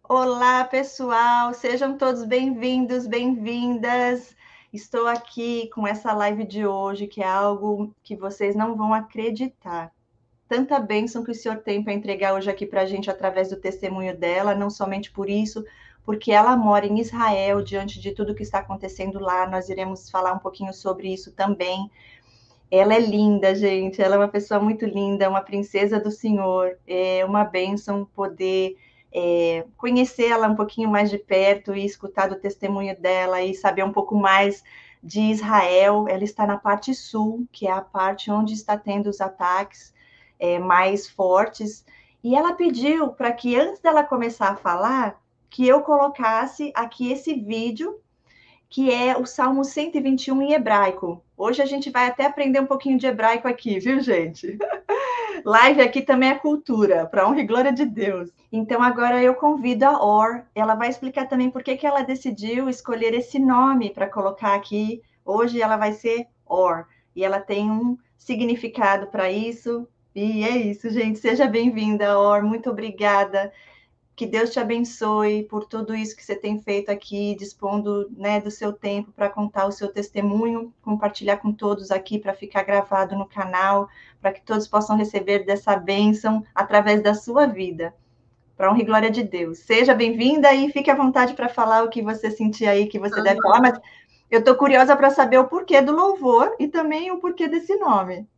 Olá, pessoal, sejam todos bem-vindos, bem-vindas. Estou aqui com essa live de hoje, que é algo que vocês não vão acreditar. Tanta bênção que o Senhor tem para entregar hoje aqui para a gente através do testemunho dela, não somente por isso, porque ela mora em Israel, diante de tudo que está acontecendo lá. Nós iremos falar um pouquinho sobre isso também. Ela é linda, gente. Ela é uma pessoa muito linda, uma princesa do Senhor. É uma bênção poder conhecer ela um pouquinho mais de perto e escutar do testemunho dela e saber um pouco mais de Israel. Ela está na parte sul, que é a parte onde está tendo os ataques mais fortes. E ela pediu para que antes dela começar a falar, que eu colocasse aqui esse vídeo que é o Salmo 121 em hebraico. Hoje a gente vai até aprender um pouquinho de hebraico aqui, viu, gente? Live aqui também é cultura, para honra e glória de Deus. Então agora eu convido a Or, ela vai explicar também por que ela decidiu escolher esse nome para colocar aqui. Hoje ela vai ser Or, e ela tem um significado para isso. E é isso, gente. Seja bem-vinda, Or. Muito obrigada. Que Deus te abençoe por tudo isso que você tem feito aqui, dispondo, né, do seu tempo para contar o seu testemunho, compartilhar com todos aqui para ficar gravado no canal, para que todos possam receber dessa bênção através da sua vida. Para honra e glória de Deus. Seja bem-vinda e fique à vontade para falar o que você sentir aí, que você deve falar, mas eu estou curiosa para saber o porquê do louvor e também o porquê desse nome.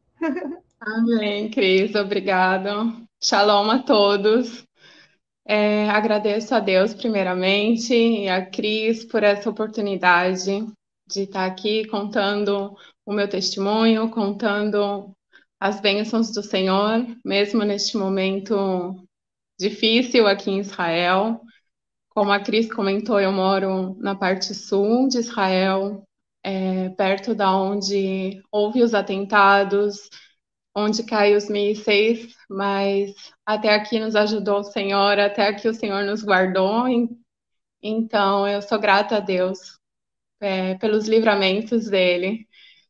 Amém, Cris, obrigado. Shalom a todos. Agradeço a Deus, primeiramente, e a Cris por essa oportunidade de estar aqui contando o meu testemunho, contando as bênçãos do Senhor, mesmo neste momento difícil aqui em Israel. Como a Cris comentou, eu moro na parte sul de Israel, perto da onde houve os atentados, onde caiu os mísseis, mas até aqui nos ajudou o Senhor, até aqui o Senhor nos guardou. Então, eu sou grata a Deus, pelos livramentos dele.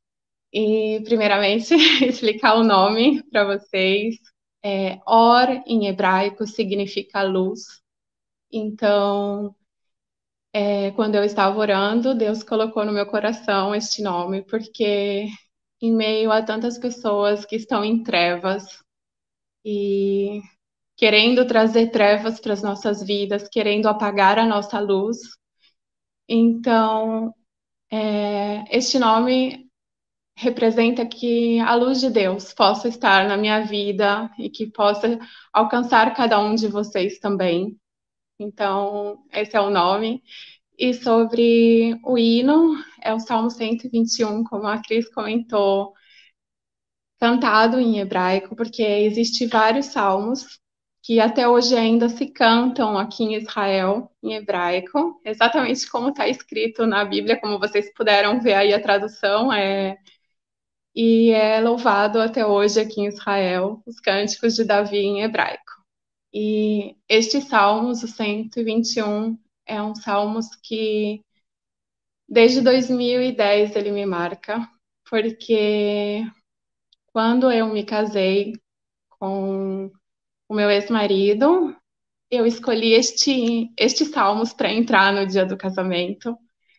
E, primeiramente, explicar o nome para vocês. Or, em hebraico, significa luz. Então, quando eu estava orando, Deus colocou no meu coração este nome, porque em meio a tantas pessoas que estão em trevas, e querendo trazer trevas para as nossas vidas, querendo apagar a nossa luz. Então, este nome representa que a luz de Deus possa estar na minha vida e que possa alcançar cada um de vocês também. Então, esse é o nome. E sobre o hino, é o Salmo 121, como a Cris comentou, cantado em hebraico, porque existem vários salmos que até hoje ainda se cantam aqui em Israel, em hebraico, exatamente como está escrito na Bíblia, como vocês puderam ver aí a tradução, e é louvado até hoje aqui em Israel, os cânticos de Davi em hebraico. E estes salmos, o 121, é um salmos que desde 2010 ele me marca, porque quando eu me casei com o meu ex-marido, eu escolhi estes salmos para entrar no dia do casamento.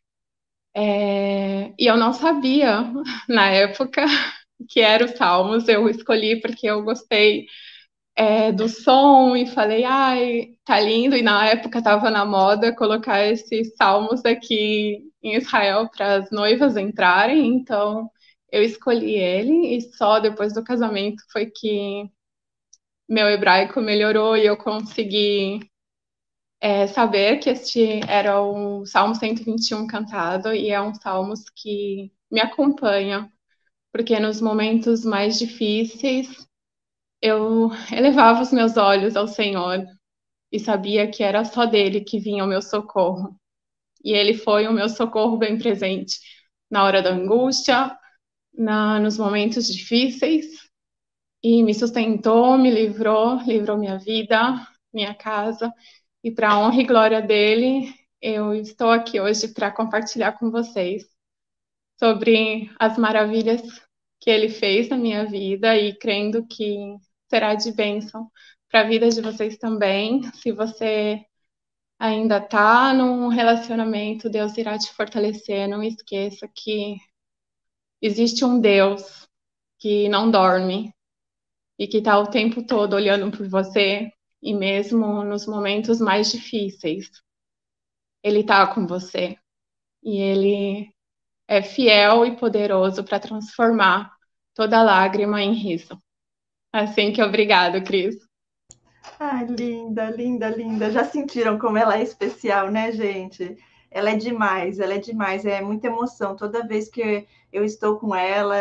E eu não sabia, na época, que eram os salmos. Eu escolhi porque eu gostei, do som e falei, ai, tá lindo. E na época estava na moda colocar esses salmos aqui em Israel para as noivas entrarem. Então, eu escolhi ele e só depois do casamento foi que meu hebraico melhorou e eu consegui saber que este era o Salmo 121 cantado, e é um salmo que me acompanha, porque nos momentos mais difíceis eu elevava os meus olhos ao Senhor e sabia que era só dele que vinha o meu socorro. E ele foi o meu socorro bem presente na hora da angústia, nos momentos difíceis, e me sustentou, me livrou, livrou minha vida, minha casa. E para a honra e glória dele, eu estou aqui hoje para compartilhar com vocês sobre as maravilhas que ele fez na minha vida e crendo que será de bênção para a vida de vocês também. Se você ainda está num relacionamento, Deus irá te fortalecer. Não esqueça que existe um Deus que não dorme e que está o tempo todo olhando por você, e mesmo nos momentos mais difíceis, Ele está com você. E Ele é fiel e poderoso para transformar toda lágrima em riso. Assim que obrigado, Cris. Ai, linda, linda, linda. Já sentiram como ela é especial, né, gente? Ela é demais, ela é demais. É muita emoção. Toda vez que eu estou com ela,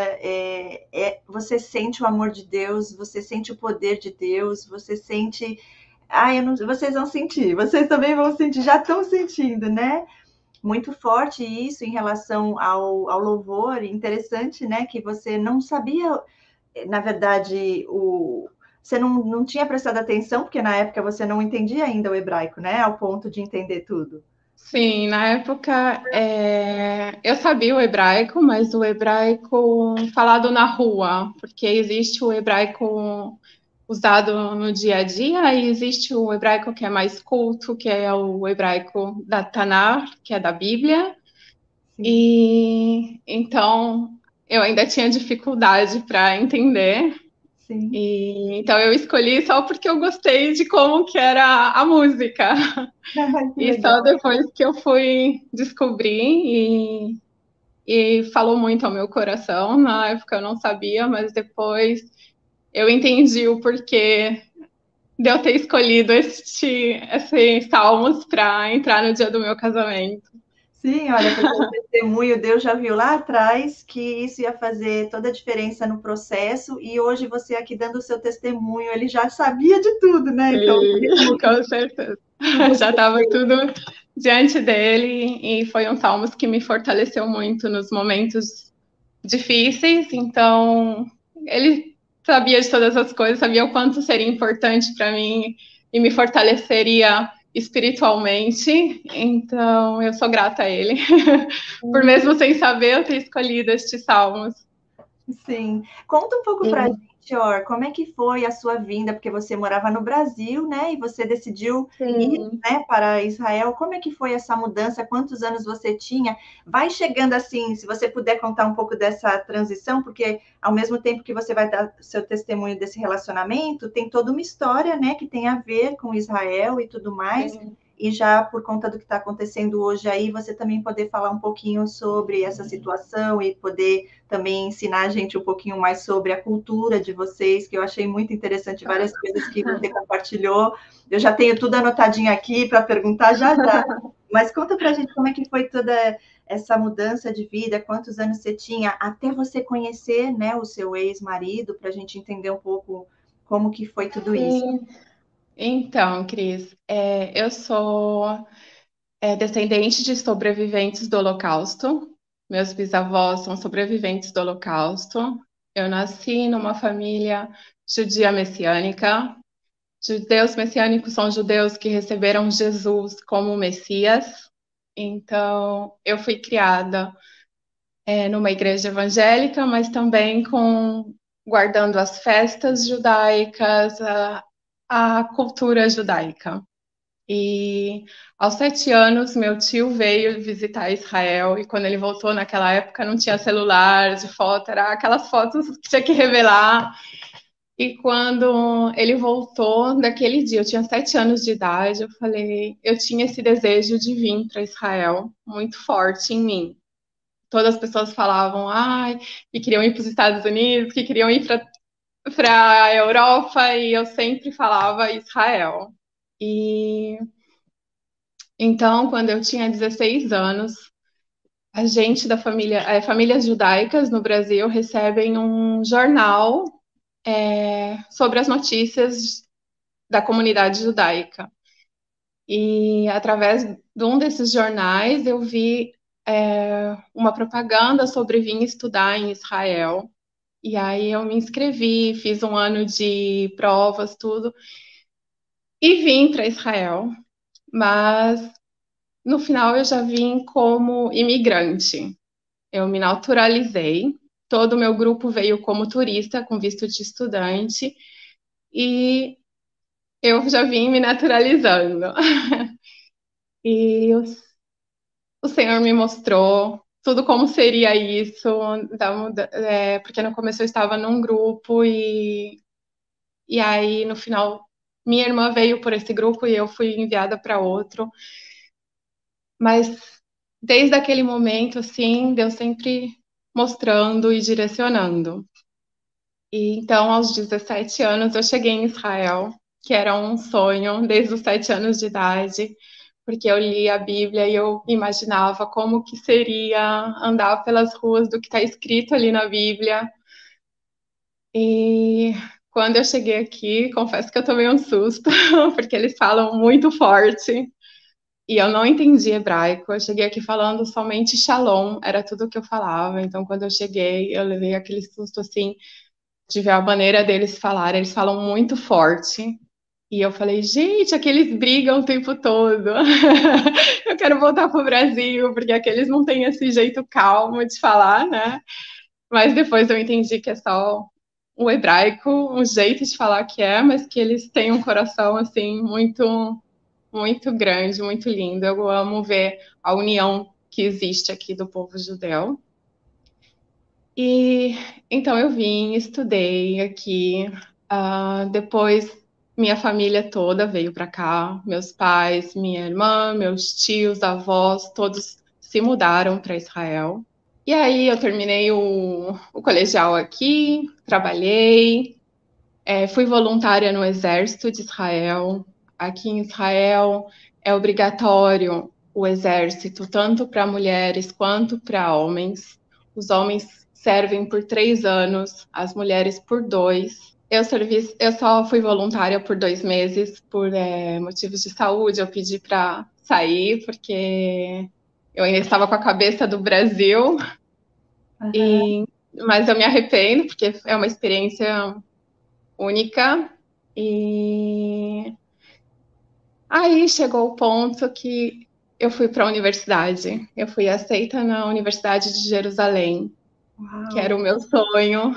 você sente o amor de Deus, você sente o poder de Deus, você sente. Ai, vocês vão sentir, vocês também vão sentir, já estão sentindo, né? Muito forte isso em relação ao louvor. Interessante, né? Que você não sabia, na verdade, você não tinha prestado atenção, porque na época você não entendia ainda o hebraico, né? Ao ponto de entender tudo. Sim, na época eu sabia o hebraico, mas o hebraico falado na rua, porque existe o hebraico usado no dia a dia e existe o hebraico que é mais culto, que é o hebraico da Tanakh, que é da Bíblia. Sim, E então eu ainda tinha dificuldade para entender. sim. E então eu escolhi só porque eu gostei de como que era a música. Ai, que E legal. só depois que eu fui descobrir e falou muito ao meu coração. Na época eu não sabia, mas depois eu entendi o porquê de eu ter escolhido esses salmos para entrar no dia do meu casamento. Sim, olha, porque o testemunho, Deus já viu lá atrás que isso ia fazer toda a diferença no processo, e hoje você aqui dando o seu testemunho, ele já sabia de tudo, né? Então, Sim, com certeza. que você Já estava tudo diante dele e foi um salmos que me fortaleceu muito nos momentos difíceis. Então, ele sabia de todas as coisas, sabia o quanto seria importante para mim e me fortaleceria espiritualmente. Então, eu sou grata a ele por mesmo sem saber eu ter escolhido estes salmos. sim. Conta um pouco para a gente, Or, como é que foi a sua vinda, porque você morava no Brasil, né? E você decidiu ir, Sim. né, para Israel. Como é que foi essa mudança? Quantos anos você tinha? Vai chegando assim, se você puder contar um pouco dessa transição, porque ao mesmo tempo que você vai dar seu testemunho desse relacionamento, tem toda uma história, né, que tem a ver com Israel e tudo mais. Sim. E já por conta do que está acontecendo hoje aí, você também poder falar um pouquinho sobre essa situação e poder também ensinar a gente um pouquinho mais sobre a cultura de vocês, que eu achei muito interessante várias coisas que você compartilhou. Eu já tenho tudo anotadinho aqui para perguntar já já. Mas conta para a gente como é que foi toda essa mudança de vida, quantos anos você tinha até você conhecer, né, o seu ex-marido, para a gente entender um pouco como que foi tudo isso. Sim. Então, Cris, eu sou descendente de sobreviventes do Holocausto. Meus bisavós são sobreviventes do Holocausto. Eu nasci numa família judia messiânica. Judeus messiânicos são judeus que receberam Jesus como Messias. Então, eu fui criada numa igreja evangélica, mas também guardando as festas judaicas, a cultura judaica. E aos 7 anos, meu tio veio visitar Israel, e quando ele voltou, naquela época não tinha celular de foto, era aquelas fotos que tinha que revelar. E quando ele voltou, daquele dia, eu tinha 7 anos de idade, eu falei, eu tinha esse desejo de vir para Israel muito forte em mim. Todas as pessoas falavam, ai, que queriam ir para os Estados Unidos, que queriam ir para a Europa, e eu sempre falava Israel. E então, quando eu tinha 16 anos, a gente da família, famílias judaicas no Brasil recebem um jornal sobre as notícias da comunidade judaica. E através de um desses jornais eu vi uma propaganda sobre vir estudar em Israel. E aí eu me inscrevi, fiz um ano de provas, tudo, e vim para Israel. Mas no final eu já vim como imigrante. Eu me naturalizei. Todo o meu grupo veio como turista, com visto de estudante, e eu já vim me naturalizando. E o Senhor me mostrou tudo como seria isso, porque no começo eu estava num grupo e aí no final minha irmã veio por esse grupo e eu fui enviada para outro. Mas desde aquele momento, assim, Deus sempre mostrando e direcionando. E então, aos 17 anos, eu cheguei em Israel, que era um sonho desde os 7 anos de idade, porque eu li a Bíblia e eu imaginava como que seria andar pelas ruas do que está escrito ali na Bíblia. E quando eu cheguei aqui, confesso que eu tomei um susto, porque eles falam muito forte. E eu não entendi hebraico. Eu cheguei aqui falando somente Shalom, era tudo que eu falava. Então, quando eu cheguei, eu levei aquele susto assim de ver a maneira deles falarem. Eles falam muito forte. E eu falei, gente, aqueles brigam o tempo todo. Eu quero voltar para o Brasil, porque aqueles não têm esse jeito calmo de falar, né? Mas depois eu entendi que é só o hebraico, um jeito de falar que é, mas que eles têm um coração assim muito grande, muito lindo. Eu amo ver a união que existe aqui do povo judeu. E então eu vim, estudei aqui. Depois minha família toda veio para cá, meus pais, minha irmã, meus tios, avós, todos se mudaram para Israel. E aí eu terminei o colegial aqui, trabalhei, fui voluntária no Exército de Israel. Aqui em Israel é obrigatório o exército, tanto para mulheres quanto para homens. Os homens servem por 3 anos, as mulheres por 2. Eu só fui voluntária por 2 meses, por motivos de saúde. Eu pedi para sair, porque eu ainda estava com a cabeça do Brasil, Uhum. mas eu me arrependo, porque é uma experiência única. E aí chegou o ponto que eu fui para a universidade. Eu fui aceita na Universidade de Jerusalém, que Uau. era o meu sonho.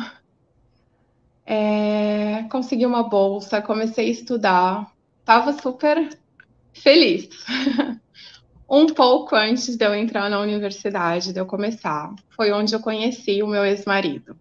Consegui uma bolsa, comecei a estudar, estava super feliz. Um pouco antes de eu entrar na universidade, de eu começar, foi onde eu conheci o meu ex-marido.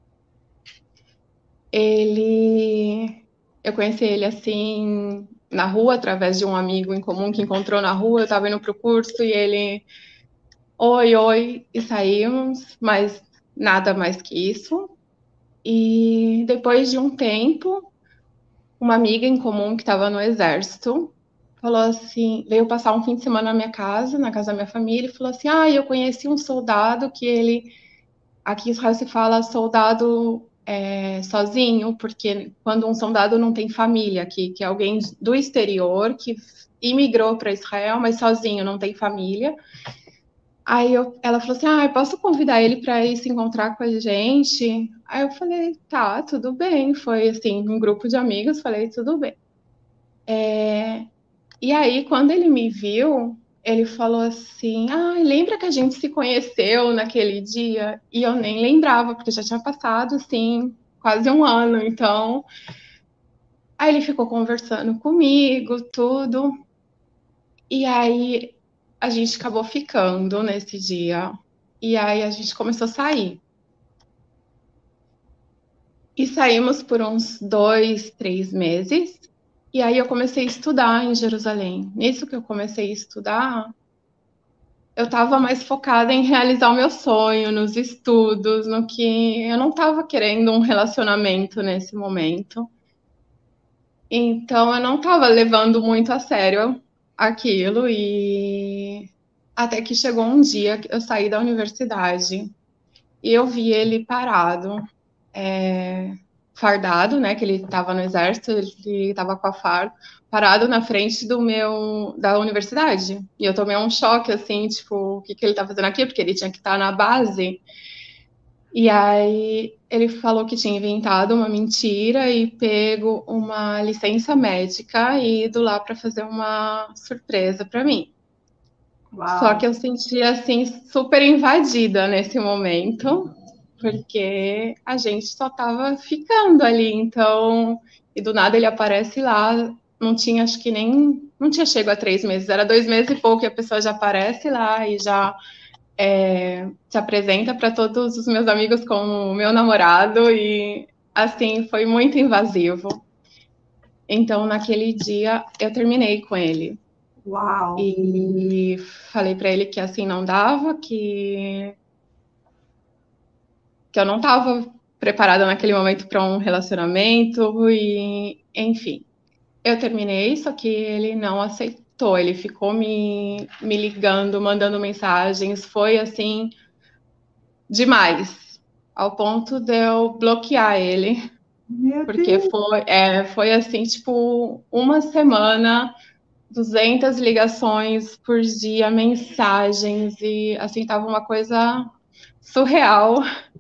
Eu conheci ele assim na rua, através de um amigo em comum que encontrou na rua. Eu estava indo para o curso e ele, oi, oi, e saímos, mas nada mais que isso. E depois de um tempo, uma amiga em comum que estava no exército falou assim, veio passar um fim de semana na minha casa, na casa da minha família, e falou assim: ah, eu conheci um soldado que ele, aqui em Israel se fala soldado sozinho, porque quando um soldado não tem família, que é alguém do exterior que imigrou para Israel, mas sozinho, não tem família. Aí ela falou assim: ah, eu posso convidar ele para ir se encontrar com a gente? Aí eu falei: tá, tudo bem. Foi assim, um grupo de amigos, falei: tudo bem. E aí, quando ele me viu, ele falou assim: ah, lembra que a gente se conheceu naquele dia? E eu nem lembrava, porque já tinha passado, assim, quase um ano. Então, aí ele ficou conversando comigo, tudo. E aí a gente acabou ficando nesse dia. E aí a gente começou a sair. E saímos por uns 2, 3 meses. E aí eu comecei a estudar em Jerusalém. Nisso que eu comecei a estudar, eu estava mais focada em realizar o meu sonho, nos estudos, no que eu não estava querendo um relacionamento nesse momento. Então eu não estava levando muito a sério aquilo e até que chegou um dia que eu saí da universidade e eu vi ele parado, fardado, né? Que ele estava no exército, ele estava com a farda, parado na frente da universidade. E eu tomei um choque, assim, tipo, o que ele tá fazendo aqui? Porque ele tinha que estar na base. E aí ele falou que tinha inventado uma mentira e pego uma licença médica e ido lá para fazer uma surpresa para mim. Só Uau. que eu senti assim super invadida nesse momento, porque a gente só tava ficando ali, então, e do nada ele aparece lá. não tinha, acho que nem, não tinha chego a 3 meses, era 2 meses e pouco, e a pessoa já aparece lá e já se apresenta para todos os meus amigos como meu namorado, e assim, foi muito invasivo. Então, naquele dia, eu terminei com ele. Uau! E falei para ele que assim não dava, que eu não estava preparada naquele momento para um relacionamento, e enfim. Eu terminei, só que ele não aceitou. Ele ficou me ligando, mandando mensagens. Foi assim, demais. Ao ponto de eu bloquear ele. Meu Porque Deus! foi assim, tipo, uma semana, 200 ligações por dia, mensagens. E assim, tava uma coisa surreal.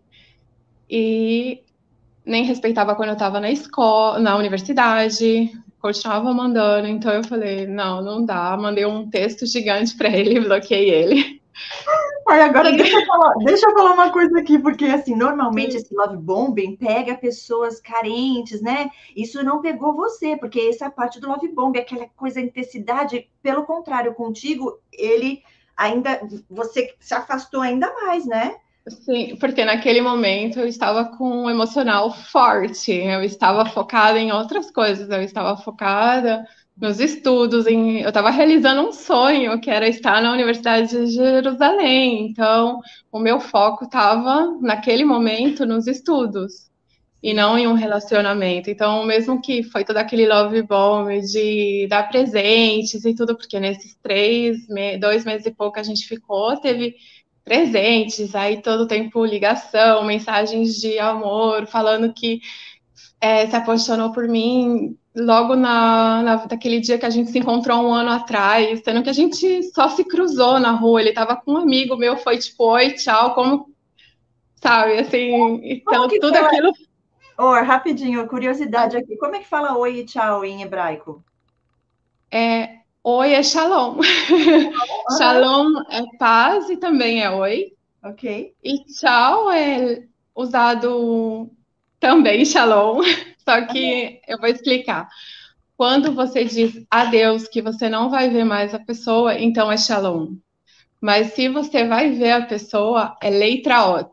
E nem respeitava quando eu estava na escola, na universidade, continuava mandando. Então eu falei, não, não dá. Mandei um texto gigante para ele, bloqueei ele. Ai, agora E, deixa eu falar uma coisa aqui, porque assim, normalmente sim, esse love bombing pega pessoas carentes, né? Isso não pegou você, porque essa é a parte do love bombing, aquela coisa, intensidade. Pelo contrário, contigo, ele ainda, você se afastou ainda mais, né? sim, porque naquele momento eu estava com um emocional forte, eu estava focada em outras coisas, eu estava focada nos estudos, eu estava realizando um sonho que era estar na Universidade de Jerusalém. Então o meu foco estava naquele momento nos estudos e Sim. não em um relacionamento. Então, mesmo que foi todo aquele love bomb de dar presentes e tudo, porque nesses 2 meses e pouco a gente ficou, teve presentes, aí todo tempo ligação, mensagens de amor, falando que se apaixonou por mim logo daquele dia que a gente se encontrou um ano atrás, sendo que a gente só se cruzou na rua, ele estava com um amigo meu, foi tipo, oi, tchau, como, sabe, assim, Como então que tudo fala? aquilo Rapidinho, curiosidade aqui. Como é que fala oi e tchau em hebraico? oi é shalom. Aham, Shalom é paz e também é oi. ok. E tchau é usado também shalom. Só que eu vou explicar. Quando você diz adeus, que você não vai ver mais a pessoa, então é shalom. Mas se você vai ver a pessoa, é leitraot.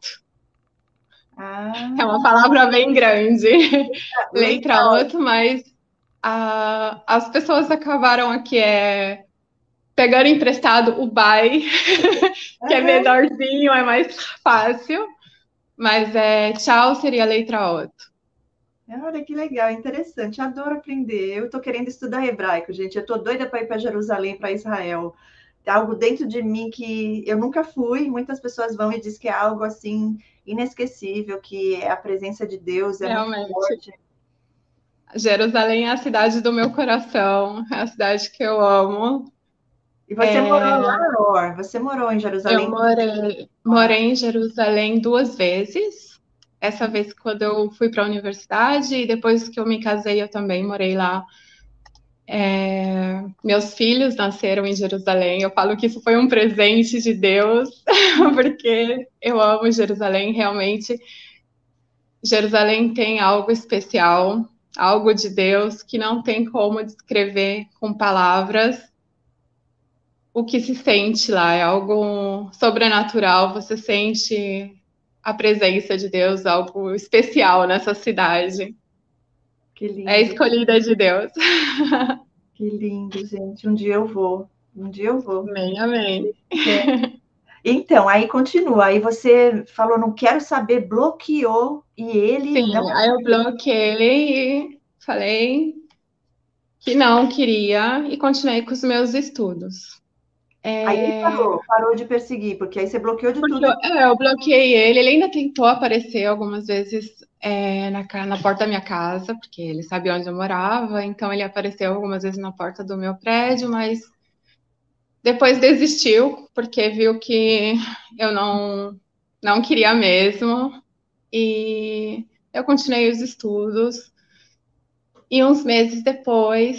É Ah, uma palavra bem grande. legal. Leitraot, mas as pessoas acabaram aqui pegando emprestado o bye, que é Aham. menorzinho, é mais fácil. Mas tchau seria a letra O. Olha que legal, interessante. Adoro aprender. Eu estou querendo estudar hebraico, gente. Eu estou doida para ir para Jerusalém, para Israel. Tem algo dentro de mim que eu nunca fui. Muitas pessoas vão e dizem que é algo assim inesquecível, que a presença de Deus é muito Realmente. forte. Jerusalém é a cidade do meu coração, é a cidade que eu amo. E você morou É, lá, Or? Você morou em eu Jerusalém? morei em Jerusalém 2 vezes. Essa vez quando eu fui para a universidade e depois que eu me casei eu também morei lá. Meus filhos nasceram em Jerusalém. Eu falo que isso foi um presente de Deus, porque eu amo Jerusalém realmente. Jerusalém tem algo especial, algo de Deus que não tem como descrever com palavras o que se sente lá. É algo sobrenatural, você sente a presença de Deus, algo especial nessa cidade. Que É lindo, escolhida de Deus. que lindo, gente. Um dia eu vou. Um dia eu vou. Amém, amém. Então, aí continua. Aí você falou, não quero saber, bloqueou e ele Sim, não. aí eu bloqueei e falei que não queria e continuei com os meus estudos. Aí ele É, parou de perseguir, porque aí você bloqueou de Porque tudo. eu bloqueei ele, ele ainda tentou aparecer algumas vezes na porta da minha casa, porque ele sabia onde eu morava, então ele apareceu algumas vezes na porta do meu prédio, mas depois desistiu, porque viu que eu não queria mesmo, e eu continuei os estudos, e uns meses depois,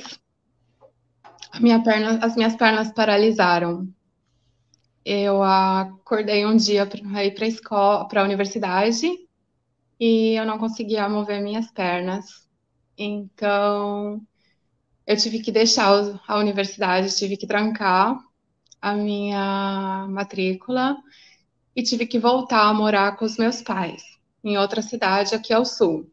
as minhas pernas paralisaram. Eu acordei um dia para ir para a escola, para a universidade, e eu não conseguia mover minhas pernas. Então, eu tive que deixar a universidade, tive que trancar a minha matrícula e tive que voltar a morar com os meus pais, em outra cidade aqui ao sul.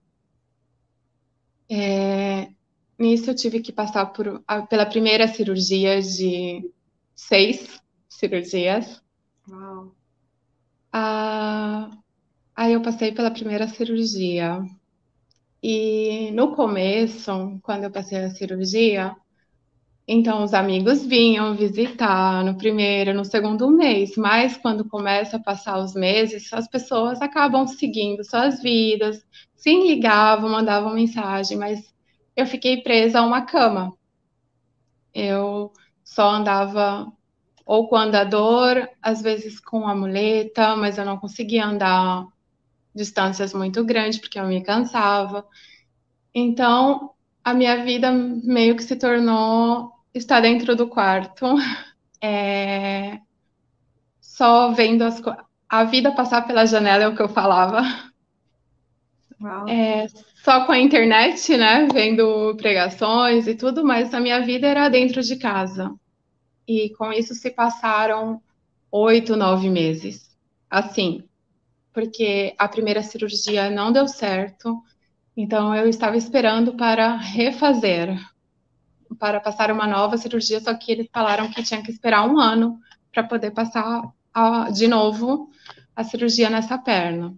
Nisso eu tive que passar pela primeira cirurgia de 6 cirurgias. Uau. Ah, aí eu passei pela primeira cirurgia. E no começo, quando eu passei a cirurgia, então os amigos vinham visitar no primeiro, no segundo mês, mas quando começa a passar os meses, as pessoas acabam seguindo suas vidas, se ligavam, mandavam mensagem, mas eu fiquei presa a uma cama. Eu só andava ou com andador, às vezes com a muleta, mas eu não conseguia andar distâncias muito grandes porque eu me cansava. Então, a minha vida meio que se tornou estar dentro do quarto, é, só vendo a vida passar pela janela, é o que eu falava. Uau. É, só com a internet, né? Vendo pregações e tudo, mas a minha vida era dentro de casa. E com isso se passaram 8, 9 meses. Assim, porque a primeira cirurgia não deu certo, então eu estava esperando para refazer, para passar uma nova cirurgia, só que eles falaram que tinha que esperar um ano para poder passar de novo a cirurgia nessa perna.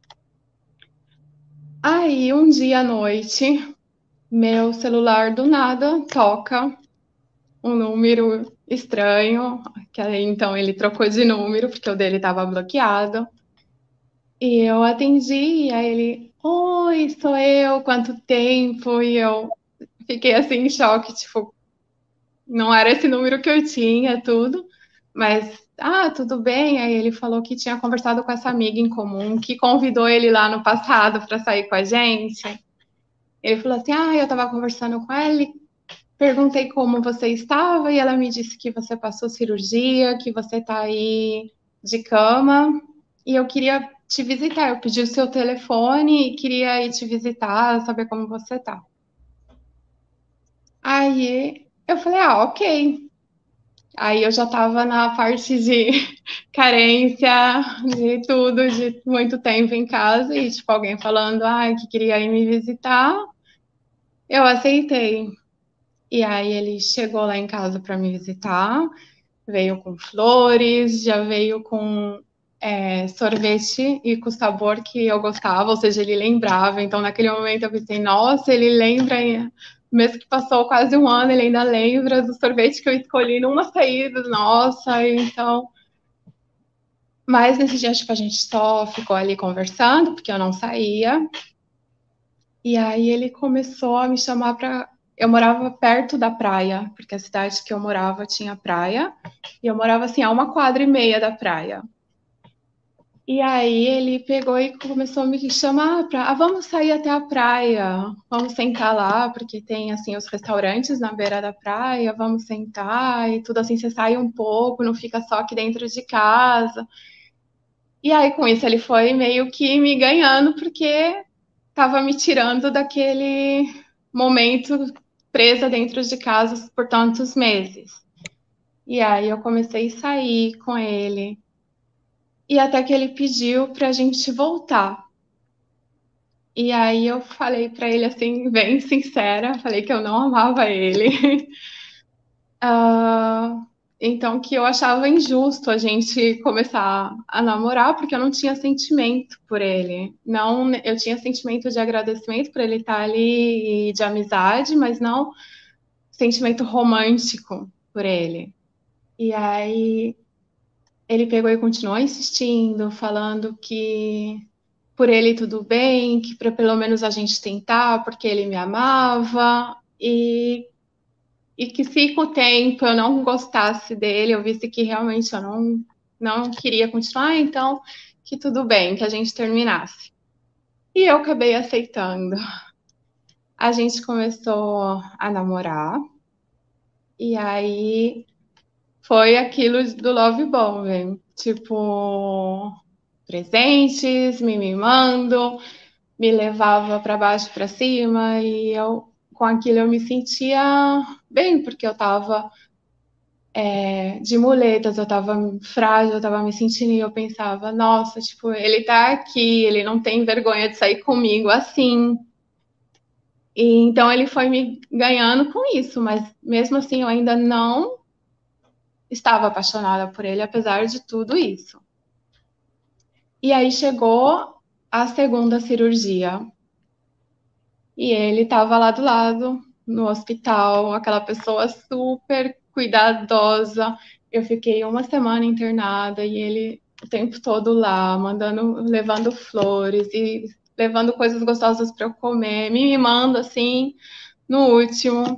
Aí, um dia à noite, meu celular do nada toca um número estranho, que aí então ele trocou de número, porque o dele estava bloqueado. E eu atendi, e aí ele, oi, sou eu, quanto tempo? E eu fiquei assim em choque, tipo, não era esse número que eu tinha, tudo, mas, tudo bem. Aí ele falou que tinha conversado com essa amiga em comum, que convidou ele lá no passado para sair com a gente. Ele falou assim, eu estava conversando com ela e perguntei como você estava, e ela me disse que você passou cirurgia, que você está aí de cama, e eu queria te visitar. Eu pedi o seu telefone e queria ir te visitar, saber como você tá. Aí eu falei, ok. Aí eu já estava na parte de carência, de tudo, de muito tempo em casa, e tipo, alguém falando, que queria ir me visitar, eu aceitei. E aí ele chegou lá em casa para me visitar, veio com flores, já veio com sorvete e com sabor que eu gostava, ou seja, ele lembrava. Então, naquele momento, eu pensei, nossa, ele lembra, mesmo que passou quase um ano, ele ainda lembra do sorvete que eu escolhi numa saída, nossa, então. Mas nesse dia, tipo, a gente só ficou ali conversando, porque eu não saía. E aí ele começou a me chamar para. Eu morava perto da praia, porque a cidade que eu morava tinha praia, e eu morava assim a 1,5 quadra da praia. E aí ele pegou e começou a me chamar para, vamos sair até a praia, vamos sentar lá, porque tem assim os restaurantes na beira da praia, vamos sentar e tudo assim, você sai um pouco, não fica só aqui dentro de casa. E aí com isso ele foi meio que me ganhando, porque estava me tirando daquele momento presa dentro de casa por tantos meses. E aí eu comecei a sair com ele. E até que ele pediu para a gente voltar. E aí eu falei para ele assim, bem sincera, falei que eu não amava ele. Então que eu achava injusto a gente começar a namorar, porque eu não tinha sentimento por ele. Não, eu tinha sentimento de agradecimento por ele estar ali e de amizade, mas não sentimento romântico por ele. E aí ele pegou e continuou insistindo, falando que por ele tudo bem, que para pelo menos a gente tentar, porque ele me amava, e que se com o tempo eu não gostasse dele, eu visse que realmente eu não queria continuar, então que tudo bem, que a gente terminasse. E eu acabei aceitando. A gente começou a namorar, e aí foi aquilo do Love Bombing, tipo, presentes, me mimando, me levava para baixo, para cima, e eu com aquilo eu me sentia bem, porque eu estava de muletas, eu estava frágil, eu estava me sentindo e eu pensava, nossa, tipo, ele tá aqui, ele não tem vergonha de sair comigo assim. E então ele foi me ganhando com isso, mas mesmo assim eu ainda não estava apaixonada por ele, apesar de tudo isso. E aí chegou a segunda cirurgia e ele estava lá do lado, no hospital, aquela pessoa super cuidadosa. Eu fiquei uma semana internada e ele o tempo todo lá, levando flores e levando coisas gostosas para eu comer, me mimando assim no último.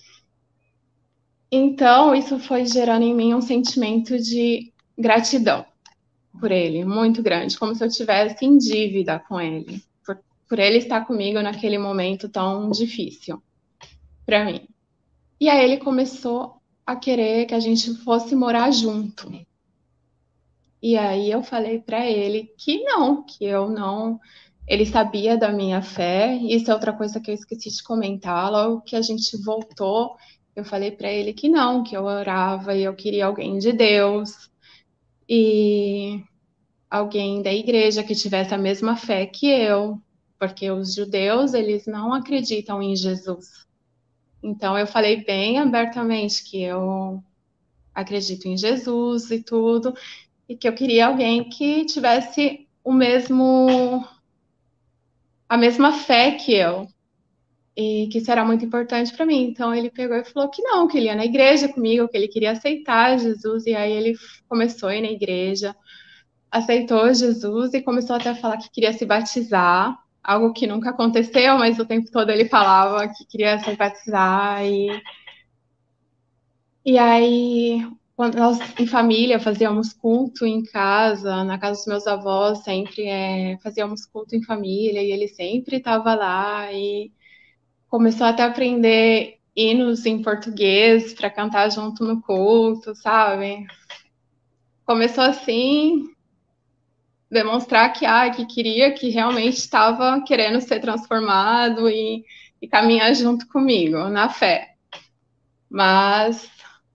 Então, isso foi gerando em mim um sentimento de gratidão por ele, muito grande, como se eu tivesse em dívida com ele, por ele estar comigo naquele momento tão difícil para mim. E aí ele começou a querer que a gente fosse morar junto. E aí eu falei para ele que não, que eu não. Ele sabia da minha fé. Isso é outra coisa que eu esqueci de comentar. Logo que a gente voltou, eu falei para ele que não, que eu orava e eu queria alguém de Deus e alguém da igreja que tivesse a mesma fé que eu, porque os judeus, eles não acreditam em Jesus. Então eu falei bem abertamente que eu acredito em Jesus e tudo, e que eu queria alguém que tivesse a mesma fé que eu, e que isso era muito importante para mim. Então ele pegou e falou que não, que ele ia na igreja comigo, que ele queria aceitar Jesus, e aí ele começou a ir na igreja, aceitou Jesus e começou até a falar que queria se batizar, algo que nunca aconteceu, mas o tempo todo ele falava que queria se batizar. E aí, quando nós em família fazíamos culto em casa, na casa dos meus avós, sempre fazíamos culto em família, e ele sempre estava lá e começou até a aprender hinos em português para cantar junto no culto, sabe? Começou assim demonstrar que queria, que realmente estava querendo ser transformado e caminhar junto comigo na fé. Mas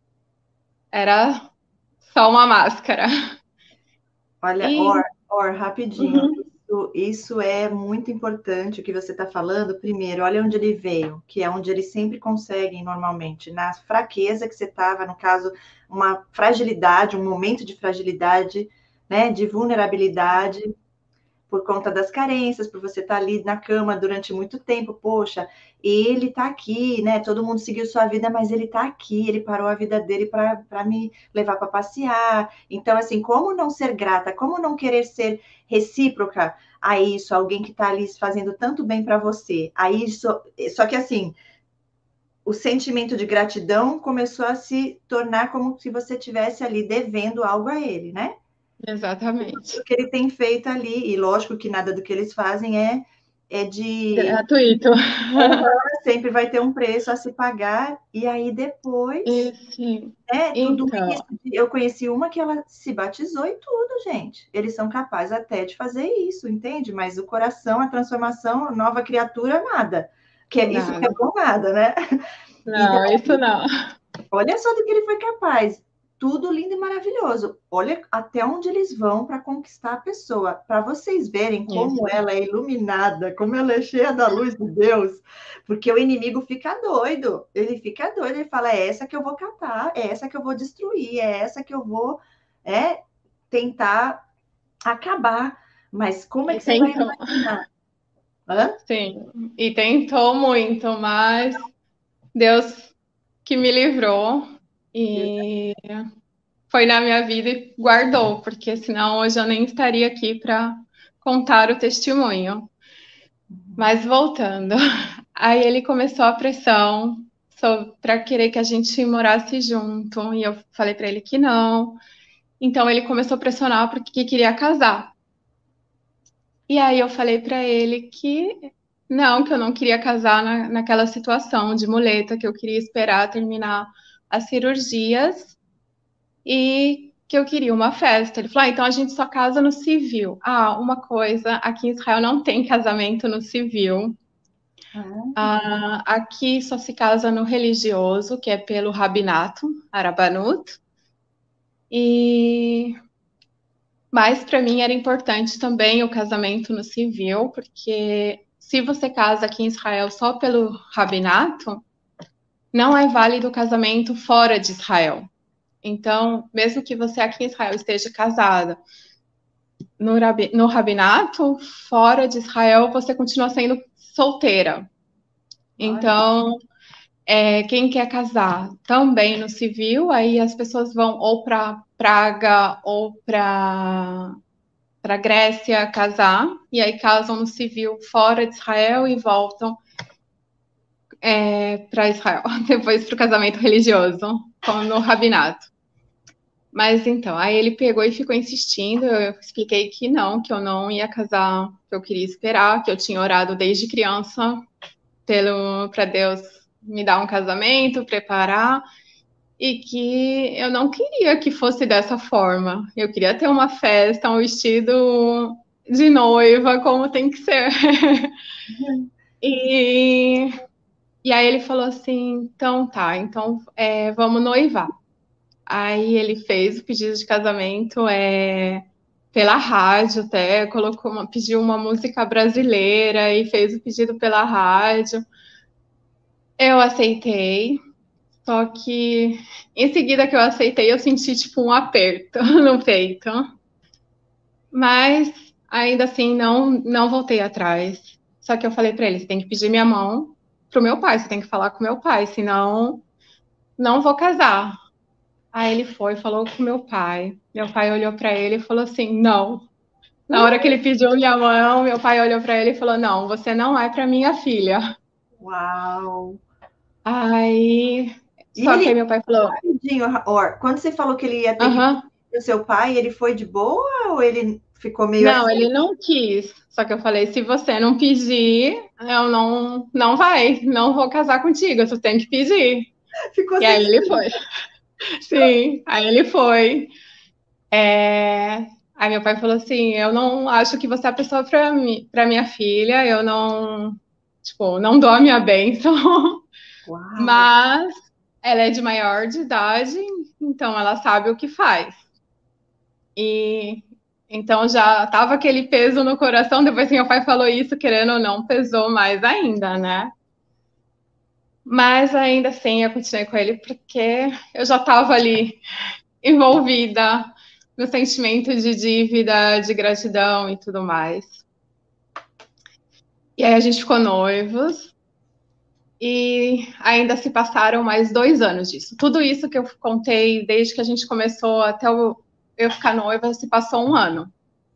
era só uma máscara. Olha, E rapidinho. uhum. Isso é muito importante o que você está falando. Primeiro, olha onde ele veio, que é onde eles sempre conseguem normalmente, na fraqueza que você estava, no caso, uma fragilidade, um momento de fragilidade, né, de vulnerabilidade, por conta das carências, por você estar ali na cama durante muito tempo, poxa, ele está aqui, né? Todo mundo seguiu sua vida, mas ele está aqui, ele parou a vida dele para me levar para passear. Então, assim, como não ser grata, como não querer ser recíproca a isso, alguém que está ali fazendo tanto bem para você? Aí, só que assim, o sentimento de gratidão começou a se tornar como se você tivesse ali devendo algo a ele, né? Exatamente. O que ele tem feito ali, e lógico que nada do que eles fazem é de Gratuito. sempre vai ter um preço a se pagar, e aí depois, E, sim. tudo Então, isso. Eu conheci uma que ela se batizou e tudo, gente. Eles são capazes até de fazer isso, entende? Mas o coração, a transformação, nova criatura, nada. Isso que é nada. bom, nada, né? E Não, isso não. olha só do que ele foi capaz. Tudo lindo e maravilhoso. Olha até onde eles vão para conquistar a pessoa. Para vocês verem como Isso. ela é iluminada, como ela é cheia da luz de Deus. Porque o inimigo fica doido. Ele fica doido. Ele fala: é essa que eu vou catar, é essa que eu vou destruir, é essa que eu vou tentar acabar. Mas como é E que você vai tentou, imaginar? Hã? sim. E tentou muito, mas Deus que me livrou e foi na minha vida e guardou, porque senão hoje eu nem estaria aqui para contar o testemunho. Mas voltando, aí ele começou a pressão para querer que a gente morasse junto, e eu falei para ele que não. Então ele começou a pressionar porque queria casar. E aí eu falei para ele que eu não queria casar naquela situação de muleta, que eu queria esperar terminar as cirurgias e que eu queria uma festa. Ele falou: então a gente só casa no civil. Ah, uma coisa, aqui em Israel não tem casamento no civil. Ah, Aqui só se casa no religioso, que é pelo rabinato, Arabanut. E mas para mim era importante também o casamento no civil, porque se você casa aqui em Israel só pelo rabinato, não é válido o casamento fora de Israel. Então, mesmo que você aqui em Israel esteja casada no rabinato, fora de Israel você continua sendo solteira. olha. Então, quem quer casar também no civil, aí as pessoas vão ou para Praga ou para Grécia casar, e aí casam no civil fora de Israel e voltam para Israel, depois para o casamento religioso, como no rabinato. Mas então, aí ele pegou e ficou insistindo, eu expliquei que eu não ia casar, que eu queria esperar, que eu tinha orado desde criança para Deus me dar um casamento, preparar, e que eu não queria que fosse dessa forma. Eu queria ter uma festa, um vestido de noiva, como tem que ser. E, e aí ele falou assim, então tá, então vamos noivar. Aí ele fez o pedido de casamento pela rádio até, pediu uma música brasileira e fez o pedido pela rádio. Eu aceitei, só que em seguida que eu aceitei, eu senti tipo um aperto no peito. Mas ainda assim não voltei atrás. Só que eu falei para ele, você tem que pedir minha mão pro meu pai, você tem que falar com meu pai, senão não vou casar. Aí ele foi, falou com meu pai. Meu pai olhou para ele e falou assim: "Não". Na hora que ele pediu minha mão, meu pai olhou para ele e falou: "Não, você não é para minha filha". Uau! Aí, E só que aí ele, meu pai falou: rapidinho, Or, quando você falou que ele ia ter que pedir "Aham". para o seu pai, ele foi de boa ou ele ficou meio Não, assim? ele não quis. Só que eu falei: "Se você não pedir, eu não vai, não vou casar contigo, tu tem que pedir". Ficou E aí ele sensível. foi. Sim, aí ele foi. Aí meu pai falou assim: "Eu não acho que você é a pessoa para minha filha, eu não, tipo, não dou a minha bênção, Uau! mas ela é de maior de idade, então ela sabe o que faz". E então já tava aquele peso no coração, depois que meu pai falou isso, querendo ou não, pesou mais ainda, né? Mas ainda assim eu continuei com ele porque eu já estava ali envolvida no sentimento de dívida, de gratidão e tudo mais. E aí a gente ficou noivos e ainda se passaram mais 2 anos disso. Tudo isso que eu contei desde que a gente começou até eu ficar noiva, se passou 1 ano.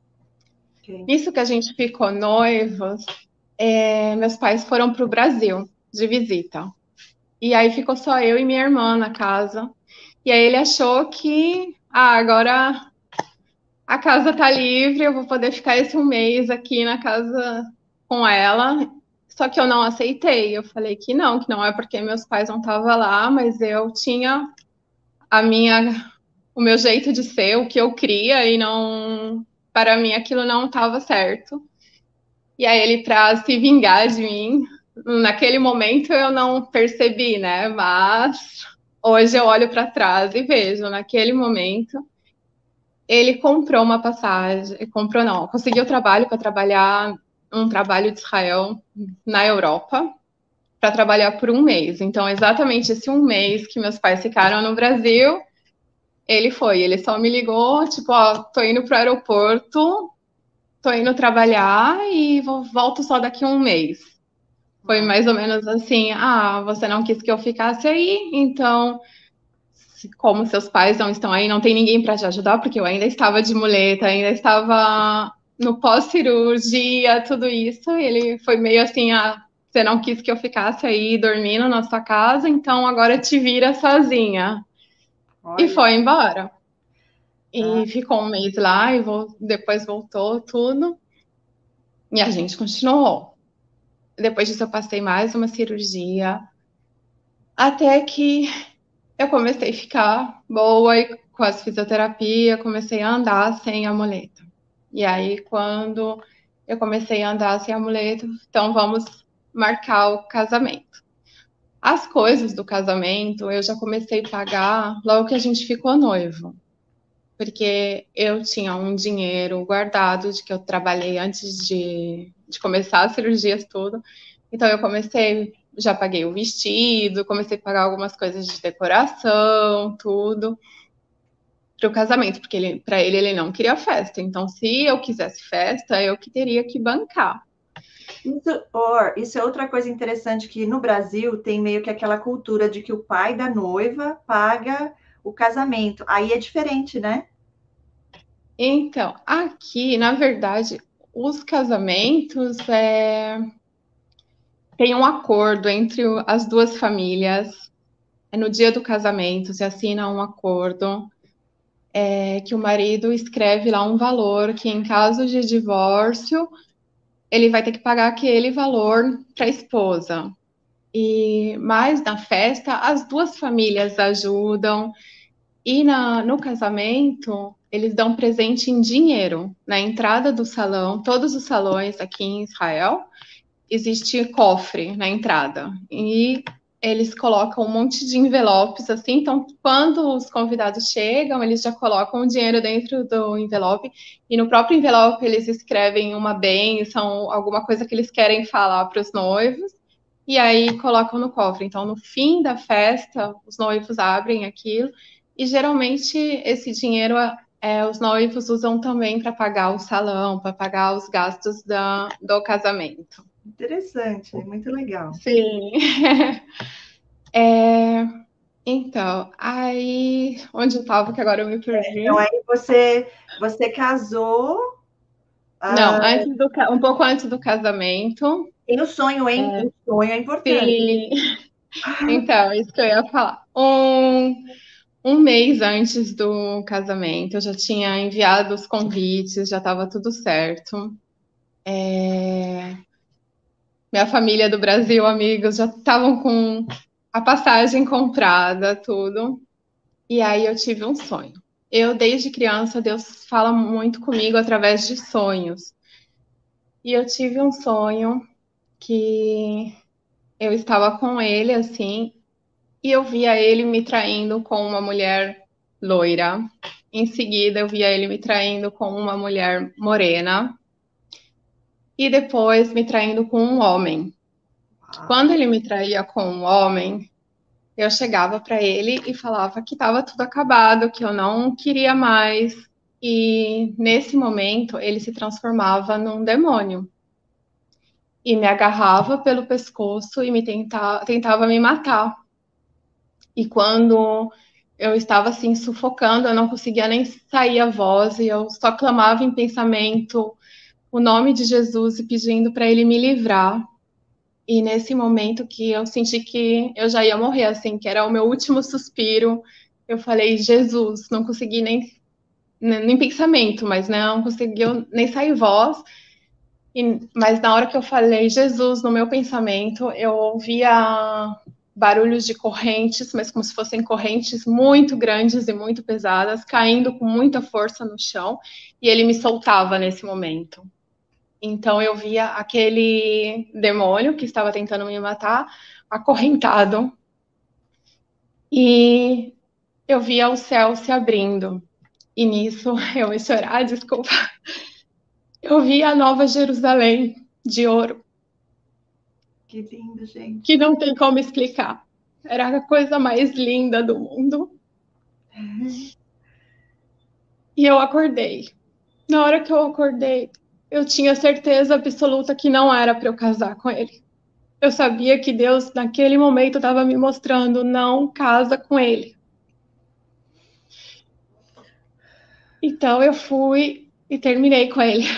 Ok. Nisso que a gente ficou noivos, meus pais foram para o Brasil de visita. E aí ficou só eu e minha irmã na casa. E aí ele achou que agora a casa tá livre, eu vou poder ficar esse 1 mês aqui na casa com ela. Só que eu não aceitei. Eu falei que não é porque meus pais não estavam lá, mas eu tinha a minha, o meu jeito de ser, o que eu cria, e não, para mim aquilo não estava certo. E aí ele, para se vingar de mim, naquele momento eu não percebi, né? Mas hoje eu olho para trás e vejo, naquele momento ele comprou uma passagem, comprou não, conseguiu trabalho para trabalhar um trabalho de Israel na Europa, para trabalhar por 1 mês. Então, exatamente esse 1 mês que meus pais ficaram no Brasil, ele foi. Ele só me ligou, tipo, ó, tô indo pro aeroporto, tô indo trabalhar e volto só daqui a 1 mês. Foi Uau. mais ou menos assim, você não quis que eu ficasse aí, então como seus pais não estão aí, não tem ninguém para te ajudar, porque eu ainda estava de muleta, ainda estava no pós-cirurgia, tudo isso. E ele foi meio assim: você não quis que eu ficasse aí dormindo na sua casa, então agora te vira sozinha. E Olha. foi embora. Ah, E ficou 1 mês lá e depois voltou tudo. E a gente continuou. Depois disso, eu passei mais uma cirurgia, até que eu comecei a ficar boa e com as fisioterapia, comecei a andar sem a muleta. E aí, quando eu comecei a andar sem a muleta, então vamos marcar o casamento. As coisas do casamento eu já comecei a pagar logo que a gente ficou noivo, porque eu tinha um dinheiro guardado de que eu trabalhei antes de começar as cirurgias tudo. Então eu comecei, já paguei o vestido, comecei a pagar algumas coisas de decoração, tudo para o casamento, porque para ele não queria festa. Então, se eu quisesse festa, eu que teria que bancar. Isso é outra coisa interessante, que no Brasil tem meio que aquela cultura de que o pai da noiva paga o casamento. Aí é diferente, né? Então, aqui, na verdade, os casamentos tem um acordo entre as duas famílias. É no dia do casamento, se assina um acordo, que o marido escreve lá um valor que, em caso de divórcio, ele vai ter que pagar aquele valor para a esposa. Mas na festa, as duas famílias ajudam. E no casamento, eles dão presente em dinheiro. Na entrada do salão, todos os salões aqui em Israel, existe cofre na entrada. E eles colocam um monte de envelopes assim. Então, quando os convidados chegam, eles já colocam o dinheiro dentro do envelope. E no próprio envelope, eles escrevem uma bênção, alguma coisa que eles querem falar para os noivos. E aí colocam no cofre. Então, no fim da festa, os noivos abrem aquilo. E geralmente esse dinheiro os noivos usam também para pagar o salão, para pagar os gastos do casamento. Interessante, muito legal. Sim. Então, aí onde eu estava, que agora eu me perdi. Então, aí você casou. Não, um pouco antes do casamento. Tem o sonho, hein? O sonho é importante. Sim. Então, isso que eu ia falar. Um mês antes do casamento, eu já tinha enviado os convites, já estava tudo certo. Minha família do Brasil, amigos, já estavam com a passagem comprada, tudo. E aí eu tive um sonho. Eu, desde criança, Deus fala muito comigo através de sonhos. E eu tive um sonho que eu estava com ele, assim, e eu via ele me traindo com uma mulher loira. Em seguida, eu via ele me traindo com uma mulher morena. E depois me traindo com um homem. Quando ele me traía com um homem, eu chegava para ele e falava que estava tudo acabado, que eu não queria mais. E nesse momento, ele se transformava num demônio. E me agarrava pelo pescoço e tentava me matar. E quando eu estava assim sufocando, eu não conseguia nem sair a voz e eu só clamava em pensamento o nome de Jesus e pedindo para ele me livrar. E nesse momento que eu senti que eu já ia morrer, assim, que era o meu último suspiro, eu falei, Jesus, não consegui nem pensamento, mas não conseguiu nem sair voz. Mas na hora que eu falei Jesus, no meu pensamento, eu ouvia barulhos de correntes, mas como se fossem correntes muito grandes e muito pesadas, caindo com muita força no chão, e ele me soltava nesse momento. Então eu via aquele demônio que estava tentando me matar, acorrentado, e eu via o céu se abrindo. E nisso eu ia chorar, desculpa. Eu via a Nova Jerusalém de ouro. Que lindo, gente. Que não tem como explicar. Era a coisa mais linda do mundo. E eu acordei. Na hora que eu acordei, eu tinha certeza absoluta que não era para eu casar com ele. Eu sabia que Deus, naquele momento, estava me mostrando, não casa com ele. Então eu fui e terminei com ele.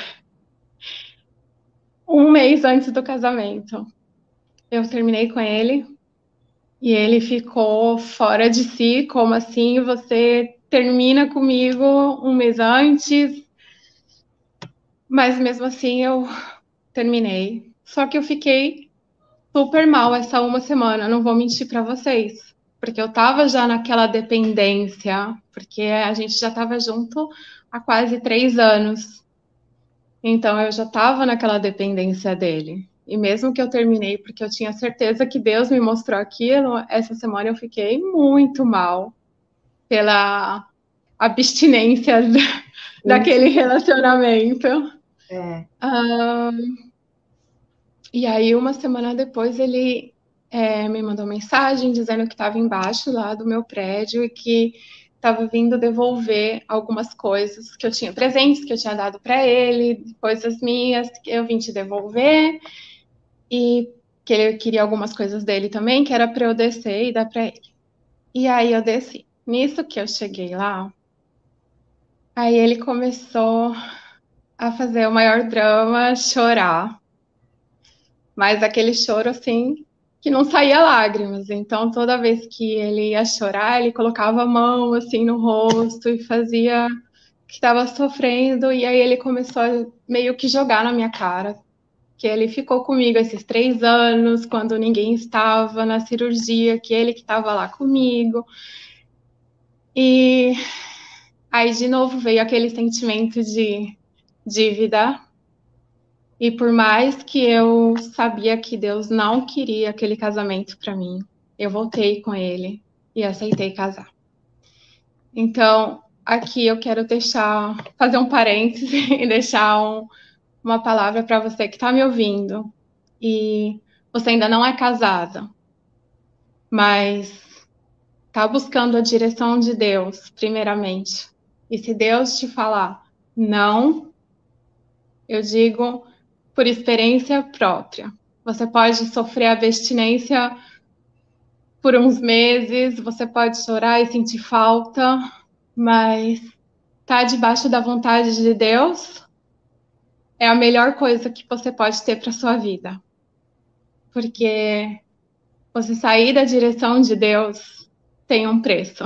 Um mês antes do casamento. Eu terminei com ele e ele ficou fora de si. Como assim você termina comigo um mês antes? Mas mesmo assim eu terminei. Só que eu fiquei super mal essa uma semana, não vou mentir para vocês. Porque eu tava já naquela dependência, porque a gente já tava junto há quase 3 anos. Então eu já tava naquela dependência dele. E mesmo que eu terminei, porque eu tinha certeza que Deus me mostrou aquilo, essa semana eu fiquei muito mal pela abstinência Isso. daquele relacionamento. É. Ah, e aí, uma semana depois, ele me mandou mensagem dizendo que estava embaixo lá do meu prédio e que estava vindo devolver algumas coisas que eu tinha, presentes que eu tinha dado para ele, coisas minhas que eu vim te devolver, e que ele queria algumas coisas dele também, que era para eu descer e dar para ele. E aí eu desci. Nisso que eu cheguei lá, aí ele começou a fazer o maior drama, chorar. Mas aquele choro assim que não saía lágrimas. Então toda vez que ele ia chorar, ele colocava a mão assim no rosto e fazia que estava sofrendo. E aí ele começou a meio que jogar na minha cara. Que ele ficou comigo esses 3 anos, quando ninguém estava na cirurgia, que ele que estava lá comigo. E aí de novo veio aquele sentimento de dívida. E por mais que eu sabia que Deus não queria aquele casamento para mim, eu voltei com ele e aceitei casar. Então, aqui eu quero fazer um parêntese e deixar uma palavra para você que está me ouvindo e você ainda não é casada, mas está buscando a direção de Deus, primeiramente. E se Deus te falar não, eu digo por experiência própria. Você pode sofrer abstinência por uns meses, você pode chorar e sentir falta, mas estar debaixo da vontade de Deus é a melhor coisa que você pode ter para sua vida. Porque você sair da direção de Deus tem um preço.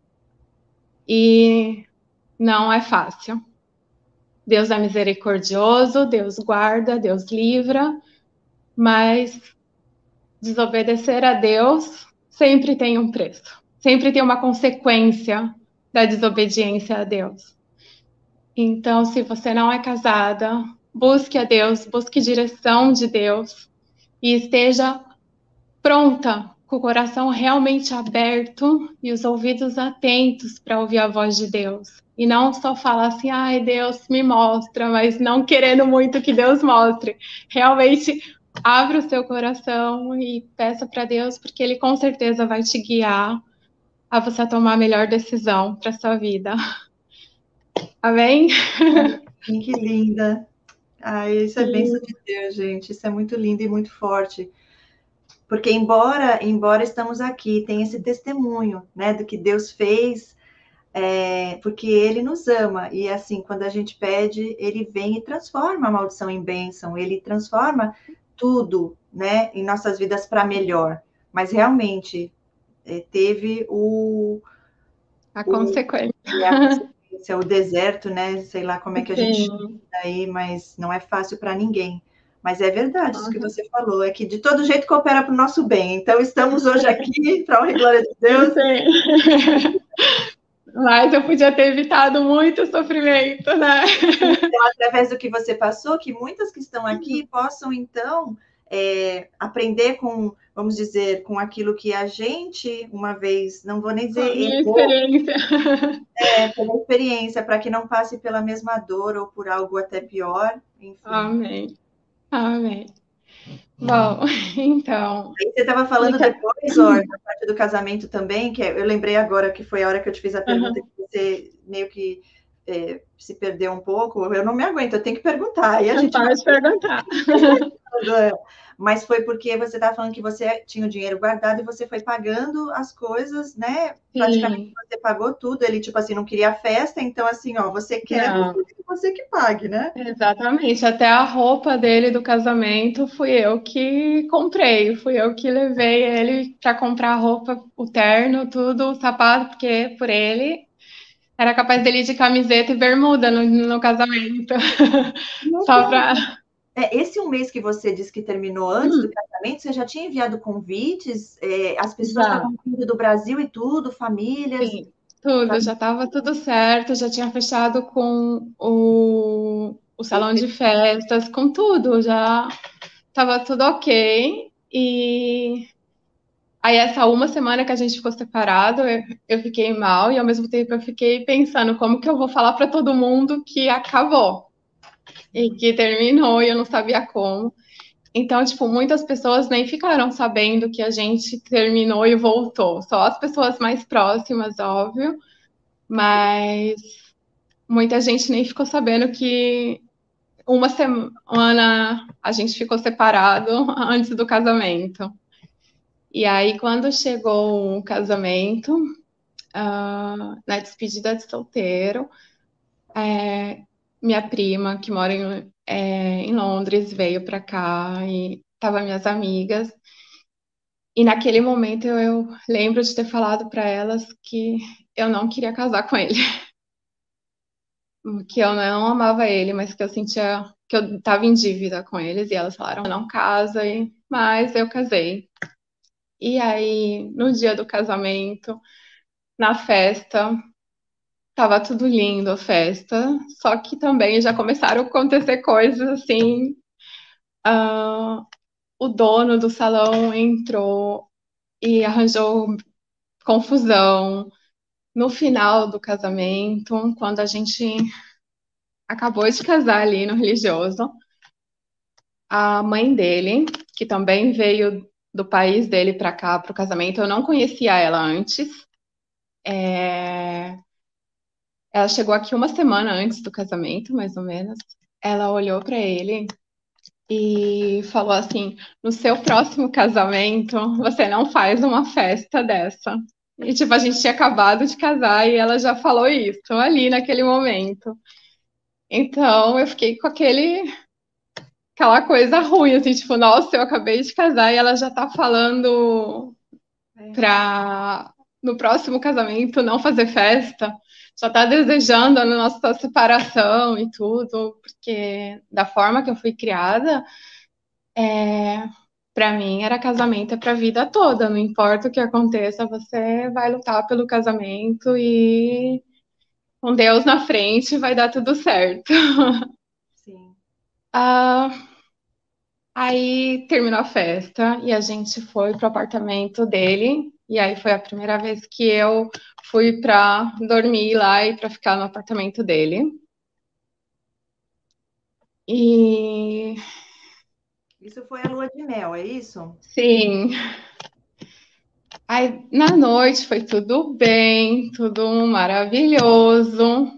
E não é fácil. Deus é misericordioso, Deus guarda, Deus livra, mas desobedecer a Deus sempre tem um preço, sempre tem uma consequência da desobediência a Deus. Então, se você não é casada, busque a Deus, busque direção de Deus e esteja pronta, com o coração realmente aberto e os ouvidos atentos para ouvir a voz de Deus. E não só falar assim, ai, Deus me mostra, mas não querendo muito que Deus mostre. Realmente abra o seu coração e peça para Deus, porque Ele com certeza vai te guiar a você tomar a melhor decisão para sua vida. Amém? Que linda. Ai, isso é bênção de Deus, gente. Isso é muito lindo e muito forte. Porque embora estamos aqui, tem esse testemunho, né, do que Deus fez, porque Ele nos ama. E assim, quando a gente pede, Ele vem e transforma a maldição em bênção. Ele transforma tudo, né, em nossas vidas para melhor. Mas realmente teve A consequência. o deserto, né? Sei lá como é que a gente chama aí, mas não é fácil para ninguém. Mas é verdade isso que você falou, é que de todo jeito coopera para o nosso bem. Então, estamos hoje aqui, para a honra e glória de Deus. Mas eu podia ter evitado muito sofrimento, né? Então, através do que você passou, que muitas que estão aqui possam, então, aprender com, vamos dizer, com aquilo que a gente, uma vez, não vou nem dizer experiência. Pela experiência, para que não passe pela mesma dor ou por algo até pior. Enfim. Amém. Amém. Bom, então. Aí você estava falando depois, da parte do casamento também, que eu lembrei agora que foi a hora que eu te fiz a pergunta que você meio que se perdeu um pouco. Eu não me aguento, eu tenho que perguntar. Aí a gente pode perguntar. Mas foi porque você estava falando que você tinha o dinheiro guardado e você foi pagando as coisas, né? Praticamente você pagou tudo. Ele, tipo assim, não queria festa, então assim, ó, você quer, você que pague, né? Exatamente. Até a roupa dele do casamento fui eu que comprei, fui eu que levei ele para comprar a roupa, o terno, tudo, o sapato, porque por ele era capaz dele ir de camiseta e bermuda no casamento. Só para. Esse um mês que você disse que terminou antes do casamento, você já tinha enviado convites? As pessoas estavam vindo do Brasil e tudo, famílias? Sim, tudo, já estava tudo certo, já tinha fechado com o salão de festas, com tudo, já tava tudo ok. E aí, essa uma semana que a gente ficou separado, eu fiquei mal e ao mesmo tempo eu fiquei pensando como que eu vou falar para todo mundo que acabou e que terminou e eu não sabia como. Então, tipo, muitas pessoas nem ficaram sabendo que a gente terminou e voltou. Só as pessoas mais próximas, óbvio, mas muita gente nem ficou sabendo que uma semana a gente ficou separado antes do casamento. E aí, quando chegou o casamento, na despedida de solteiro, minha prima, que mora em Londres, veio para cá e tava minhas amigas. E naquele momento eu lembro de ter falado para elas que eu não queria casar com ele, que eu não amava ele, mas que eu sentia que eu estava em dívida com eles. E elas falaram: não casa, mas eu casei. E aí, no dia do casamento, na festa, tava tudo lindo a festa, só que também já começaram a acontecer coisas assim. ah, o dono do salão entrou e arranjou confusão. No final do casamento, quando a gente acabou de casar ali no religioso, a mãe dele, que também veio do país dele para cá para o casamento, eu não conhecia ela antes. Ela chegou aqui uma semana antes do casamento, mais ou menos. Ela olhou para ele e falou assim: no seu próximo casamento, você não faz uma festa dessa. E, tipo, a gente tinha acabado de casar e ela já falou isso ali naquele momento. Então, eu fiquei com aquela coisa ruim, assim, tipo, nossa, eu acabei de casar e ela já tá falando pra no próximo casamento não fazer festa. Já tá desejando a nossa separação e tudo, porque da forma que eu fui criada, para mim era casamento é pra vida toda, não importa o que aconteça, você vai lutar pelo casamento e com Deus na frente vai dar tudo certo. Sim. Ah, aí terminou a festa e a gente foi pro apartamento dele. E aí foi a primeira vez que eu fui pra dormir lá e pra ficar no apartamento dele. E Isso foi a lua de mel, é isso? sim, aí na noite foi tudo bem, tudo maravilhoso.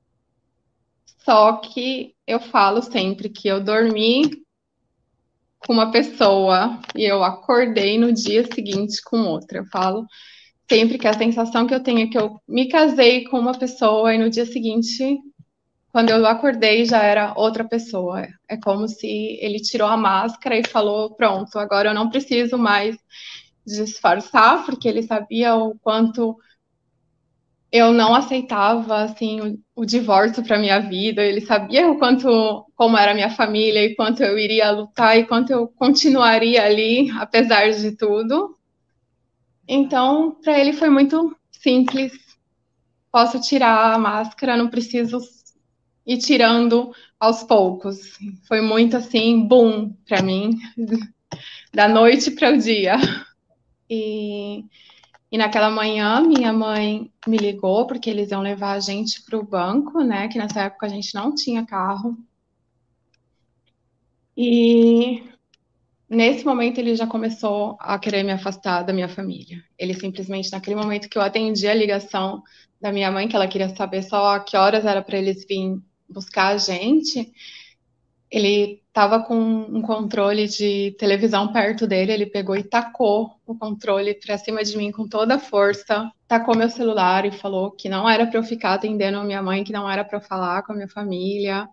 Só que eu falo sempre que eu dormi com uma pessoa e eu acordei no dia seguinte com outra. Eu falo sempre que a sensação que eu tenho é que eu me casei com uma pessoa e no dia seguinte, quando eu acordei, já era outra pessoa. É como se ele tirou a máscara e falou: pronto, agora eu não preciso mais disfarçar, porque ele sabia o quanto eu não aceitava assim o divórcio para minha vida. Ele sabia o quanto como era a minha família e quanto eu iria lutar e quanto eu continuaria ali apesar de tudo. Então, para ele foi muito simples. Posso tirar a máscara, não preciso ir tirando aos poucos. Foi muito assim, boom, para mim, da noite para o dia. E, e naquela manhã, minha mãe me ligou porque eles iam levar a gente para o banco, né? Que nessa época a gente não tinha carro. E nesse momento ele já começou a querer me afastar da minha família. Ele simplesmente, naquele momento que eu atendi a ligação da minha mãe, que ela queria saber só a que horas era para eles virem buscar a gente, ele estava com um controle de televisão perto dele, ele pegou e tacou o controle para cima de mim com toda a força, tacou meu celular e falou que não era para eu ficar atendendo a minha mãe, que não era para eu falar com a minha família.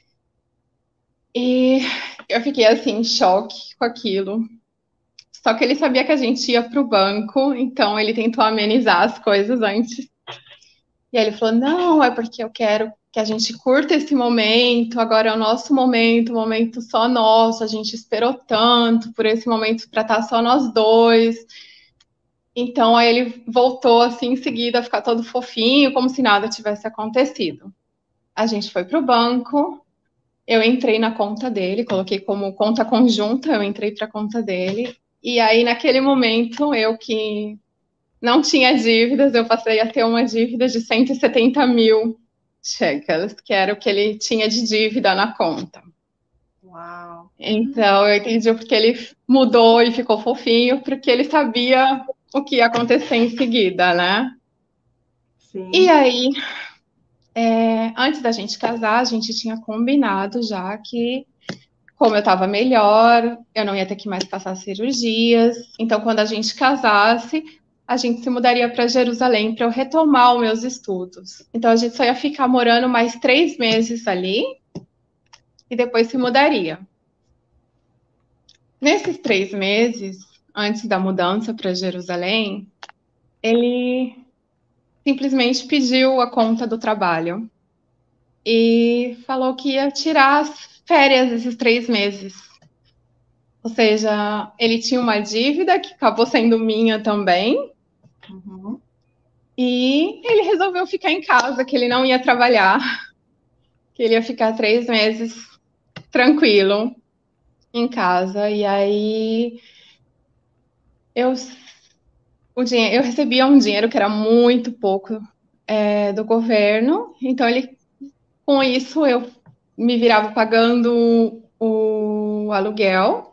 E eu fiquei assim em choque com aquilo. Só que ele sabia que a gente ia para o banco, então ele tentou amenizar as coisas antes. E aí ele falou: não, é porque eu quero que a gente curta esse momento, agora é o nosso momento, um momento só nosso, a gente esperou tanto por esse momento para estar só nós dois. Então aí ele voltou assim em seguida a ficar todo fofinho, como se nada tivesse acontecido. A gente foi para o banco, eu entrei na conta dele, coloquei como conta conjunta, eu entrei para a conta dele. E aí, naquele momento, eu que não tinha dívidas, eu passei a ter uma dívida de 170 mil shekels, que era o que ele tinha de dívida na conta. Uau. Então, eu entendi porque ele mudou e ficou fofinho, porque ele sabia o que ia acontecer em seguida, né? E Sim. aí, antes da gente casar, a gente tinha combinado já que, como eu estava melhor, eu não ia ter que mais passar cirurgias. Então, quando a gente casasse, a gente se mudaria para Jerusalém para eu retomar os meus estudos. Então, a gente só ia ficar morando mais 3 meses ali e depois se mudaria. Nesses 3 meses, antes da mudança para Jerusalém, ele simplesmente pediu a conta do trabalho e falou que ia tirar as férias esses 3 meses. Ou seja, ele tinha uma dívida que acabou sendo minha também, Uhum. e ele resolveu ficar em casa, que ele não ia trabalhar, que ele ia ficar 3 meses tranquilo em casa. E aí eu, eu recebia um dinheiro que era muito pouco do governo, então ele, com isso eu me virava pagando o aluguel.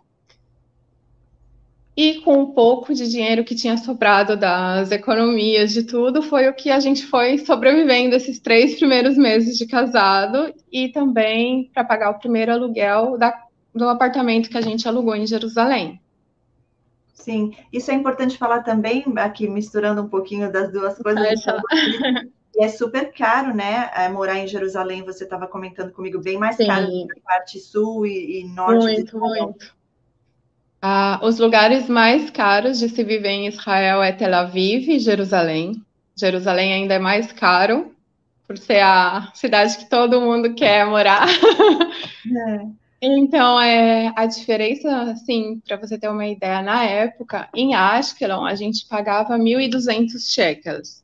E com um pouco de dinheiro que tinha sobrado das economias de tudo, foi o que a gente foi sobrevivendo esses 3 primeiros meses de casado e também para pagar o primeiro aluguel do apartamento que a gente alugou em Jerusalém. Sim, isso é importante falar também, aqui misturando um pouquinho das duas coisas, a gente Fecha. falou que é super caro, né? Morar em Jerusalém, você estava comentando comigo, bem mais caro do Sim, que a parte sul e norte de muito, Israel. muito. Os lugares mais caros de se viver em Israel é Tel Aviv e Jerusalém. Jerusalém ainda é mais caro, por ser a cidade que todo mundo quer morar. É. Então, a diferença, assim, para você ter uma ideia, na época, em Ashkelon, a gente pagava 1.200 shekels.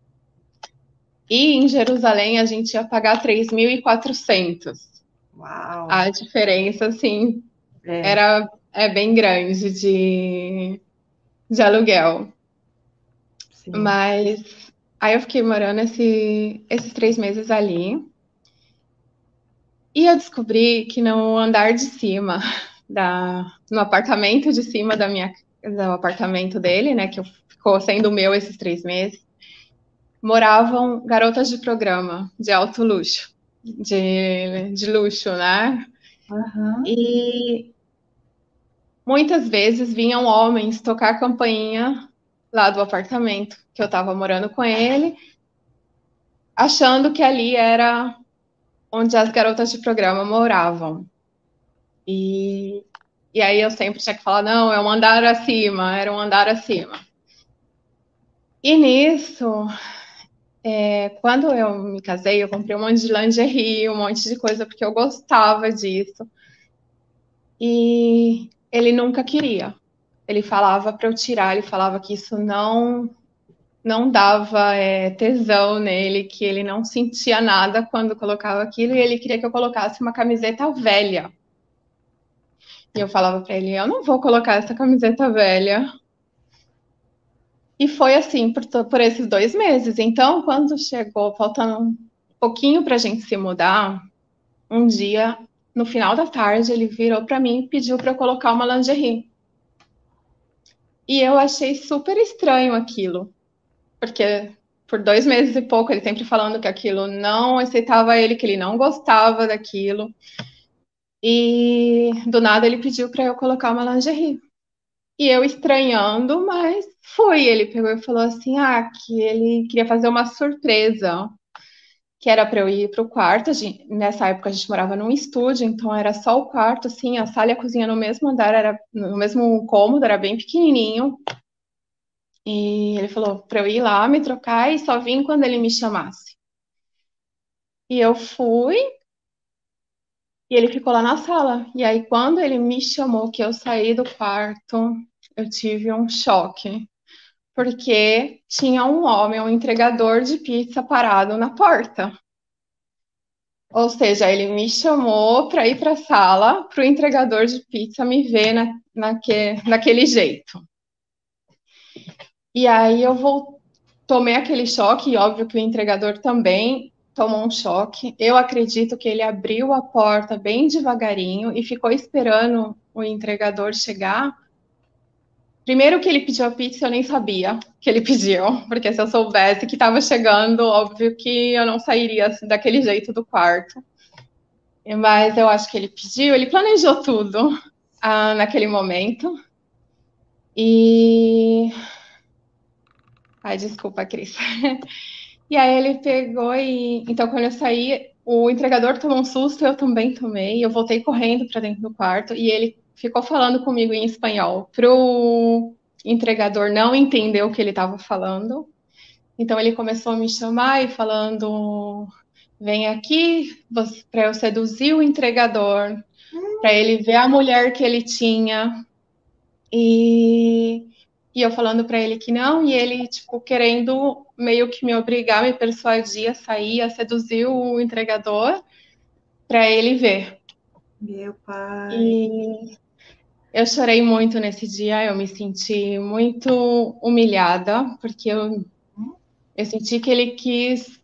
E em Jerusalém, a gente ia pagar 3.400. Uau! A diferença, assim, É, é bem grande de aluguel. sim. Mas aí eu fiquei morando esses 3 meses ali. E eu descobri que no andar de cima, no apartamento de cima do apartamento dele, né, que ficou sendo meu esses 3 meses, moravam garotas de programa de alto luxo, de luxo, né? Aham. E muitas vezes vinham homens tocar campainha lá do apartamento que eu estava morando com ele, achando que ali era onde as garotas de programa moravam. E, e aí eu sempre tinha que falar, não, é um andar acima, era um andar acima. E nisso, quando eu me casei, eu comprei um monte de lingerie, um monte de coisa, porque eu gostava disso. E ele nunca queria. Ele falava para eu tirar, ele falava que isso não dava tesão nele, que ele não sentia nada quando colocava aquilo, e ele queria que eu colocasse uma camiseta velha. E eu falava para ele, eu não vou colocar essa camiseta velha. E foi assim por esses 2 meses. Então, quando chegou, faltando um pouquinho para a gente se mudar, um dia, no final da tarde, ele virou para mim e pediu para eu colocar uma lingerie. E eu achei super estranho aquilo, porque por 2 meses e pouco ele sempre falando que aquilo não aceitava ele, que ele não gostava daquilo. E do nada ele pediu para eu colocar uma lingerie. E eu estranhando, mas fui. Ele pegou e falou assim: que ele queria fazer uma surpresa, que era para eu ir para o quarto. Nessa época a gente morava num estúdio, então era só o quarto, assim, a sala e a cozinha no mesmo andar, era no mesmo cômodo, era bem pequenininho. E ele falou para eu ir lá, me trocar e só vim quando ele me chamasse. E eu fui, e ele ficou lá na sala. E aí, quando ele me chamou, que eu saí do quarto, eu tive um choque. Porque tinha um homem, um entregador de pizza parado na porta. Ou seja, ele me chamou para ir para a sala, para o entregador de pizza me ver naquele jeito. E aí tomei aquele choque, e óbvio que o entregador também tomou um choque. Eu acredito que ele abriu a porta bem devagarinho e ficou esperando o entregador chegar. Primeiro que ele pediu a pizza, eu nem sabia que ele pediu, porque se eu soubesse que estava chegando, óbvio que eu não sairia assim, daquele jeito do quarto. Mas eu acho que ele pediu, ele planejou tudo naquele momento. E. Ai, desculpa, Cris. E aí ele pegou e. Então, quando eu saí, o entregador tomou um susto, eu também tomei. Eu voltei correndo para dentro do quarto e ele ficou falando comigo em espanhol. Pro entregador não entender o que ele estava falando. Então ele começou a me chamar e falando: vem aqui para eu seduzir o entregador, para ele ver a mulher que ele tinha. E, e eu falando para ele que não, e ele, tipo, querendo meio que me obrigar, me persuadir a sair, a seduzir o entregador para ele ver. Meu pai. E eu chorei muito nesse dia, eu me senti muito humilhada, porque eu senti que ele quis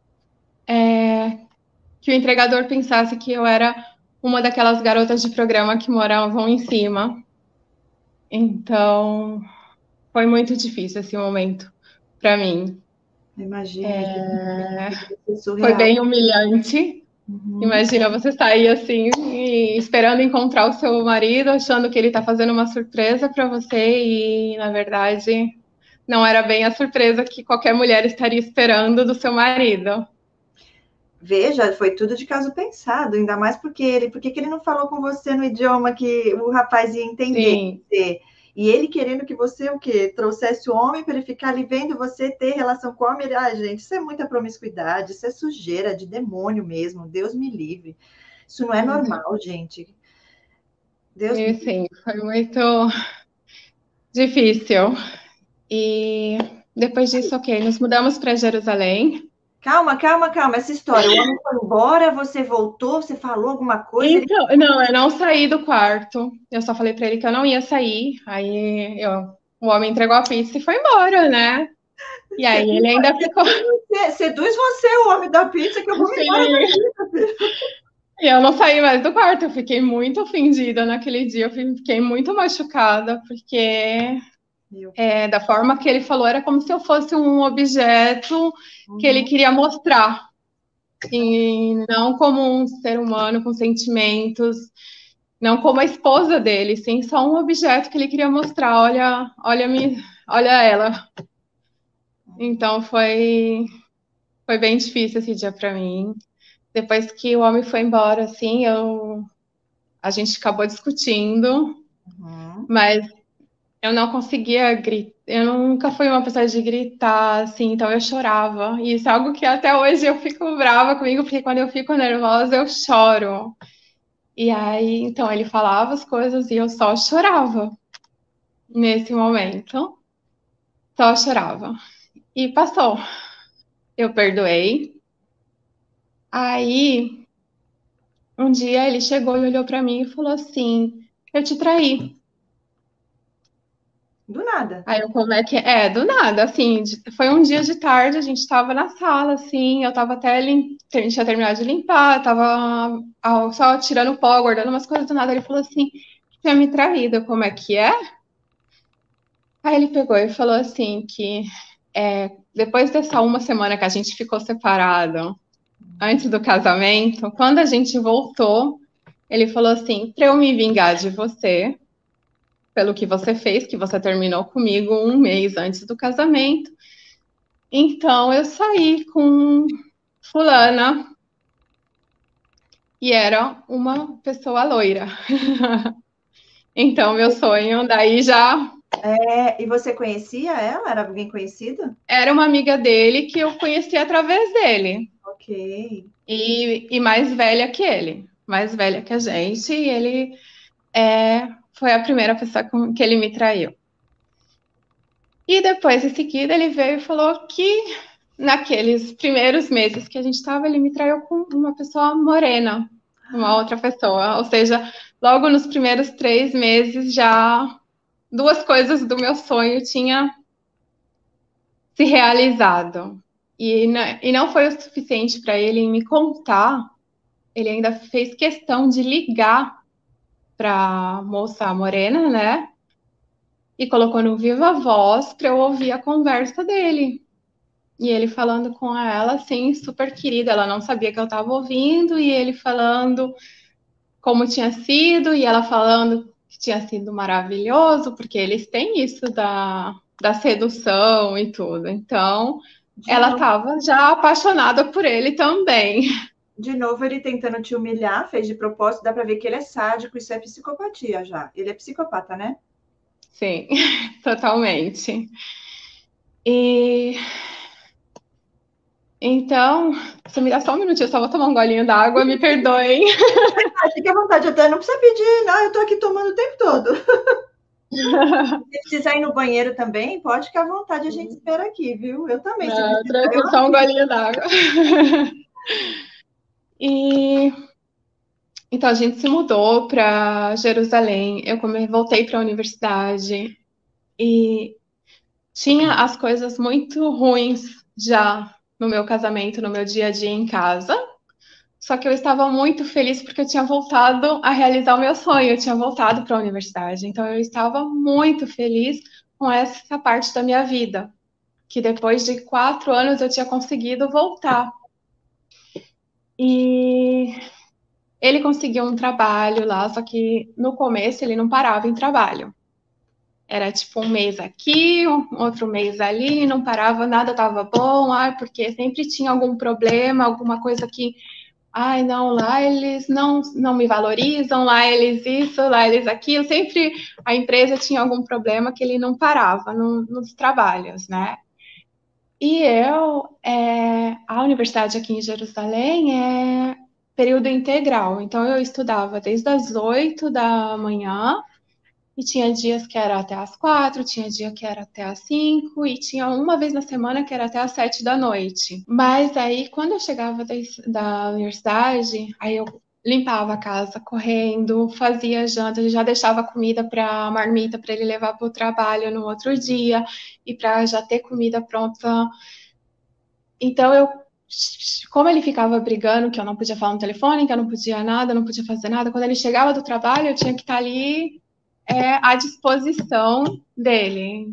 que o entregador pensasse que eu era uma daquelas garotas de programa que moravam em cima. Então, foi muito difícil esse momento para mim. Imagina, gente, é Foi surreal. bem humilhante. Uhum. Imagina você sair assim, e esperando encontrar o seu marido, achando que ele está fazendo uma surpresa para você e, na verdade, não era bem a surpresa que qualquer mulher estaria esperando do seu marido. Veja, foi tudo de caso pensado, ainda mais por que ele não falou com você no idioma que o rapaz ia entender? Sim, E ele querendo que você o quê? Trouxesse o homem para ele ficar ali vendo você ter relação com o homem. Ah, gente, isso é muita promiscuidade, isso é sujeira de demônio mesmo. Deus me livre. Isso não é normal, gente. Deus me e, livre. sim, foi muito difícil. E depois disso, ok, nos mudamos para Jerusalém. Calma, calma, calma. Essa história. O homem foi embora, você voltou, você falou alguma coisa, ele. Então, não, eu não saí do quarto. Eu só falei para ele que eu não ia sair. O homem entregou a pizza e foi embora, né? E aí ele ainda ficou. Seduz você, o homem da pizza, que eu vou me embora Sim. daqui. E eu não saí mais do quarto. Eu fiquei muito ofendida naquele dia. Eu fiquei muito machucada, porque Meu. da forma que ele falou, era como se eu fosse um objeto que ele Uhum. queria mostrar. E não como um ser humano com sentimentos. Não como a esposa dele, sim, só um objeto que ele queria mostrar. Olha ela. Então foi bem difícil esse dia para mim. Depois que o homem foi embora, assim, a gente acabou discutindo, Uhum. mas eu não conseguia gritar. Eu nunca fui uma pessoa de gritar, assim, então eu chorava. E isso é algo que até hoje eu fico brava comigo, porque quando eu fico nervosa eu choro. E aí, então ele falava as coisas e eu só chorava nesse momento. Só chorava. E passou. Eu perdoei. Aí, um dia ele chegou e olhou pra mim e falou assim: eu te traí. Do nada. Aí eu, como é que é? Do nada, assim, foi um dia de tarde, a gente tava na sala, assim, eu tava até, a gente tinha terminado de limpar, tava só tirando pó, guardando umas coisas do nada, ele falou assim, tinha me traído, como é que é? Aí ele pegou e falou assim que depois dessa uma semana que a gente ficou separado, antes do casamento, quando a gente voltou, ele falou assim, para eu me vingar de você, pelo que você fez, que você terminou comigo um mês antes do casamento, então eu saí com fulana e era uma pessoa loira. Então meu sonho daí já E você conhecia ela? Era alguém conhecido? era uma amiga dele que eu conheci através dele. Ok. E mais velha que ele, mais velha que a gente, e ele foi a primeira pessoa com que ele me traiu. E depois, em seguida, ele veio e falou que naqueles primeiros meses que a gente estava, ele me traiu com uma pessoa morena, uma outra pessoa. Ou seja, logo nos primeiros 3 meses já duas coisas do meu sonho tinha se realizado. E não foi o suficiente para ele me contar. Ele ainda fez questão de ligar para a moça morena, né? E colocou no Viva Voz para eu ouvir a conversa dele. E ele falando com ela, assim, super querida. Ela não sabia que eu estava ouvindo, e ele falando como tinha sido, e ela falando que tinha sido maravilhoso, porque eles têm isso da sedução e tudo. Então, De ela novo, estava já apaixonada por ele também. de novo, ele tentando te humilhar, fez de propósito, dá para ver que ele é sádico, isso é psicopatia já. Ele é psicopata, né? Sim, totalmente. E então, você me dá só um minutinho, eu só vou tomar um golinho d'água, me perdoem. Ah, fique à vontade, até não precisa pedir, não, eu tô aqui tomando o tempo todo. Se precisar ir no banheiro também, pode ficar à vontade, a gente espera aqui, viu? Eu também, se Não, precisar, eu tranquilo, só um aviso. golinho d'água. E então a gente se mudou para Jerusalém. Voltei para a universidade e tinha as coisas muito ruins já no meu casamento, no meu dia a dia em casa. Só que eu estava muito feliz porque eu tinha voltado a realizar o meu sonho, eu tinha voltado para a universidade. Então eu estava muito feliz com essa parte da minha vida, que depois de 4 anos eu tinha conseguido voltar. E ele conseguiu um trabalho lá, só que no começo ele não parava em trabalho. Era tipo um mês aqui, outro mês ali, não parava, nada estava bom, porque sempre tinha algum problema, alguma coisa que, não, lá eles não me valorizam, lá eles isso, lá eles aquilo, sempre a empresa tinha algum problema que ele não parava nos trabalhos, né? E a universidade aqui em Jerusalém é período integral, então eu estudava desde as 8 da manhã e tinha dias que era até as 4, tinha dia que era até as 5 e tinha uma vez na semana que era até as 7 da noite. Mas aí, quando eu chegava da universidade, aí eu limpava a casa correndo, fazia janta, já deixava comida para marmita para ele levar para o trabalho no outro dia e para já ter comida pronta. Então como ele ficava brigando que eu não podia falar no telefone, que eu não podia nada, não podia fazer nada, quando ele chegava do trabalho, eu tinha que estar ali à disposição dele.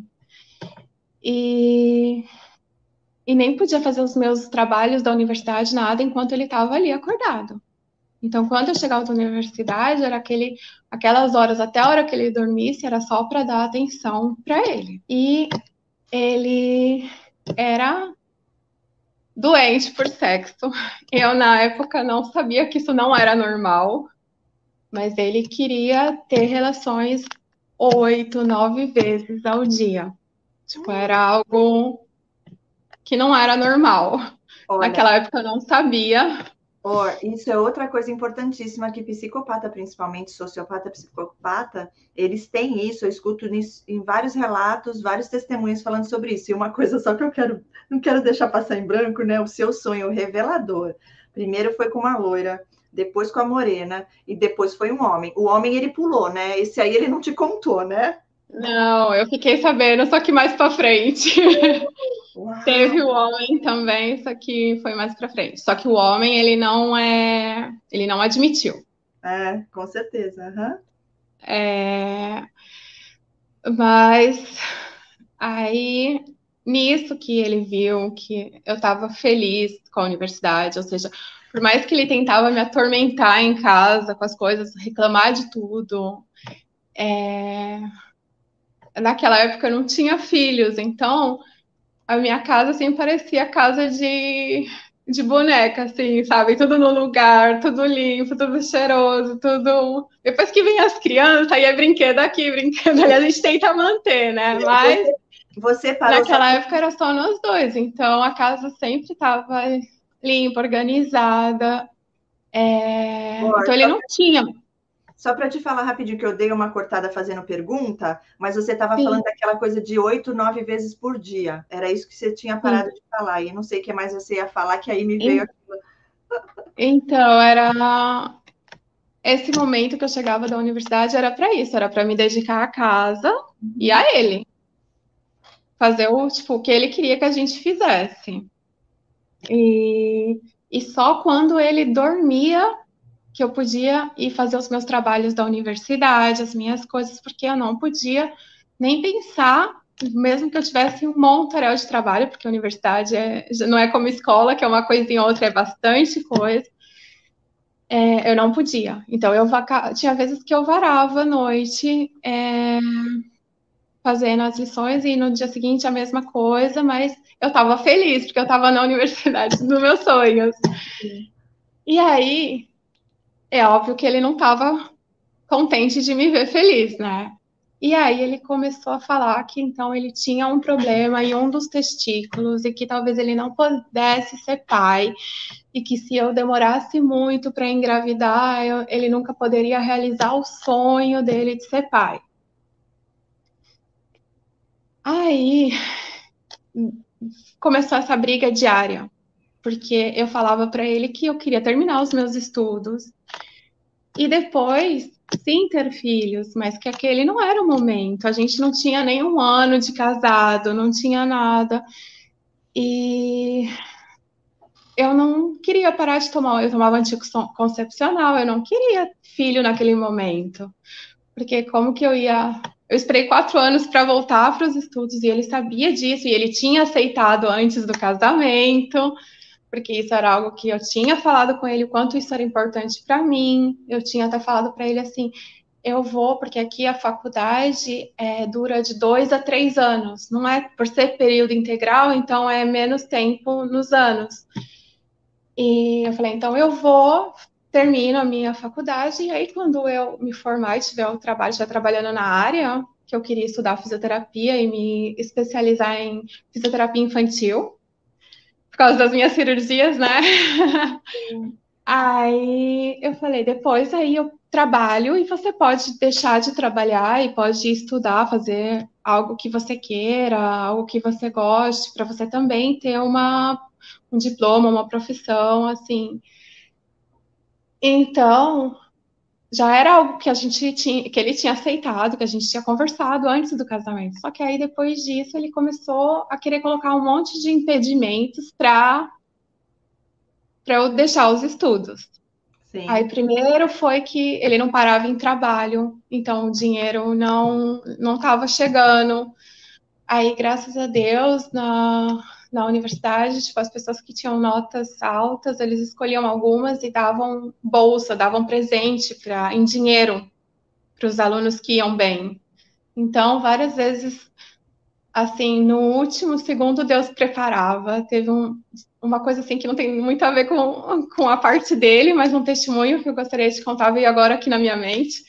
E, e nem podia fazer os meus trabalhos da universidade, nada, enquanto ele estava ali acordado. Então, quando eu chegava da universidade, era aquelas horas, até a hora que ele dormisse, era só para dar atenção para ele. E ele era doente por sexo. Eu, na época, não sabia que isso não era normal, mas ele queria ter relações 8, 9 vezes ao dia. Tipo, era algo que não era normal. Olha, Naquela época eu não sabia. isso é outra coisa importantíssima que psicopata, principalmente sociopata, psicopata, eles têm isso. Eu escuto em vários relatos, vários testemunhos falando sobre isso. E uma coisa só que não quero deixar passar em branco, né? O seu sonho revelador. Primeiro foi com uma loira, depois com a morena e depois foi um homem. O homem ele pulou, né? Esse aí ele não te contou, né? Não, eu fiquei sabendo, só que mais pra frente. Uau! Teve o homem também, só que foi mais pra frente. Só que o homem, ele não admitiu. É, com certeza. Uhum. É, mas aí, nisso que ele viu que eu estava feliz com a universidade, ou seja, por mais que ele tentava me atormentar em casa com as coisas, reclamar de tudo, naquela época eu não tinha filhos, então a minha casa sempre parecia casa de boneca, assim, sabe? Tudo no lugar, tudo limpo, tudo cheiroso, tudo. Depois que vem as crianças, aí é brinquedo aqui, brinquedo ali, a gente tenta manter, né? Mas Você parou só. naquela época era só nós dois, então a casa sempre estava limpa, organizada. Então ele não tinha. Só para te falar rapidinho, que eu dei uma cortada fazendo pergunta, mas você estava Sim, falando daquela coisa de 8, 9 vezes por dia. Era isso que você tinha sim. parado de falar. E não sei o que mais você ia falar, que aí me veio aquilo. Então, era esse momento que eu chegava da universidade era para isso, era para me dedicar à casa e Uhum. a ele, fazer o tipo o que ele queria que a gente fizesse. E, e só quando ele dormia que eu podia ir fazer os meus trabalhos da universidade, as minhas coisas, porque eu não podia nem pensar, mesmo que eu tivesse um montoréu de trabalho, porque a universidade não é como escola, que é uma coisa em outra, é bastante coisa. Eu não podia. Então, tinha vezes que eu varava a noite fazendo as lições e no dia seguinte a mesma coisa, mas eu estava feliz, porque eu estava na universidade dos meus sonhos. Sim. E aí, é óbvio que ele não estava contente de me ver feliz, né? E aí ele começou a falar que então ele tinha um problema em um dos testículos e que talvez ele não pudesse ser pai e que se eu demorasse muito para engravidar, ele nunca poderia realizar o sonho dele de ser pai. Aí começou essa briga diária, porque eu falava para ele que eu queria terminar os meus estudos e depois sim ter filhos, mas que aquele não era o momento. A gente não tinha nem um ano de casado, não tinha nada. E eu não queria parar de tomar, eu tomava anticoncepcional, eu não queria filho naquele momento. Porque como que eu ia. Eu esperei 4 anos para voltar para os estudos e ele sabia disso, e ele tinha aceitado antes do casamento, porque isso era algo que eu tinha falado com ele, o quanto isso era importante para mim. Eu tinha até falado para ele assim: eu vou, porque aqui a faculdade dura de 2 a 3 anos, não é por ser período integral, então é menos tempo nos anos. E eu falei: então eu vou, termino a minha faculdade, e aí quando eu me formar e tiver o trabalho, estiver trabalhando na área, que eu queria estudar fisioterapia e me especializar em fisioterapia infantil, por causa das minhas cirurgias, né? Aí eu falei, depois aí eu trabalho e você pode deixar de trabalhar e pode estudar, fazer algo que você queira, algo que você goste, para você também ter um diploma, uma profissão, assim. Então, já era algo que a gente tinha, que ele tinha aceitado, que a gente tinha conversado antes do casamento. Só que aí depois disso ele começou a querer colocar um monte de impedimentos para eu deixar os estudos. Aí Sim. primeiro foi que ele não parava em trabalho, então o dinheiro não estava chegando. Aí, graças a Deus, na universidade, tipo, as pessoas que tinham notas altas, eles escolhiam algumas e davam bolsa, davam presente em dinheiro para os alunos que iam bem. Então, várias vezes, assim, no último segundo, Deus preparava. Teve uma coisa assim que não tem muito a ver com a parte dele, mas um testemunho que eu gostaria de contar veio agora aqui na minha mente.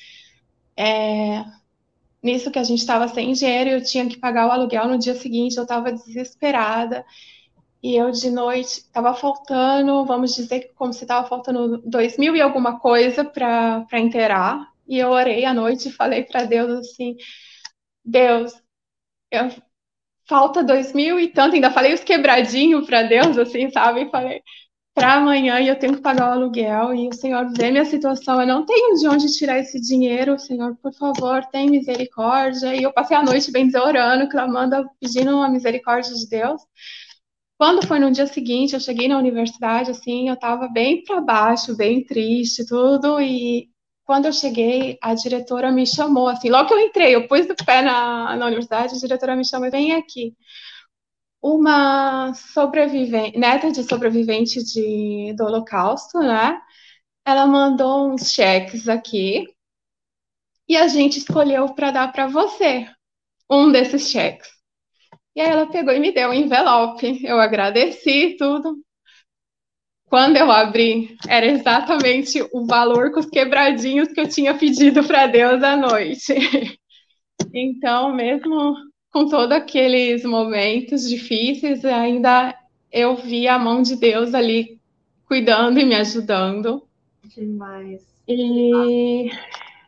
Nisso que a gente estava sem dinheiro, eu tinha que pagar o aluguel no dia seguinte, eu estava desesperada. E eu de noite estava faltando, vamos dizer que como se estava faltando 2.000 e alguma coisa para inteirar. E eu orei à noite e falei para Deus assim: Deus, eu, falta 2.000 e tanto, ainda falei os quebradinhos para Deus, assim, sabe? E falei, para amanhã e eu tenho que pagar o aluguel e o Senhor vê minha situação, eu não tenho de onde tirar esse dinheiro, Senhor, por favor, tem misericórdia. E eu passei a noite bem dizer, orando, clamando, pedindo a misericórdia de Deus. Quando foi no dia seguinte, eu cheguei na universidade, assim, eu estava bem para baixo, bem triste, tudo, e quando eu cheguei, a diretora me chamou, assim, logo que eu entrei, eu pus o pé na universidade, a diretora me chamou, vem aqui. Uma sobrevivente, neta de sobrevivente do Holocausto, né? Ela mandou uns cheques aqui e a gente escolheu para dar para você um desses cheques. E aí ela pegou e me deu um envelope. Eu agradeci tudo. Quando eu abri, era exatamente o valor com os quebradinhos que eu tinha pedido para Deus à noite. Então, mesmo com todos aqueles momentos difíceis, ainda eu vi a mão de Deus ali cuidando e me ajudando. Demais. E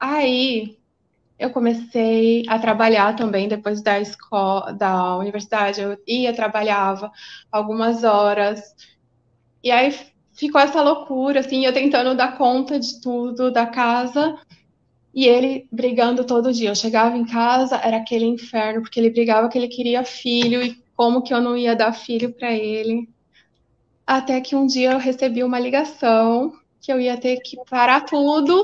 Aí eu comecei a trabalhar também depois da escola, da universidade. Eu ia, trabalhava algumas horas. E aí ficou essa loucura, assim, eu tentando dar conta de tudo da casa e ele brigando todo dia. Eu chegava em casa, era aquele inferno, porque ele brigava que ele queria filho e como que eu não ia dar filho para ele. Até que um dia eu recebi uma ligação que eu ia ter que parar tudo.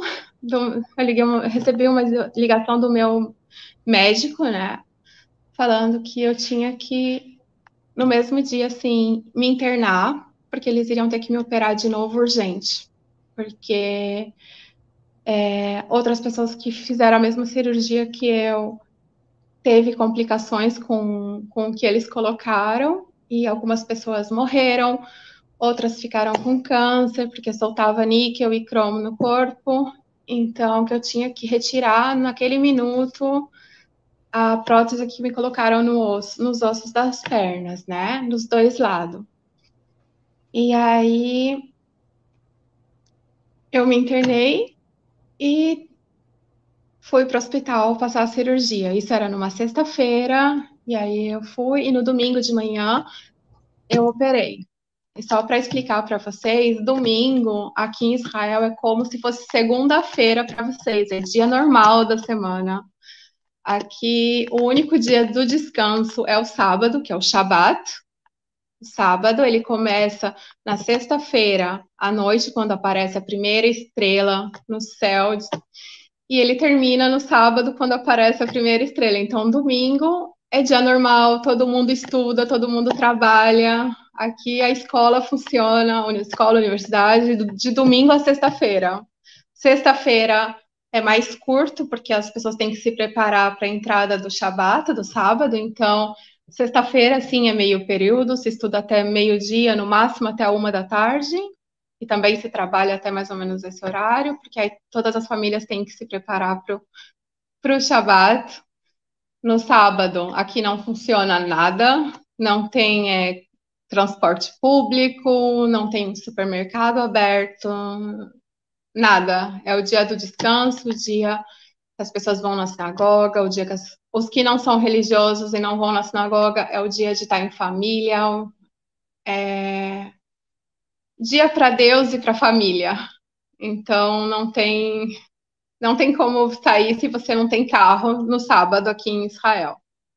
Recebi uma ligação do meu médico, né? Falando que eu tinha que, no mesmo dia, assim, me internar, porque eles iriam ter que me operar de novo urgente. Porque outras pessoas que fizeram a mesma cirurgia que eu teve complicações com o que eles colocaram e algumas pessoas morreram, outras ficaram com câncer porque soltava níquel e cromo no corpo. Então, que eu tinha que retirar naquele minuto a prótese que me colocaram no osso, nos ossos das pernas, né? Dos dois lados. E aí eu me internei e fui para o hospital passar a cirurgia. Isso era numa sexta-feira, e aí eu fui, e no domingo de manhã eu operei. E só para explicar para vocês, domingo aqui em Israel é como se fosse segunda-feira para vocês, é dia normal da semana. Aqui o único dia do descanso é o sábado, que é o Shabat. O sábado ele começa na sexta-feira à noite, quando aparece a primeira estrela no céu, e ele termina no sábado, quando aparece a primeira estrela. Então, domingo é dia normal, todo mundo estuda, todo mundo trabalha. Aqui a escola funciona, escola, universidade, de domingo a sexta-feira. Sexta-feira é mais curto, porque as pessoas têm que se preparar para a entrada do Shabat, do sábado. Então, sexta-feira, sim, é meio período, se estuda até meio-dia, no máximo até 1 da tarde. E também se trabalha até mais ou menos esse horário, porque aí todas as famílias têm que se preparar para o Shabat. No sábado, aqui não funciona nada, não tem transporte público, não tem supermercado aberto, nada. É o dia do descanso, o dia que as pessoas vão na sinagoga, o dia que os que não são religiosos e não vão na sinagoga é o dia de estar em família, é dia para Deus e para a família. Então não tem como sair se você não tem carro no sábado aqui em Israel.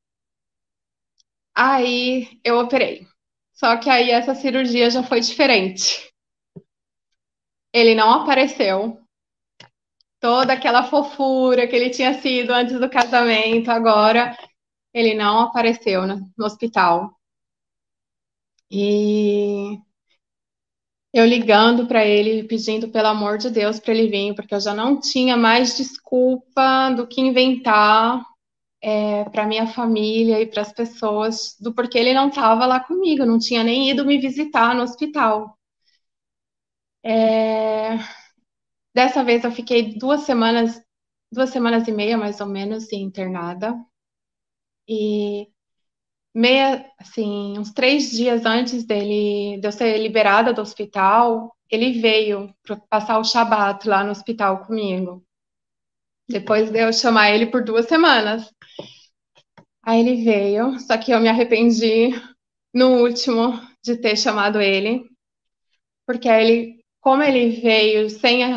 Aí eu operei. Só que aí essa cirurgia já foi diferente. Ele não apareceu. Toda aquela fofura que ele tinha sido antes do casamento, agora ele não apareceu no hospital. E eu ligando para ele, pedindo pelo amor de Deus para ele vir, porque eu já não tinha mais desculpa do que inventar para minha família e para as pessoas do porquê ele não estava lá comigo, não tinha nem ido me visitar no hospital. Dessa vez eu fiquei 2 semanas e meia mais ou menos internada e assim, uns 3 dias antes de eu ser liberada do hospital, ele veio para passar o Shabat lá no hospital comigo. Depois de eu chamar ele por 2 semanas. Aí ele veio, só que eu me arrependi no último de ter chamado ele, porque ele, como ele veio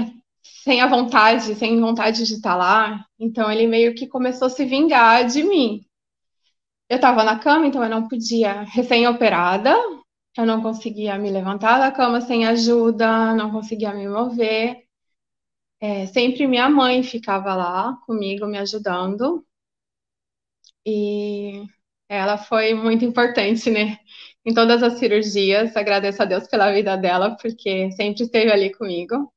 sem vontade de estar lá, então ele meio que começou a se vingar de mim. Eu estava na cama, então eu não podia, recém-operada, eu não conseguia me levantar da cama sem ajuda, não conseguia me mover. Sempre minha mãe ficava lá comigo, me ajudando, e ela foi muito importante, né? Em todas as cirurgias, agradeço a Deus pela vida dela, porque sempre esteve ali comigo.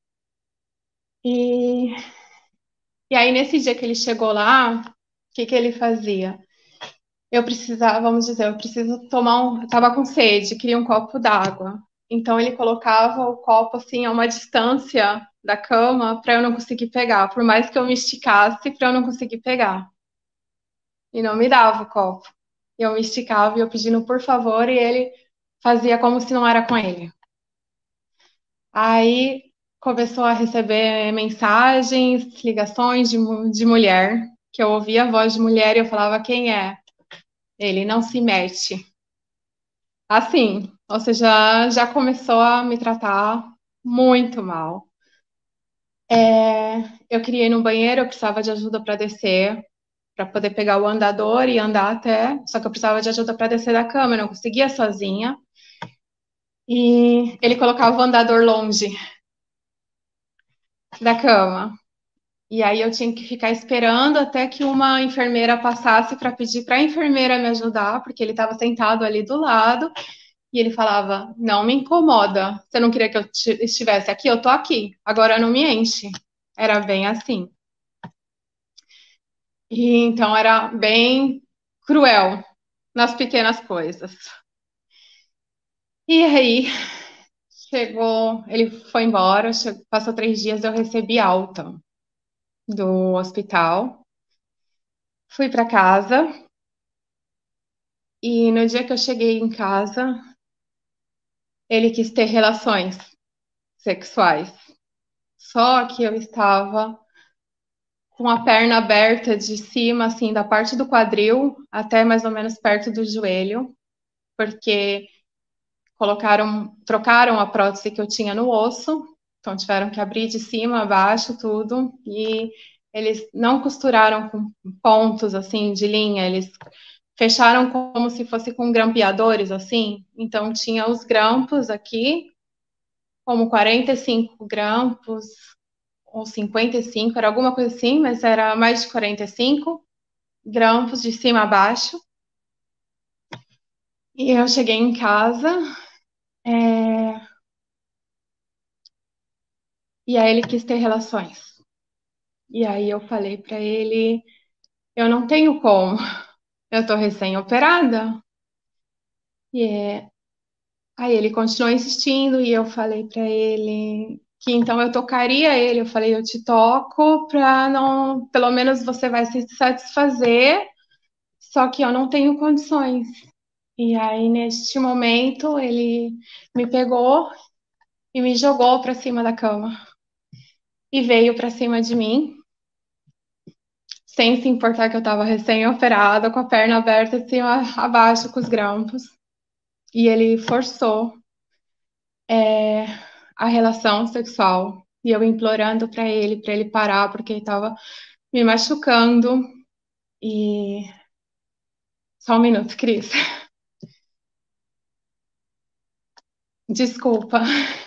E, e aí, nesse dia que ele chegou lá, o que que ele fazia? Eu precisava, vamos dizer, eu preciso tomar eu tava com sede, queria um copo d'água. Então ele colocava o copo assim a uma distância da cama para eu não conseguir pegar, por mais que eu me esticasse para eu não conseguir pegar. E não me dava o copo. Eu me esticava e eu pedindo por favor e ele fazia como se não era com ele. Aí começou a receber mensagens, ligações de mulher, que eu ouvia a voz de mulher e eu falava, quem é? Ele não se mete. Assim, ou seja, já começou a me tratar muito mal. Eu queria ir no banheiro, eu precisava de ajuda para descer, para poder pegar o andador e andar até, só que eu precisava de ajuda para descer da cama, eu não conseguia sozinha. E ele colocava o andador longe da cama. E aí eu tinha que ficar esperando até que uma enfermeira passasse para pedir para a enfermeira me ajudar, porque ele estava sentado ali do lado e ele falava: "Não me incomoda. Você não queria que eu estivesse aqui? Eu tô aqui. Agora não me enche." Era bem assim. E então era bem cruel nas pequenas coisas. E aí chegou, ele foi embora, passou 3 dias, eu recebi alta do hospital. Fui para casa e no dia que eu cheguei em casa, ele quis ter relações sexuais. Só que eu estava com a perna aberta de cima, assim, da parte do quadril até mais ou menos perto do joelho, porque trocaram a prótese que eu tinha no osso, então tiveram que abrir de cima a baixo tudo, e eles não costuraram com pontos assim de linha, eles fecharam como se fosse com grampeadores assim, então tinha os grampos aqui, como 45 grampos ou 55, era alguma coisa assim, mas era mais de 45 grampos de cima a baixo. E eu cheguei em casa, e aí ele quis ter relações. E aí eu falei pra ele, eu não tenho como, eu tô recém-operada. Aí ele continuou insistindo e eu falei pra ele que então eu tocaria ele. Eu falei, eu te toco pra não, pelo menos você vai se satisfazer, só que eu não tenho condições. E aí neste momento ele me pegou e me jogou pra cima da cama e veio pra cima de mim, sem se importar que eu tava recém-operada, com a perna aberta de cima a baixo com os grampos. E ele forçou a relação sexual. E eu implorando para ele parar, porque ele estava me machucando. E só um minuto, Cris. Desculpa.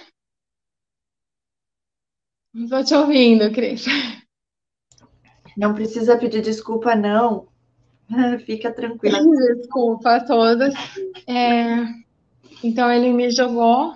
Não tô te ouvindo, Cris. Não precisa pedir desculpa, não. Fica tranquila. Desculpa a todas. Então ele me jogou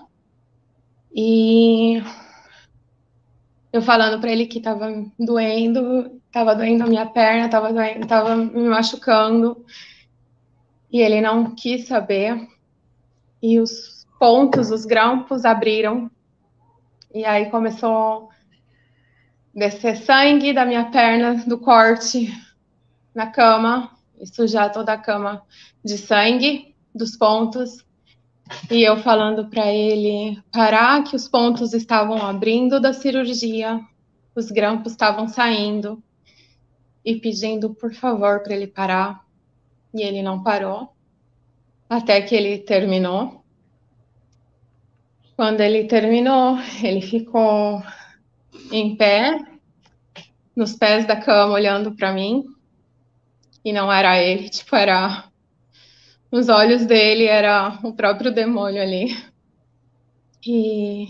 e eu falando para ele que tava doendo a minha perna, tava me machucando. E ele não quis saber. E os pontos, os grampos abriram. E aí começou a descer sangue da minha perna, do corte na cama, e sujar toda a cama de sangue dos pontos. E eu falando para ele parar, que os pontos estavam abrindo da cirurgia, os grampos estavam saindo, e pedindo por favor para ele parar. E ele não parou, até que ele terminou. Quando ele terminou, ele ficou em pé, nos pés da cama, olhando para mim. E não era ele, tipo, era. Os olhos dele era o próprio demônio ali. E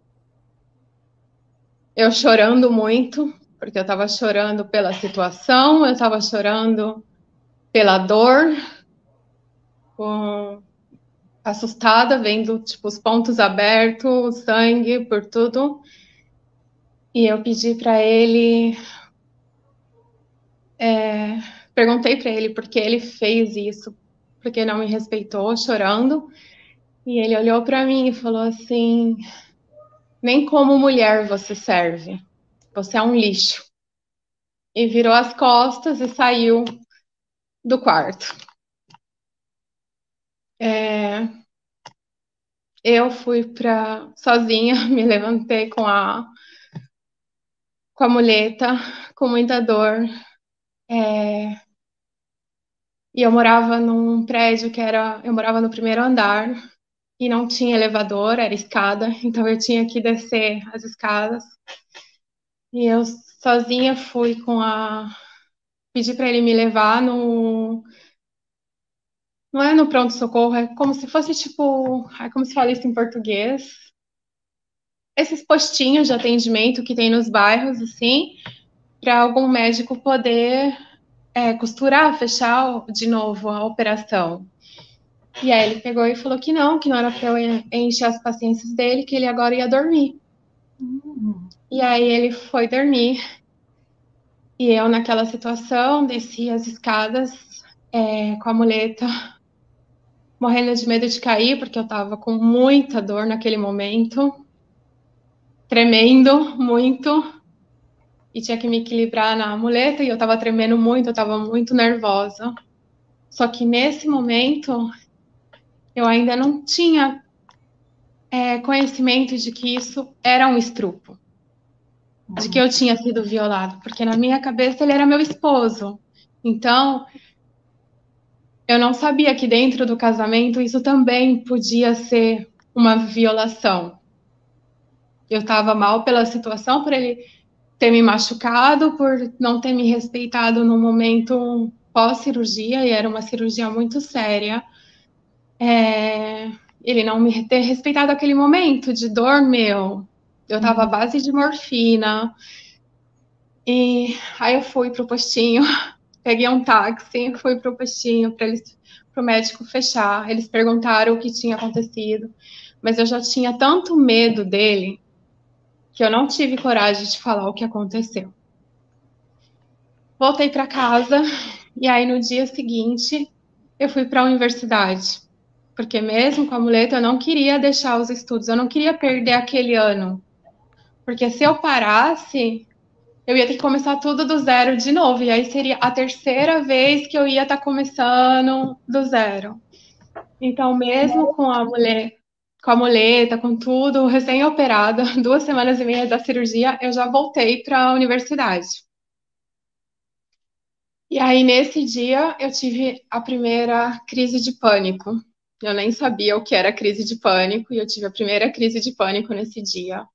eu chorando muito, porque eu tava chorando pela situação, eu tava chorando pela dor, assustada, vendo, tipo, os pontos abertos, o sangue, por tudo. E eu pedi para ele. Perguntei para ele por que ele fez isso, porque não me respeitou, chorando. E ele olhou para mim e falou assim: nem como mulher você serve, você é um lixo. E virou as costas e saiu do quarto. eu fui para sozinha, me levantei com a muleta, com muita dor. E eu morava num prédio eu morava no primeiro andar e não tinha elevador, era escada, então eu tinha que descer as escadas. E eu sozinha fui pedi para ele me levar não é no pronto-socorro, é como se fosse tipo, é como se fala isso em português. Esses postinhos de atendimento que tem nos bairros, assim, para algum médico poder costurar, fechar de novo a operação. E aí ele pegou e falou que não era para eu encher as paciências dele, que ele agora ia dormir. E aí ele foi dormir. E eu, naquela situação, desci as escadas com a muleta, morrendo de medo de cair, porque eu estava com muita dor naquele momento, tremendo muito, e tinha que me equilibrar na muleta, e eu estava tremendo muito, eu estava muito nervosa. Só que nesse momento, eu ainda não tinha conhecimento de que isso era um estupro, de que eu tinha sido violada, porque na minha cabeça ele era meu esposo. Então, eu não sabia que dentro do casamento isso também podia ser uma violação. Eu estava mal pela situação, por ele ter me machucado, por não ter me respeitado no momento pós-cirurgia, e era uma cirurgia muito séria. Ele não me ter respeitado aquele momento de dor meu. Eu estava à base de morfina. E aí eu fui pro postinho, peguei um táxi, fui pro postinho pro médico fechar. Eles perguntaram o que tinha acontecido, mas eu já tinha tanto medo dele que eu não tive coragem de falar o que aconteceu. Voltei para casa e aí no dia seguinte eu fui para a universidade, porque mesmo com a muleta eu não queria deixar os estudos, eu não queria perder aquele ano, porque se eu parasse eu ia ter que começar tudo do zero de novo, e aí seria a terceira vez que eu ia estar começando do zero. Então, mesmo com a muleta, com tudo, recém-operada, 2 semanas e meia da cirurgia, eu já voltei para a universidade. E aí, nesse dia, eu tive a primeira crise de pânico. Eu nem sabia o que era crise de pânico, e eu tive a primeira crise de pânico nesse dia.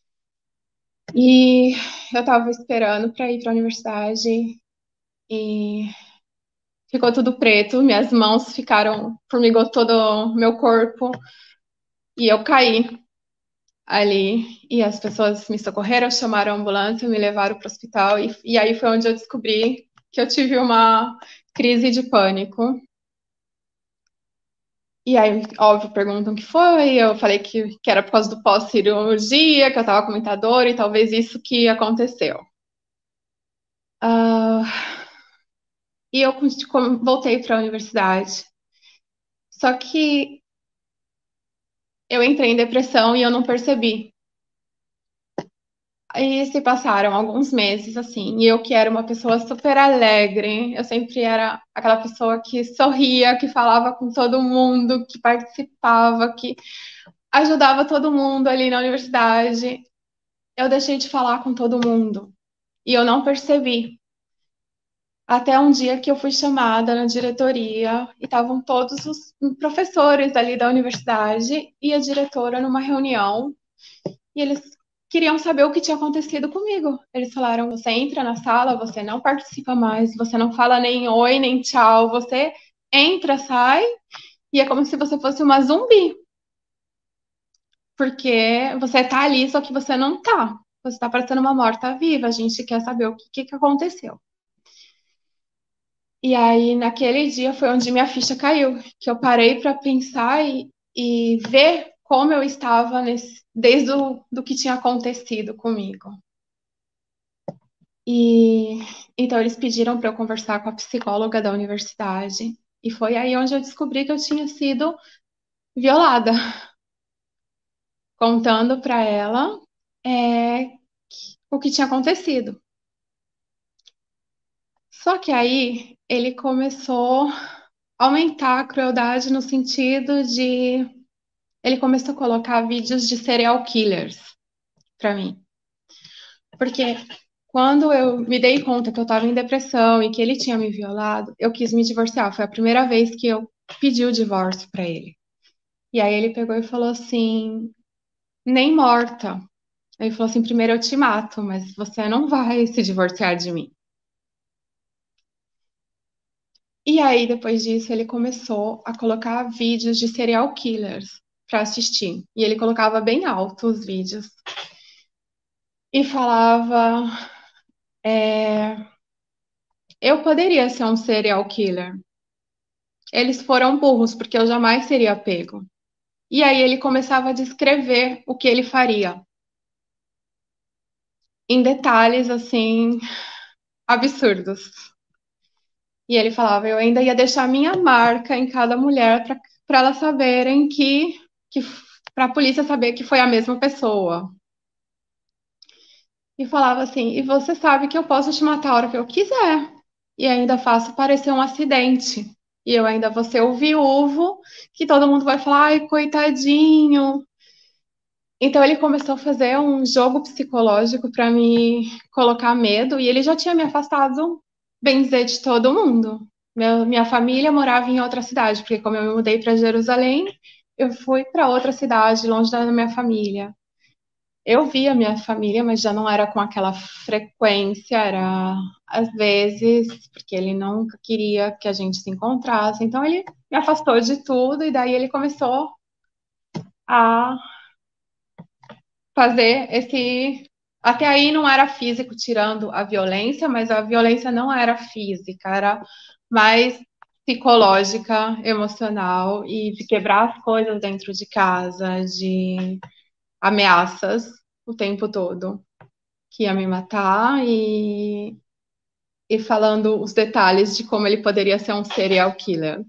E eu estava esperando para ir para a universidade e ficou tudo preto, minhas mãos ficaram, formigou todo o meu corpo e eu caí ali. E as pessoas me socorreram, chamaram a ambulância, me levaram para o hospital e aí foi onde eu descobri que eu tive uma crise de pânico. E aí, óbvio, perguntam o que foi. Eu falei que era por causa do pós-cirurgia, que eu estava com muita dor e talvez isso que aconteceu. Uh, e eu voltei para a universidade. Só que eu entrei em depressão e eu não percebi. Aí se passaram alguns meses, assim, e eu que era uma pessoa super alegre, eu sempre era aquela pessoa que sorria, que falava com todo mundo, que participava, que ajudava todo mundo ali na universidade. Eu deixei de falar com todo mundo e eu não percebi. Até um dia que eu fui chamada na diretoria e estavam todos os professores ali da universidade e a diretora numa reunião. E eles queriam saber o que tinha acontecido comigo. Eles falaram: você entra na sala, você não participa mais, você não fala nem oi, nem tchau, você entra, sai, e é como se você fosse uma zumbi. Porque você tá ali, só que você não tá. Você tá parecendo uma morta-viva. A gente quer saber o que aconteceu. E aí, naquele dia, foi onde minha ficha caiu. Que eu parei para pensar e ver como eu estava desde do que tinha acontecido comigo. E então eles pediram para eu conversar com a psicóloga da universidade. E foi aí onde eu descobri que eu tinha sido violada, contando para ela o que tinha acontecido. Só que aí ele começou a aumentar a crueldade no sentido de ele começou a colocar vídeos de serial killers pra mim. Porque quando eu me dei conta que eu estava em depressão e que ele tinha me violado, eu quis me divorciar. Foi a primeira vez que eu pedi o divórcio pra ele. E aí ele pegou e falou assim: nem morta. Ele falou assim: primeiro eu te mato, mas você não vai se divorciar de mim. E aí, depois disso, ele começou a colocar vídeos de serial killers pra assistir. E ele colocava bem alto os vídeos. E falava: eu poderia ser um serial killer. Eles foram burros, porque eu jamais seria pego. E aí ele começava a descrever o que ele faria. Em detalhes, assim, absurdos. E ele falava: eu ainda ia deixar minha marca em cada mulher para elas saberem que para a polícia saber que foi a mesma pessoa. E falava assim: e você sabe que eu posso te matar a hora que eu quiser. E ainda faço parecer um acidente. E eu ainda vou ser o viúvo, que todo mundo vai falar: ai, coitadinho. Então ele começou a fazer um jogo psicológico para me colocar medo. E ele já tinha me afastado, bem dizer, de todo mundo. Minha família morava em outra cidade, porque como eu me mudei para Jerusalém, eu fui para outra cidade, longe da minha família. Eu via minha família, mas já não era com aquela frequência, era às vezes, porque ele nunca queria que a gente se encontrasse. Então ele me afastou de tudo e daí ele começou a fazer esse. Até aí não era físico, tirando a violência, mas a violência não era física, era mais psicológica, emocional e de quebrar as coisas dentro de casa, de ameaças o tempo todo, que ia me matar e falando os detalhes de como ele poderia ser um serial killer.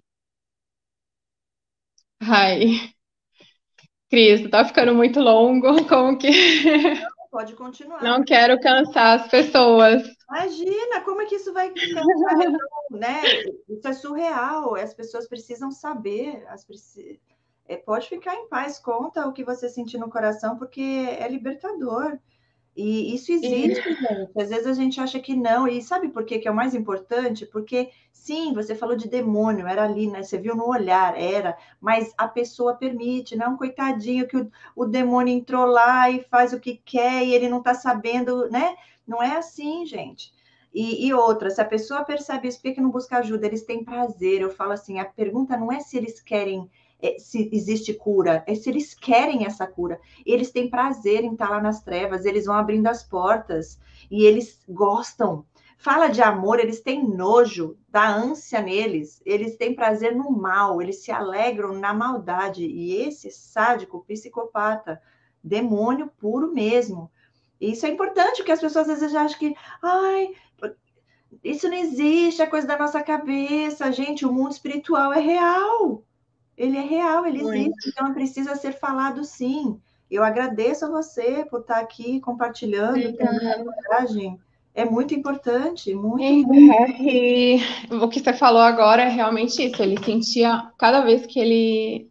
Ai, Cris, tá ficando muito longo, como que Pode continuar. não quero cansar as pessoas. Imagina, como é que isso vai cansar, né? Isso é surreal. As pessoas precisam saber. Pode ficar em paz, conta o que você sentir no coração, porque é libertador. E isso E, existe, gente. Às vezes a gente acha que não. E sabe por que que é o mais importante? Porque, sim, você falou de demônio, era ali, né? Você viu no olhar, era. Mas a pessoa permite, não, coitadinho, que o demônio entrou lá e faz o que quer e ele não está sabendo, né? Não é assim, gente. E outra, se a pessoa percebe isso, por que que não busca ajuda? Eles têm prazer. Eu falo assim, a pergunta não é se eles querem, se existe cura, é se eles querem essa cura. Eles têm prazer em estar lá nas trevas, eles vão abrindo as portas e eles gostam. Fala de amor, eles têm nojo, dá ânsia neles, eles têm prazer no mal, eles se alegram na maldade. E esse sádico, psicopata, demônio puro mesmo. Isso é importante, porque as pessoas às vezes acham que, ai, isso não existe, é coisa da nossa cabeça. Gente, o mundo espiritual é real. Ele é real, ele existe, muito então precisa ser falado sim. Eu agradeço a você por estar aqui compartilhando, tendo obrigada. coragem. É muito importante, muito, muito. E o que você falou agora é realmente isso. Ele sentia, cada vez que ele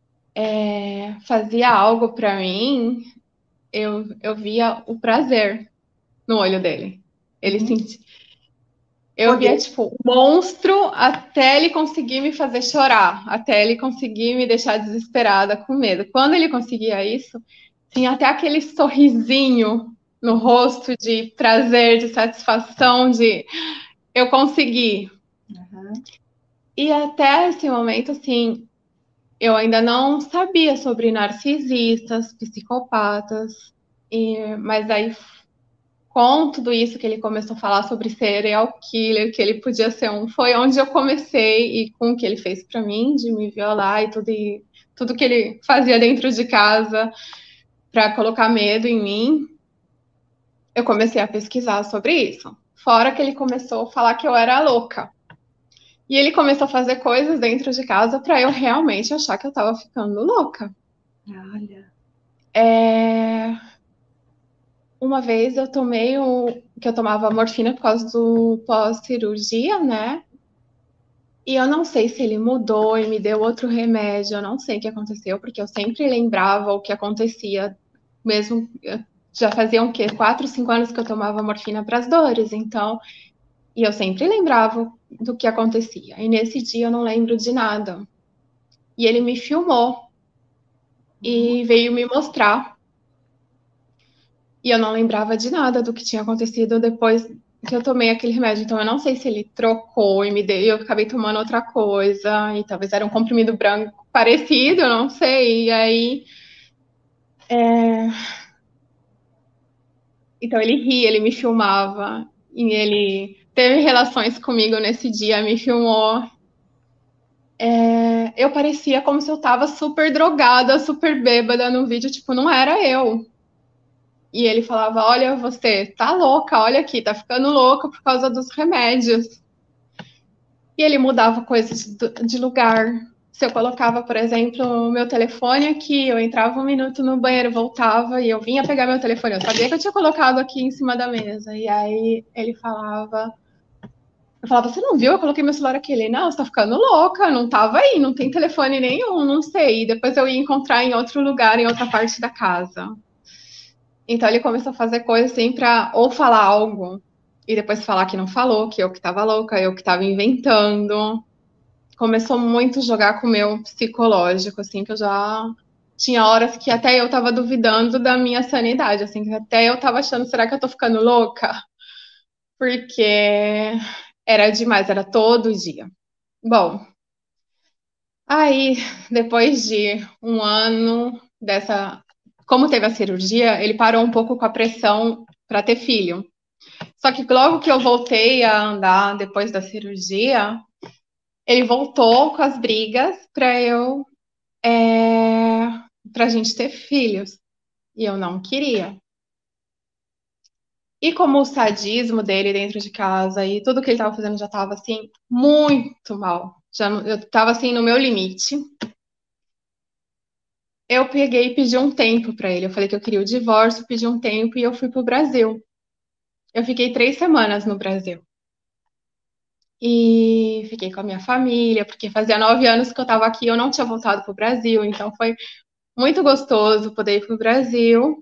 fazia algo para mim, eu via o prazer no olho dele. Ele Uhum. sentia, eu via Poder. tipo um monstro até ele conseguir me fazer chorar, até ele conseguir me deixar desesperada com medo. Quando ele conseguia isso, tinha até aquele sorrisinho no rosto de prazer, de satisfação, de eu consegui. Uhum. E até esse momento, assim, eu ainda não sabia sobre narcisistas, psicopatas, mas aí, com tudo isso que ele começou a falar sobre serial killer, que ele podia ser um, foi onde eu comecei, e com o que ele fez para mim, de me violar e tudo que ele fazia dentro de casa para colocar medo em mim, eu comecei a pesquisar sobre isso. Fora que ele começou a falar que eu era louca. E ele começou a fazer coisas dentro de casa para eu realmente achar que eu tava ficando louca. Olha. É, uma vez eu tomei que eu tomava morfina por causa do pós-cirurgia, né? E eu não sei se ele mudou e me deu outro remédio, eu não sei o que aconteceu, porque eu sempre lembrava o que acontecia, mesmo já faziam o quê? 4, 5 anos que eu tomava morfina para as dores, então, e eu sempre lembrava do que acontecia. E nesse dia eu não lembro de nada. E ele me filmou e veio me mostrar. E eu não lembrava de nada do que tinha acontecido depois que eu tomei aquele remédio. Então, eu não sei se ele trocou e me deu, e eu acabei tomando outra coisa, e talvez era um comprimido branco parecido, eu não sei. E aí. Então, ele ria, ele me filmava, e ele teve relações comigo nesse dia, me filmou. Eu parecia como se eu tava super drogada, super bêbada no vídeo, tipo, não era eu. E ele falava: Olha, você tá louca, olha aqui, tá ficando louca por causa dos remédios. E ele mudava coisas de lugar. Se eu colocava, por exemplo, o meu telefone aqui, eu entrava 1 minuto no banheiro, voltava e eu vinha pegar meu telefone. Eu sabia que eu tinha colocado aqui em cima da mesa. E aí ele falava. Eu falava, você não viu? Eu coloquei meu celular aqui. Ele, não, você tá ficando louca, não tava aí, não tem telefone nenhum, não sei. E depois eu ia encontrar em outro lugar, em outra parte da casa. Então ele começou a fazer coisas assim pra ou falar algo e depois falar que não falou, que eu que tava louca, eu que tava inventando. Começou muito a jogar com o meu psicológico, assim, que eu já tinha horas que até eu tava duvidando da minha sanidade, assim, que até eu tava achando, será que eu tô ficando louca? Porque era demais, era todo dia. Bom, aí depois de um ano dessa, como teve a cirurgia, ele parou um pouco com a pressão para ter filho. Só que logo que eu voltei a andar depois da cirurgia, ele voltou com as brigas para eu para a gente ter filhos. E eu não queria. E como o sadismo dele dentro de casa e tudo que ele estava fazendo já estava assim, muito mal. Eu estava assim no meu limite. Eu peguei e pedi um tempo para ele. Eu falei que eu queria o divórcio, pedi um tempo e eu fui para o Brasil. Eu fiquei 3 semanas no Brasil. E fiquei com a minha família, porque fazia 9 anos que eu estava aqui, eu não tinha voltado para o Brasil, então foi muito gostoso poder ir para o Brasil.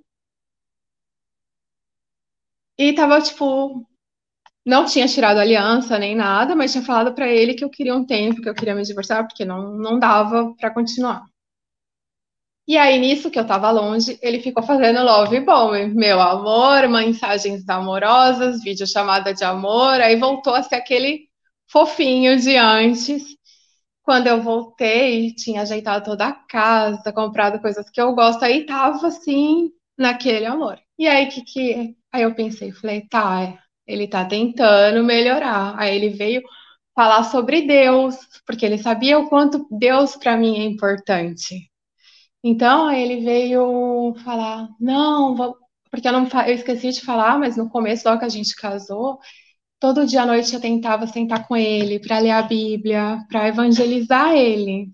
E tava, tipo, não tinha tirado aliança nem nada, mas tinha falado para ele que eu queria um tempo, que eu queria me divorciar, porque não dava para continuar. E aí, nisso que eu tava longe, ele ficou fazendo love bomb, meu amor, mensagens amorosas, videochamada de amor, aí voltou a ser aquele fofinho de antes. Quando eu voltei, tinha ajeitado toda a casa, comprado coisas que eu gosto, aí tava assim, naquele amor. E aí, Aí eu pensei, falei, tá, ele tá tentando melhorar. Aí ele veio falar sobre Deus, porque ele sabia o quanto Deus para mim é importante. Então, aí ele veio falar, não, porque eu esqueci de falar, mas no começo, logo que a gente casou, todo dia à noite eu tentava sentar com ele para ler a Bíblia, para evangelizar ele.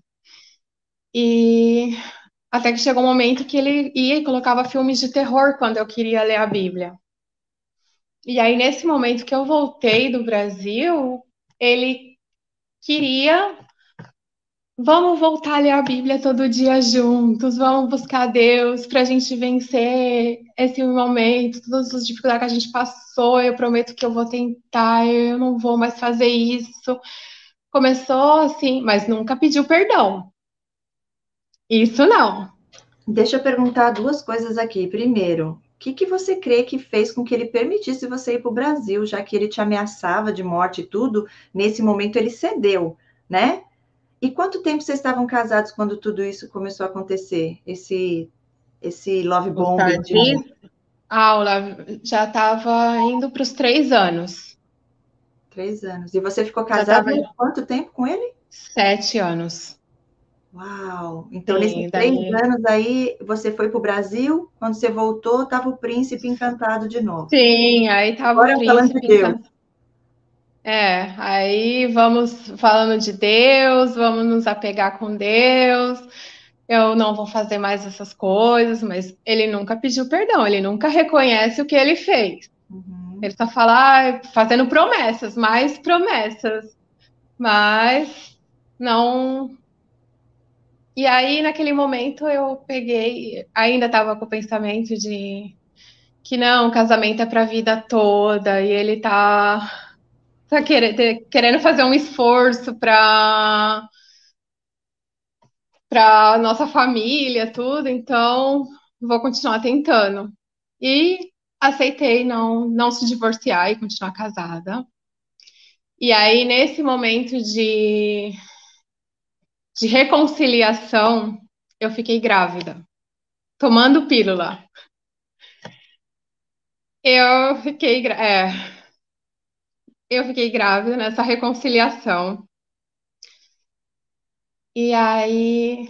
E até que chegou um momento que ele ia e colocava filmes de terror quando eu queria ler a Bíblia. E aí, nesse momento que eu voltei do Brasil, ele queria. Vamos voltar a ler a Bíblia todo dia juntos, vamos buscar Deus para a gente vencer esse momento, todas as dificuldades que a gente passou. Eu prometo que eu vou tentar, eu não vou mais fazer isso. Começou assim, mas nunca pediu perdão. Isso não. Deixa eu perguntar duas coisas aqui. Primeiro, o que você crê que fez com que ele permitisse você ir para o Brasil, já que ele te ameaçava de morte e tudo? Nesse momento ele cedeu, né? E quanto tempo vocês estavam casados quando tudo isso começou a acontecer? Esse love O bombing de Sargis, a aula já estava indo para os 3 anos. 3 anos. E você ficou Já casado estava há quanto tempo com ele? 7 anos. Uau! Então, nesses Sim, três daí. anos aí, você foi para o Brasil, quando você voltou, estava o príncipe encantado de novo. Sim, aí tava o Agora falando de príncipe Deus. encantado. Aí vamos falando de Deus, vamos nos apegar com Deus. Eu não vou fazer mais essas coisas, mas ele nunca pediu perdão, ele nunca reconhece o que ele fez. Uhum. Ele só fala, fazendo promessas, mais promessas. mas não. E aí, naquele momento, eu peguei, ainda estava com o pensamento de que não, o casamento é para a vida toda, e ele tá querendo fazer um esforço para nossa família, tudo, então vou continuar tentando. E aceitei não se divorciar e continuar casada. E aí, nesse momento de reconciliação, eu fiquei grávida, tomando pílula. Eu fiquei, eu fiquei grávida nessa reconciliação. E aí,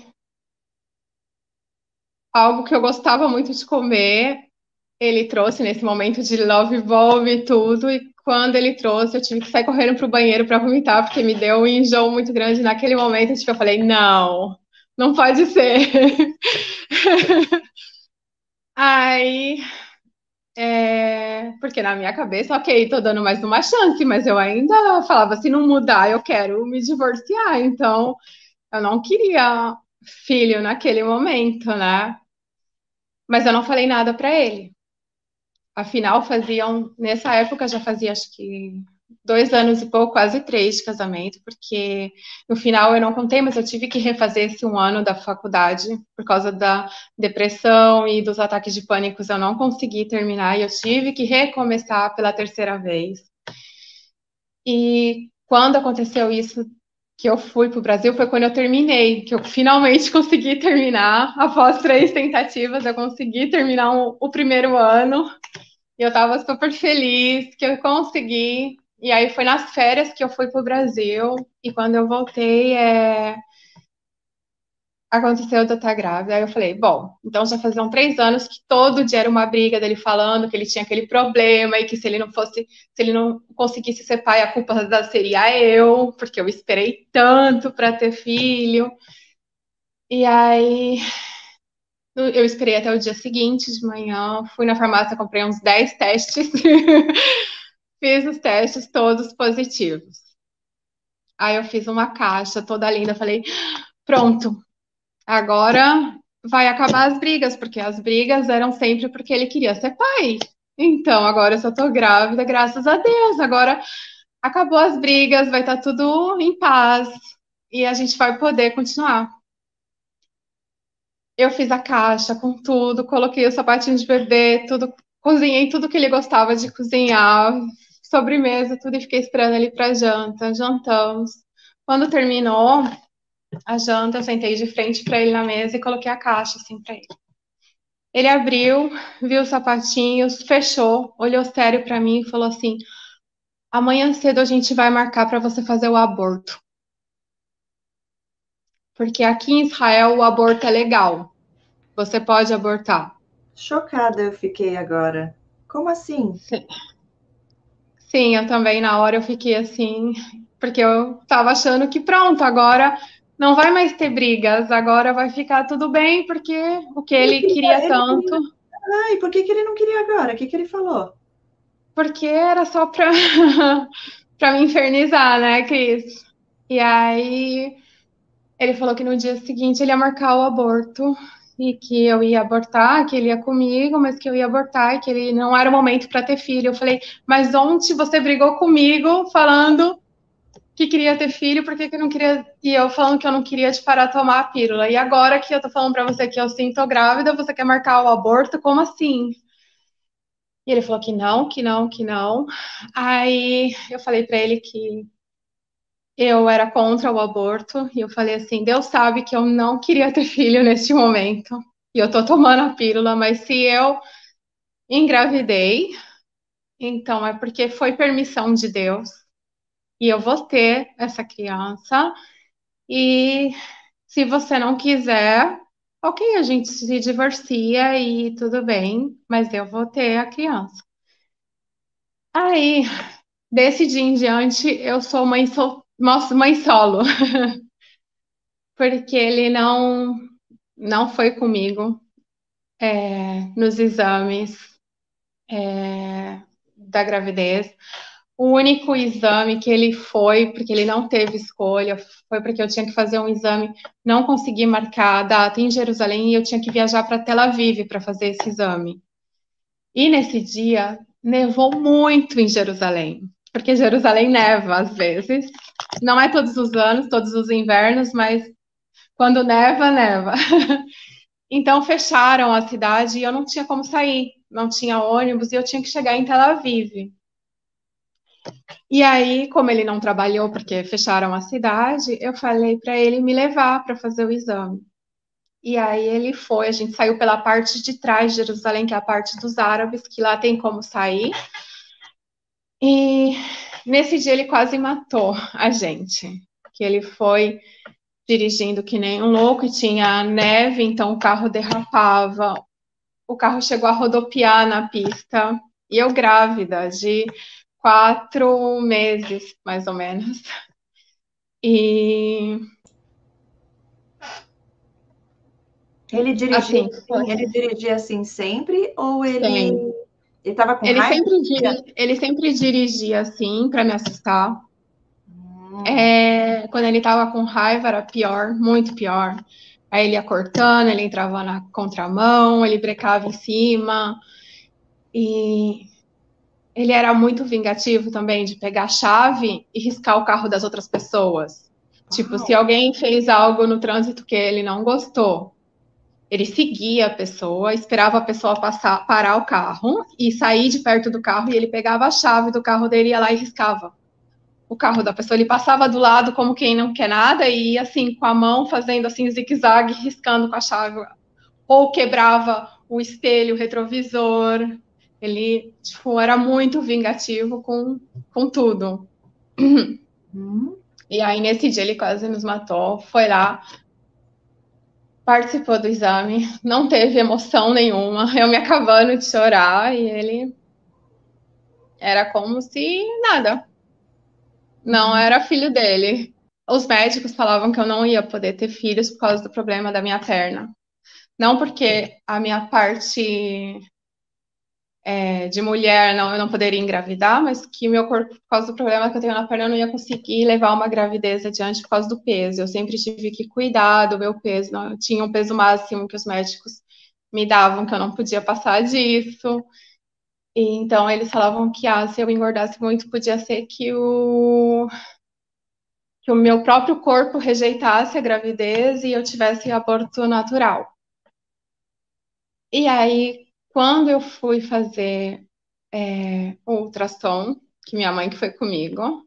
algo que eu gostava muito de comer, ele trouxe nesse momento de love bomb e tudo. E quando ele trouxe, eu tive que sair correndo pro banheiro para vomitar, porque me deu um enjoo muito grande. Naquele momento, tipo, eu falei, não, não pode ser. Aí, porque na minha cabeça, ok, tô dando mais uma chance, mas eu ainda falava, se não mudar, eu quero me divorciar. Então, eu não queria filho naquele momento, né? Mas eu não falei nada para ele. Afinal, nessa época já fazia acho que 2 anos e pouco, quase 3 de casamento, porque no final eu não contei, mas eu tive que refazer esse um ano da faculdade por causa da depressão e dos ataques de pânico. Eu não consegui terminar e eu tive que recomeçar pela terceira vez. E quando aconteceu isso, que eu fui para o Brasil, foi quando eu terminei, que eu finalmente consegui terminar. Após 3 tentativas, eu consegui terminar o primeiro ano. E eu estava super feliz que eu consegui. E aí foi nas férias que eu fui para o Brasil. E quando eu voltei, aconteceu de eu estar grávida. Aí eu falei, bom, então já faziam 3 anos que todo dia era uma briga dele falando que ele tinha aquele problema e que se ele não conseguisse ser pai, a culpa seria eu, porque eu esperei tanto para ter filho. E aí eu esperei até o dia seguinte de manhã, fui na farmácia, comprei uns 10 testes, fiz os testes todos positivos. Aí eu fiz uma caixa toda linda, falei, pronto, agora vai acabar as brigas, porque as brigas eram sempre porque ele queria ser pai. Então, agora eu só tô grávida, graças a Deus. Agora acabou as brigas, vai estar tudo em paz e a gente vai poder continuar. Eu fiz a caixa com tudo, coloquei o sapatinho de bebê, tudo, cozinhei tudo que ele gostava de cozinhar, sobremesa, tudo, e fiquei esperando ele para janta. Jantamos. Quando terminou a janta, eu sentei de frente para ele na mesa e coloquei a caixa assim para ele. Ele abriu, viu os sapatinhos, fechou, olhou sério para mim e falou assim: amanhã cedo a gente vai marcar para você fazer o aborto. Porque aqui em Israel o aborto é legal. Você pode abortar. Chocada eu fiquei agora. Como assim? Sim, eu também na hora eu fiquei assim, porque eu tava achando que pronto, agora não vai mais ter brigas, agora vai ficar tudo bem, porque o que Ele ele queria, queria ele tanto, queria. Ai, por que que ele não queria agora? O que que ele falou? porque era só pra, pra me infernizar, né, Cris? E aí ele falou que no dia seguinte ele ia marcar o aborto e que eu ia abortar, que ele ia comigo, mas que eu ia abortar e que ele não era o momento para ter filho. Eu falei, mas ontem você brigou comigo falando que queria ter filho, por que que eu não queria? E eu falando que eu não queria te parar tomar a pílula. E agora que eu tô falando para você que eu sim tô grávida, você quer marcar o aborto? Como assim? E ele falou que não, que não, que não. Aí eu falei para ele que eu era contra o aborto e eu falei assim: Deus sabe que eu não queria ter filho neste momento e eu tô tomando a pílula, mas se eu engravidei, então é porque foi permissão de Deus e eu vou ter essa criança. E se você não quiser, ok, a gente se divorcia e tudo bem, mas eu vou ter a criança. Aí, desse dia em diante, eu sou mãe solo, porque ele não foi comigo nos exames da gravidez. O único exame que ele foi, porque ele não teve escolha, foi porque eu tinha que fazer um exame, não consegui marcar a data em Jerusalém e eu tinha que viajar para Tel Aviv para fazer esse exame. E nesse dia nevou muito em Jerusalém, porque Jerusalém neva às vezes. Não é todos os anos, todos os invernos, mas quando neva, neva. Então fecharam a cidade e eu não tinha como sair, não tinha ônibus e eu tinha que chegar em Tel Aviv. E aí, como ele não trabalhou porque fecharam a cidade, eu falei para ele me levar para fazer o exame. E aí ele foi, a gente saiu pela parte de trás de Jerusalém, que é a parte dos árabes, que lá tem como sair. E nesse dia ele quase matou a gente, que ele foi dirigindo que nem um louco e tinha neve, então o carro derrapava. O carro chegou a rodopiar na pista e eu grávida de 4 meses, mais ou menos. E assim, ele dirigia assim sempre ou ele sim. estava com Ele raiva? sempre, ele sempre dirigia assim para me assustar. Hum. Quando ele estava com raiva era pior, muito pior. Aí ele ia cortando, ele entrava na contramão, ele brecava em cima. E ele era muito vingativo também de pegar a chave e riscar o carro das outras pessoas. Tipo, se Uau. alguém fez algo no trânsito que ele não gostou, ele seguia a pessoa, esperava a pessoa passar, parar o carro e sair de perto do carro e ele pegava a chave do carro dele, ia lá e riscava o carro da pessoa. Ele passava do lado como quem não quer nada e ia assim com a mão fazendo assim zigue-zague, riscando com a chave. Ou quebrava o espelho, o retrovisor. Ele, tipo, era muito vingativo com tudo. Hum. E aí, nesse dia, ele quase nos matou. Foi lá, participou do exame, não teve emoção nenhuma. Eu me acabando de chorar e ele era como se nada. Não Uhum. era filho dele. Os médicos falavam que eu não ia poder ter filhos por causa do problema da minha perna. Não porque a minha parte de mulher não, eu não poderia engravidar, mas que meu corpo, por causa do problema que eu tenho na perna, eu não ia conseguir levar uma gravidez adiante por causa do peso. Eu sempre tive que cuidar do meu peso. Não, eu tinha um peso máximo que os médicos me davam, que eu não podia passar disso. E, então eles falavam que se eu engordasse muito, podia ser que o meu próprio corpo rejeitasse a gravidez e eu tivesse aborto natural. E aí, quando eu fui fazer o ultrassom, que minha mãe que foi comigo,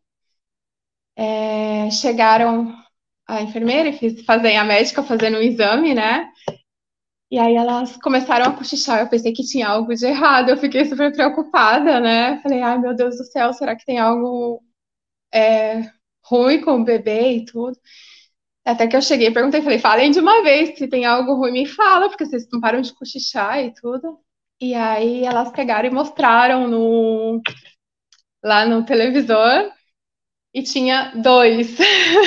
chegaram a enfermeira e a médica fazendo o exame, né? E aí elas começaram a cochichar, eu pensei que tinha algo de errado, eu fiquei super preocupada, né? Falei, ai meu Deus do céu, será que tem algo ruim com o bebê e tudo? Até que eu cheguei e perguntei, falei, falem de uma vez, se tem algo ruim, me fala, porque vocês não param de cochichar e tudo. E aí elas pegaram e mostraram lá no televisor e tinha dois.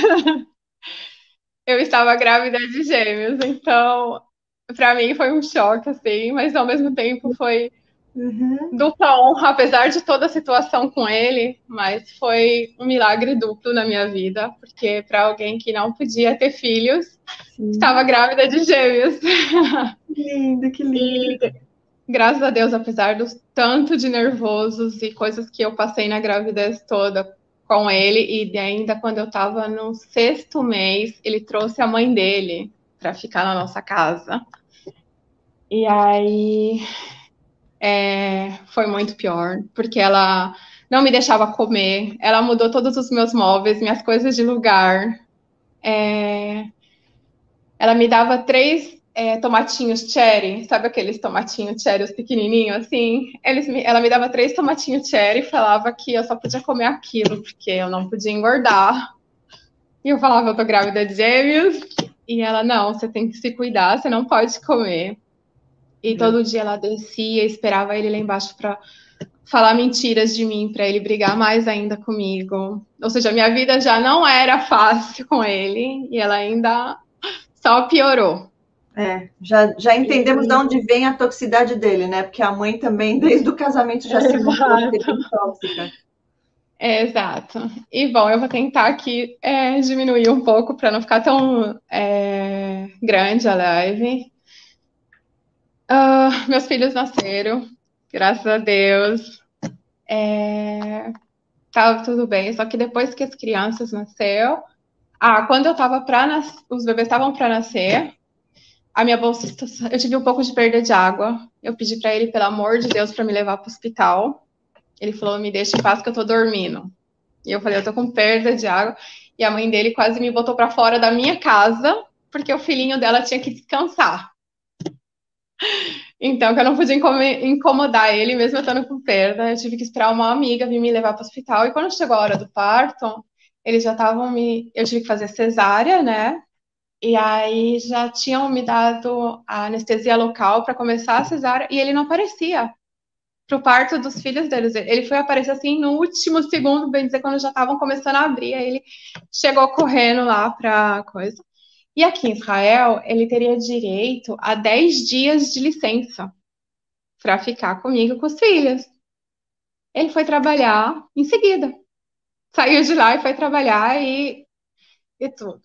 Eu estava grávida de gêmeos, então para mim foi um choque, assim, mas ao mesmo tempo foi Uhum. dupla honra, apesar de toda a situação com ele, mas foi um milagre duplo na minha vida, porque para alguém que não podia ter filhos, estava Sim. grávida de gêmeos. Que lindo, que lindo. E graças a Deus, apesar do tanto de nervosos e coisas que eu passei na gravidez toda com ele, e ainda quando eu estava no 6º mês, ele trouxe a mãe dele para ficar na nossa casa. E aí foi muito pior, porque ela não me deixava comer, ela mudou todos os meus móveis, minhas coisas de lugar. Ela me dava 3 tomatinhos cherry, sabe aqueles tomatinhos cherry, os pequenininhos assim? Ela me dava 3 tomatinhos cherry e falava que eu só podia comer aquilo, porque eu não podia engordar. E eu falava, eu tô grávida de gêmeos. E ela, não, você tem que se cuidar, você não pode comer. E todo dia ela descia, esperava ele lá embaixo para falar mentiras de mim, para ele brigar mais ainda comigo. Ou seja, minha vida já não era fácil com ele e ela ainda só piorou. Já entendemos de E... onde vem a toxicidade dele, né? Porque a mãe também, desde o casamento, já se mostrou ser bem tóxica. Exato. E bom, eu vou tentar aqui diminuir um pouco para não ficar tão grande a live. Meus filhos nasceram, graças a Deus. Tava tudo bem, só que depois que as crianças nasceram, quando eu tava os bebês estavam para nascer, a minha bolsa, eu tive um pouco de perda de água. Eu pedi para ele, pelo amor de Deus, para me levar para o hospital. Ele falou: me deixa em paz que eu tô dormindo. E eu falei: eu tô com perda de água. E a mãe dele quase me botou para fora da minha casa, porque o filhinho dela tinha que descansar. Então, que eu não podia incomodar ele, mesmo eu estando com perda. Eu tive que esperar uma amiga vir me levar para o hospital. E quando chegou a hora do parto, eles já estavam me. Eu tive que fazer cesárea, né? E aí já tinham me dado a anestesia local para começar a cesárea e ele não aparecia para o parto dos filhos deles. Ele foi aparecer assim no último segundo, bem dizer, quando já estavam começando a abrir. Aí ele chegou correndo lá para coisa. E aqui em Israel, ele teria direito a 10 dias de licença para ficar comigo com os filhos. Ele foi trabalhar em seguida. Saiu de lá e foi trabalhar e tudo.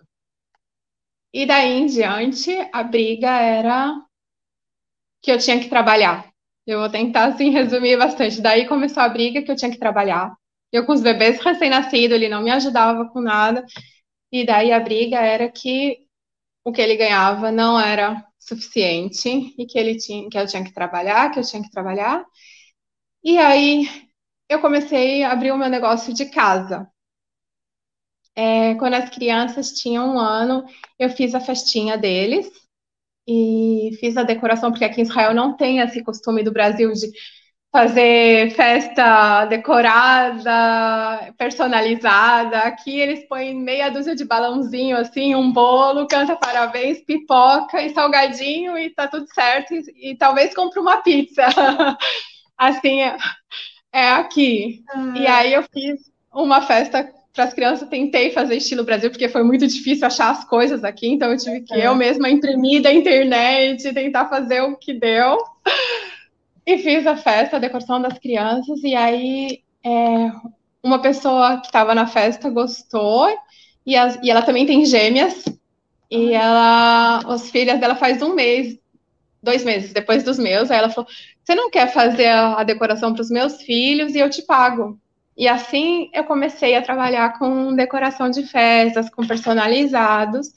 E daí em diante, a briga era que eu tinha que trabalhar. Eu vou tentar, assim, resumir bastante. Daí começou a briga que eu tinha que trabalhar. Eu com os bebês recém-nascidos, ele não me ajudava com nada. E daí a briga era que o que ele ganhava não era suficiente e que eu tinha que trabalhar, que eu tinha que trabalhar. E aí eu comecei a abrir o meu negócio de casa. Quando as crianças tinham 1 ano, eu fiz a festinha deles e fiz a decoração, porque aqui em Israel não tem esse costume do Brasil de fazer festa decorada, personalizada. Aqui eles põem meia dúzia de balãozinho, assim, um bolo, canta parabéns, pipoca e salgadinho e tá tudo certo. E talvez compre uma pizza. Assim, é aqui. E aí eu fiz uma festa para as crianças, tentei fazer estilo Brasil, porque foi muito difícil achar as coisas aqui, então eu tive que eu mesma imprimir da internet, tentar fazer o que deu. E fiz a festa, a decoração das crianças, e aí uma pessoa que estava na festa gostou, e ela também tem gêmeas, e os filhos dela faz 1 mês, 2 meses depois dos meus, aí ela falou: você não quer fazer a decoração para os meus filhos e eu te pago? E assim eu comecei a trabalhar com decoração de festas, com personalizados,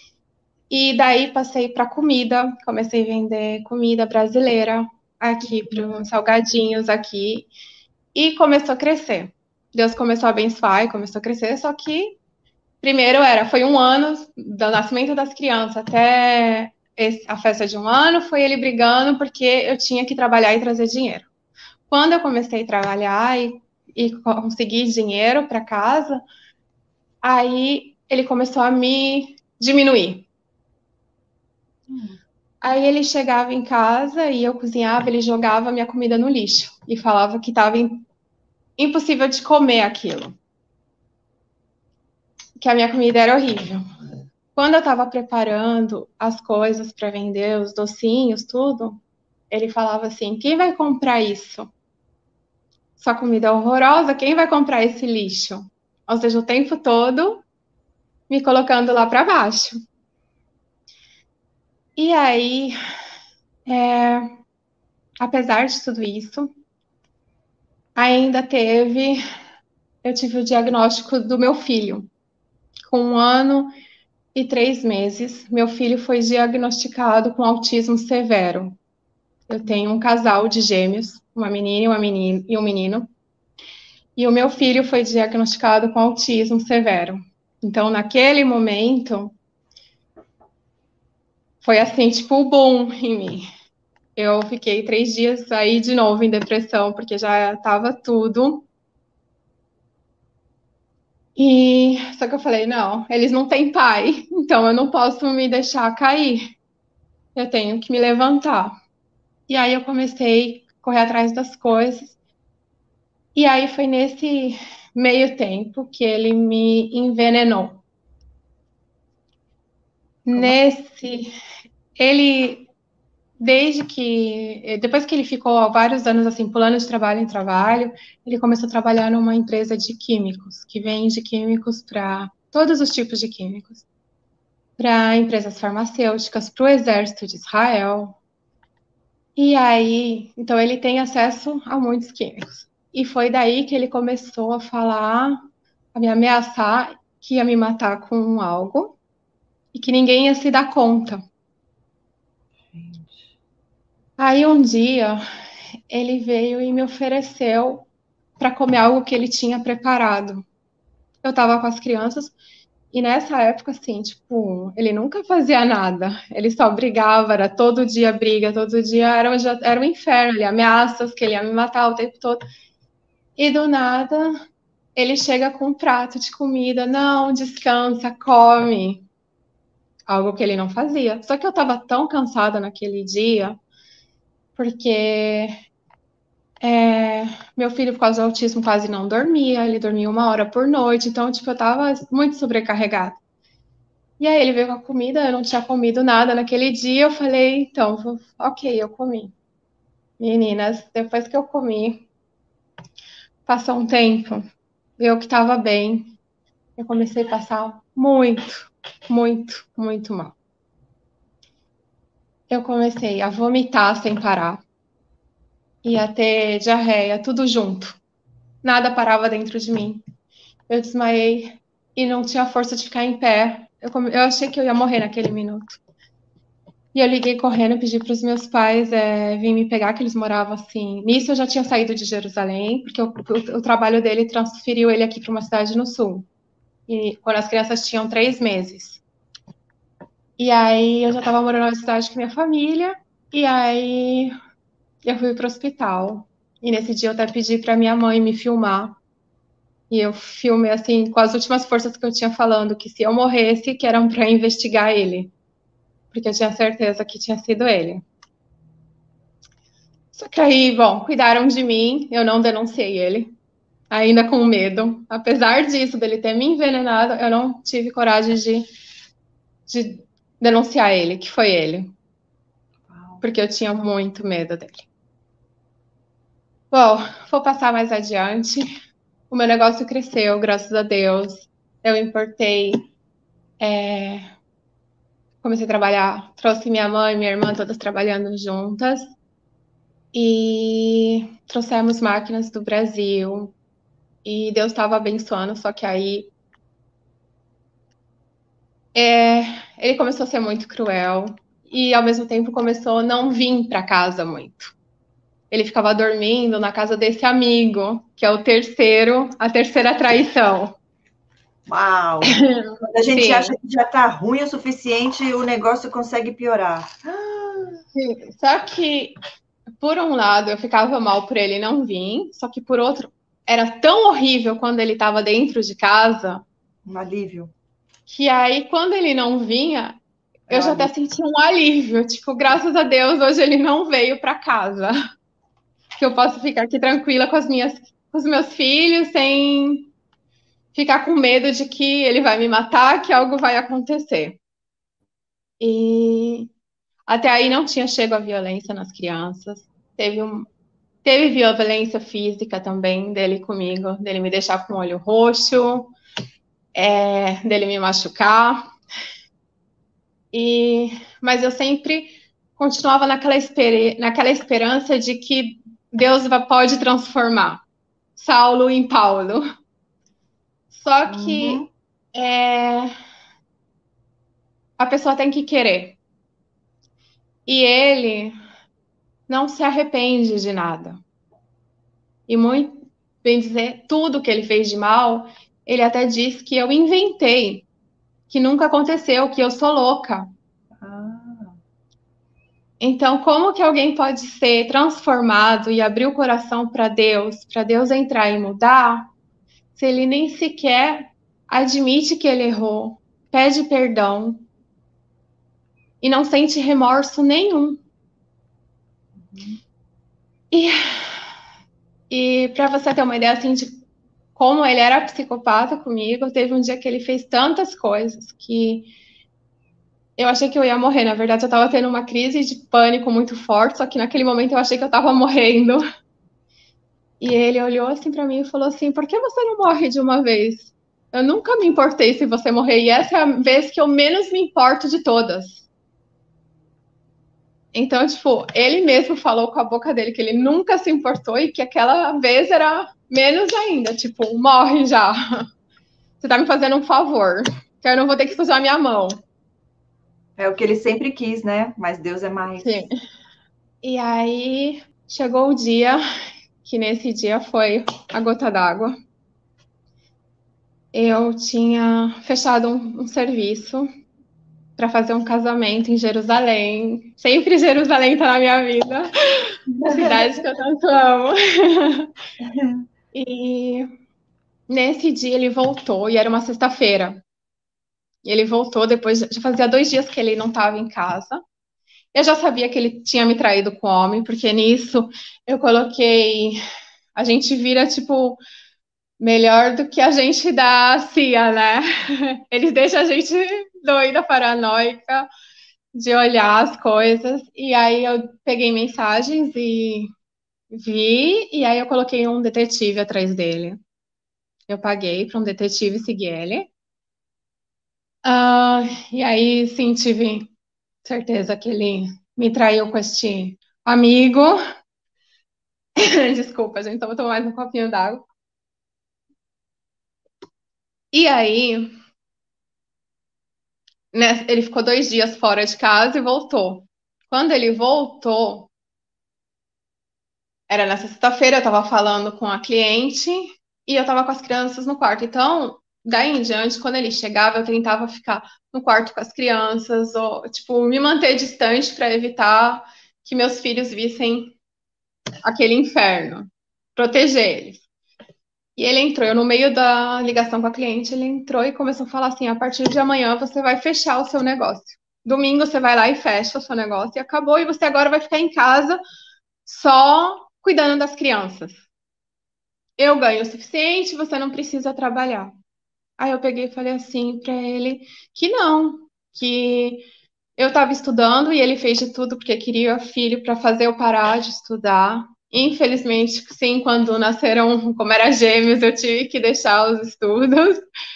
e daí passei para comida, comecei a vender comida brasileira aqui para os salgadinhos aqui e começou a crescer. Deus começou a abençoar e começou a crescer, só que primeiro foi 1 ano do nascimento das crianças até a festa de 1 ano, foi ele brigando porque eu tinha que trabalhar e trazer dinheiro. Quando eu comecei a trabalhar e conseguir dinheiro para casa, aí ele começou a me diminuir. Aí ele chegava em casa e eu cozinhava, ele jogava minha comida no lixo e falava que estava impossível de comer aquilo, que a minha comida era horrível. Quando eu estava preparando as coisas para vender, os docinhos, tudo, ele falava assim: quem vai comprar isso? Sua comida é horrorosa, quem vai comprar esse lixo? Ou seja, o tempo todo me colocando lá para baixo. E aí, apesar de tudo isso, ainda eu tive o diagnóstico do meu filho. Com 1 ano e 3 meses, meu filho foi diagnosticado com autismo severo. Eu tenho um casal de gêmeos, uma menina e um menino. E o meu filho foi diagnosticado com autismo severo. Então, naquele momento, foi assim, tipo, o boom em mim. Eu fiquei 3 dias aí de novo em depressão, porque já estava tudo. E só que eu falei, não, eles não têm pai, então eu não posso me deixar cair. Eu tenho que me levantar. E aí eu comecei a correr atrás das coisas. E aí foi nesse meio tempo que ele me envenenou. Como? Nesse, ele depois que ele ficou vários anos assim, pulando de trabalho em trabalho, ele começou a trabalhar numa empresa de químicos, que vende químicos para todos os tipos de químicos, para empresas farmacêuticas, para o exército de Israel. E aí, então ele tem acesso a muitos químicos. E foi daí que ele começou a falar, a me ameaçar que ia me matar com algo e que ninguém ia se dar conta. Gente. Aí um dia ele veio e me ofereceu para comer algo que ele tinha preparado. Eu estava com as crianças e nessa época, assim, tipo, ele nunca fazia nada. Ele só brigava, era todo dia briga, todo dia era um inferno ali, ameaças que ele ia me matar o tempo todo. E do nada, ele chega com um prato de comida. Não, descansa, come. Algo que ele não fazia. Só que eu estava tão cansada naquele dia, porque meu filho, por causa do autismo, quase não dormia. Ele dormia 1 hora por noite. Então, tipo, eu tava muito sobrecarregada. E aí ele veio com a comida, eu não tinha comido nada naquele dia. Eu falei, então, ok, eu comi. Meninas, depois que eu comi, passou um tempo, eu que estava bem, eu comecei a passar muito, muito, muito mal. Eu comecei a vomitar sem parar, ia ter diarreia, tudo junto. Nada parava dentro de mim. Eu desmaiei e não tinha força de ficar em pé. Eu achei que eu ia morrer naquele minuto. E eu liguei correndo, pedi para os meus pais virem me pegar, que eles moravam assim. Nisso eu já tinha saído de Jerusalém, porque o trabalho dele transferiu ele aqui para uma cidade no sul. E quando as crianças tinham 3 meses. E aí eu já estava morando na cidade com minha família. E aí eu fui para o hospital. E nesse dia eu até pedi para minha mãe me filmar. E eu filmei assim, com as últimas forças que eu tinha falando, que se eu morresse, que eram para investigar ele. Porque eu tinha certeza que tinha sido ele. Só que aí, bom, cuidaram de mim, eu não denunciei ele, ainda com medo. Apesar disso, dele ter me envenenado, eu não tive coragem de denunciar ele, que foi ele. Porque eu tinha muito medo dele. Bom, vou passar mais adiante. O meu negócio cresceu, graças a Deus. Eu importei, comecei a trabalhar, trouxe minha mãe e minha irmã todas trabalhando juntas. E trouxemos máquinas do Brasil. E Deus estava abençoando, só que aí ele começou a ser muito cruel e ao mesmo tempo começou a não vir para casa muito. Ele ficava dormindo na casa desse amigo, que é a terceira traição. Uau! Quando a gente Sim, acha que já está ruim o suficiente, o negócio consegue piorar. sim. Só que, por um lado, eu ficava mal por ele não vir, só que por outro, era tão horrível quando ele estava dentro de casa, Um alívio. que aí, quando ele não vinha, É eu um já até alívio. sentia um alívio. Tipo, graças a Deus, hoje ele não veio para casa. Que eu posso ficar aqui tranquila com os meus filhos, sem ficar com medo de que ele vai me matar, que algo vai acontecer. E até aí não tinha chego a violência nas crianças. Teve violência física também dele comigo, dele me deixar com o olho roxo, dele me machucar. Mas eu sempre continuava naquela esperança de que Deus pode transformar Saulo em Paulo. Só que Uhum. a pessoa tem que querer. E ele não se arrepende de nada. E muito bem dizer, tudo que ele fez de mal, ele até diz que eu inventei, que nunca aconteceu, que eu sou louca. Ah, Então, como que alguém pode ser transformado e abrir o coração para Deus entrar e mudar, se ele nem sequer admite que ele errou, pede perdão e não sente remorso nenhum? E, e para você ter uma ideia assim de como ele era psicopata comigo, teve um dia que ele fez tantas coisas que eu achei que eu ia morrer. Na verdade, eu tava tendo uma crise de pânico muito forte, só que naquele momento eu achei que eu tava morrendo. E ele olhou assim pra mim e falou assim: por que você não morre de uma vez? Eu nunca me importei se você morrer, e essa é a vez que eu menos me importo de todas. Então, tipo, ele mesmo falou com a boca dele que ele nunca se importou e que aquela vez era menos ainda. Tipo, morre já. Você tá me fazendo um favor, que eu não vou ter que sujar minha mão. É o que ele sempre quis, né? Mas Deus é mais. Sim. E aí chegou o dia, que nesse dia foi a gota d'água. Eu tinha fechado um serviço para fazer um casamento em Jerusalém. Sempre Jerusalém tá na minha vida, a cidade que eu tanto amo. E nesse dia ele voltou, e era uma sexta-feira. E ele voltou depois, já fazia 2 dias que ele não estava em casa. Eu já sabia que ele tinha me traído com o homem, porque nisso eu coloquei. A gente vira, tipo, melhor do que a gente dá a CIA, né? Eles deixam a gente doida, paranoica, de olhar as coisas. E aí eu peguei mensagens e vi, e aí eu coloquei um detetive atrás dele. Eu paguei para um detetive seguir ele. Ah, e aí sim tive certeza que ele me traiu com este amigo. Desculpa, gente, então vou tomar mais um copinho d'água. E aí, né, ele ficou 2 dias fora de casa e voltou. Quando ele voltou, era na sexta-feira, eu estava falando com a cliente e eu estava com as crianças no quarto. Então, daí em diante, quando ele chegava, eu tentava ficar no quarto com as crianças, ou, tipo, me manter distante para evitar que meus filhos vissem aquele inferno, proteger eles. E ele entrou, eu no meio da ligação com a cliente, ele entrou e começou a falar assim: a partir de amanhã você vai fechar o seu negócio. Domingo você vai lá e fecha o seu negócio e acabou, e você agora vai ficar em casa só cuidando das crianças. Eu ganho o suficiente, você não precisa trabalhar. Aí eu peguei e falei assim para ele que não, que eu estava estudando e ele fez de tudo porque queria filho para fazer eu parar de estudar. Infelizmente, sim, quando nasceram, como era gêmeos, eu tive que deixar os estudos.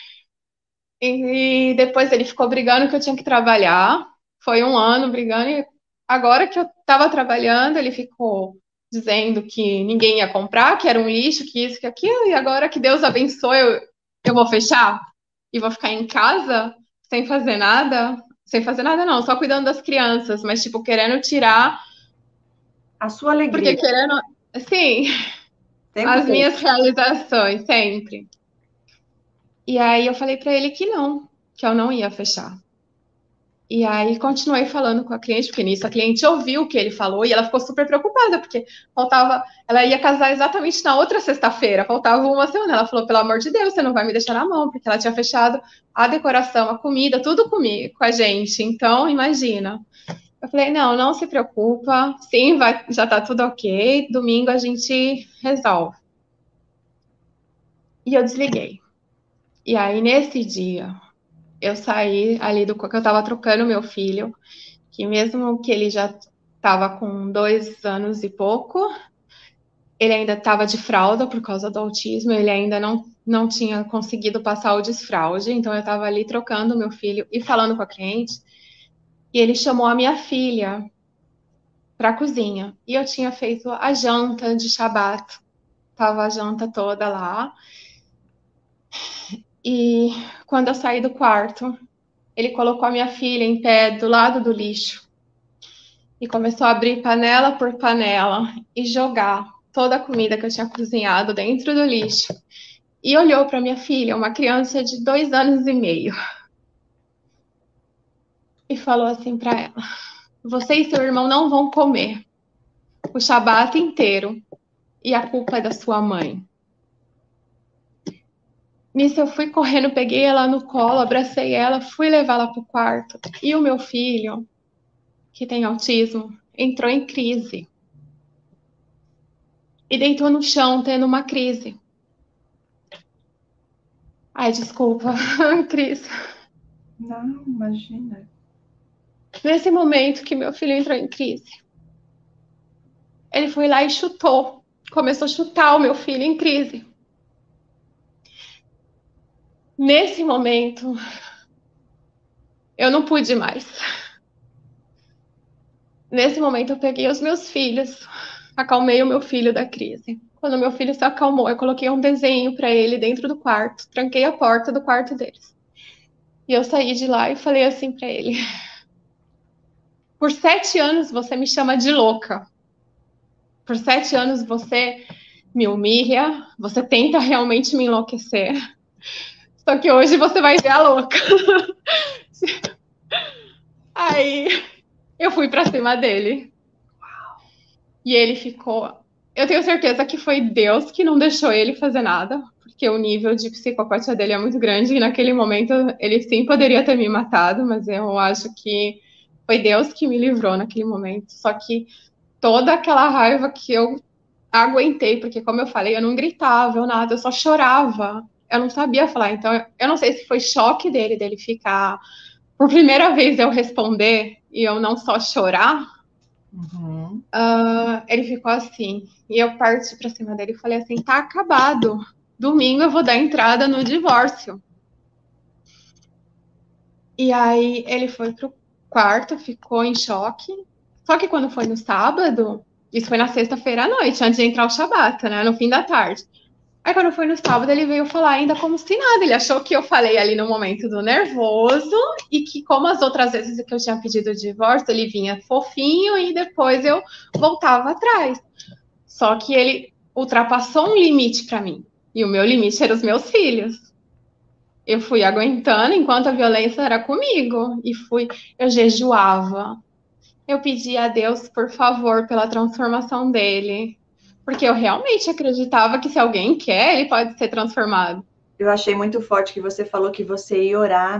E depois ele ficou brigando que eu tinha que trabalhar. Foi um ano brigando e agora que eu estava trabalhando, ele ficou dizendo que ninguém ia comprar, que era um lixo, que isso, que aquilo, e agora que Deus abençoe, eu vou fechar e vou ficar em casa sem fazer nada. Sem fazer nada, não, só cuidando das crianças, mas, tipo, querendo tirar, A sua porque alegria, querendo, assim, o tempo as todo. minhas realizações, sempre. E aí eu falei pra ele que eu não ia fechar. E aí continuei falando com a cliente, porque nisso a cliente ouviu o que ele falou e ela ficou super preocupada, porque faltava, ela ia casar exatamente na outra sexta-feira, faltava uma semana. Ela falou, pelo amor de Deus, você não vai me deixar na mão, porque ela tinha fechado a decoração, a comida, tudo comigo, com a gente. Então, imagina. Eu falei, não, não se preocupa, sim, vai, já tá tudo ok, domingo a gente resolve. E eu desliguei. E aí, nesse dia, eu saí ali do que eu tava trocando meu filho, que mesmo que ele já estava com 2 anos e pouco, ele ainda estava de fralda por causa do autismo, ele ainda não tinha conseguido passar o desfraude, então eu estava ali trocando meu filho e falando com a cliente, e ele chamou a minha filha para a cozinha, e eu tinha feito a janta de Shabat, tava a janta toda lá, e quando eu saí do quarto, ele colocou a minha filha em pé do lado do lixo, e começou a abrir panela por panela e jogar toda a comida que eu tinha cozinhado dentro do lixo. E olhou para minha filha, uma criança de 2 anos e meio, e falou assim para ela: você e seu irmão não vão comer o Shabat inteiro e a culpa é da sua mãe. Nisso eu fui correndo, peguei ela no colo, abracei ela, fui levá-la para o quarto. E o meu filho, que tem autismo, entrou em crise e deitou no chão, tendo uma crise. Ai, desculpa, Cris. Não, imagina. Nesse momento que meu filho entrou em crise, ele foi lá e chutou. Começou a chutar o meu filho em crise. Nesse momento, eu não pude mais. Nesse momento, eu peguei os meus filhos, acalmei o meu filho da crise. Quando meu filho se acalmou, eu coloquei um desenho para ele dentro do quarto, tranquei a porta do quarto deles. E eu saí de lá e falei assim para ele: por 7 anos você me chama de louca. Por 7 anos você me humilha, você tenta realmente me enlouquecer. Só que hoje você vai ver a louca. Aí eu fui pra cima dele. E ele ficou. Eu tenho certeza que foi Deus que não deixou ele fazer nada, porque o nível de psicopatia dele é muito grande. E naquele momento ele sim poderia ter me matado, mas eu acho que foi Deus que me livrou naquele momento. Só que toda aquela raiva que eu aguentei, porque como eu falei, eu não gritava, eu nada, eu só chorava. Eu não sabia falar. Então, eu não sei se foi choque dele ficar. Por primeira vez eu responder e eu não só chorar, ele ficou assim. E eu parti pra cima dele e falei assim: tá acabado. Domingo eu vou dar entrada no divórcio. E aí ele foi pro quarto, ficou em choque. Só que quando foi no sábado, isso foi na sexta-feira à noite, antes de entrar o Shabat, né? No fim da tarde. Aí quando foi no sábado, ele veio falar ainda como se nada. Ele achou que eu falei ali no momento do nervoso e que, como as outras vezes que eu tinha pedido o divórcio, ele vinha fofinho e depois eu voltava atrás. Só que ele ultrapassou um limite para mim. E o meu limite eram os meus filhos. Eu fui aguentando enquanto a violência era comigo. Eu jejuava. Eu pedia a Deus, por favor, pela transformação dele. Porque eu realmente acreditava que se alguém quer, ele pode ser transformado. Eu achei muito forte que você falou que você ia orar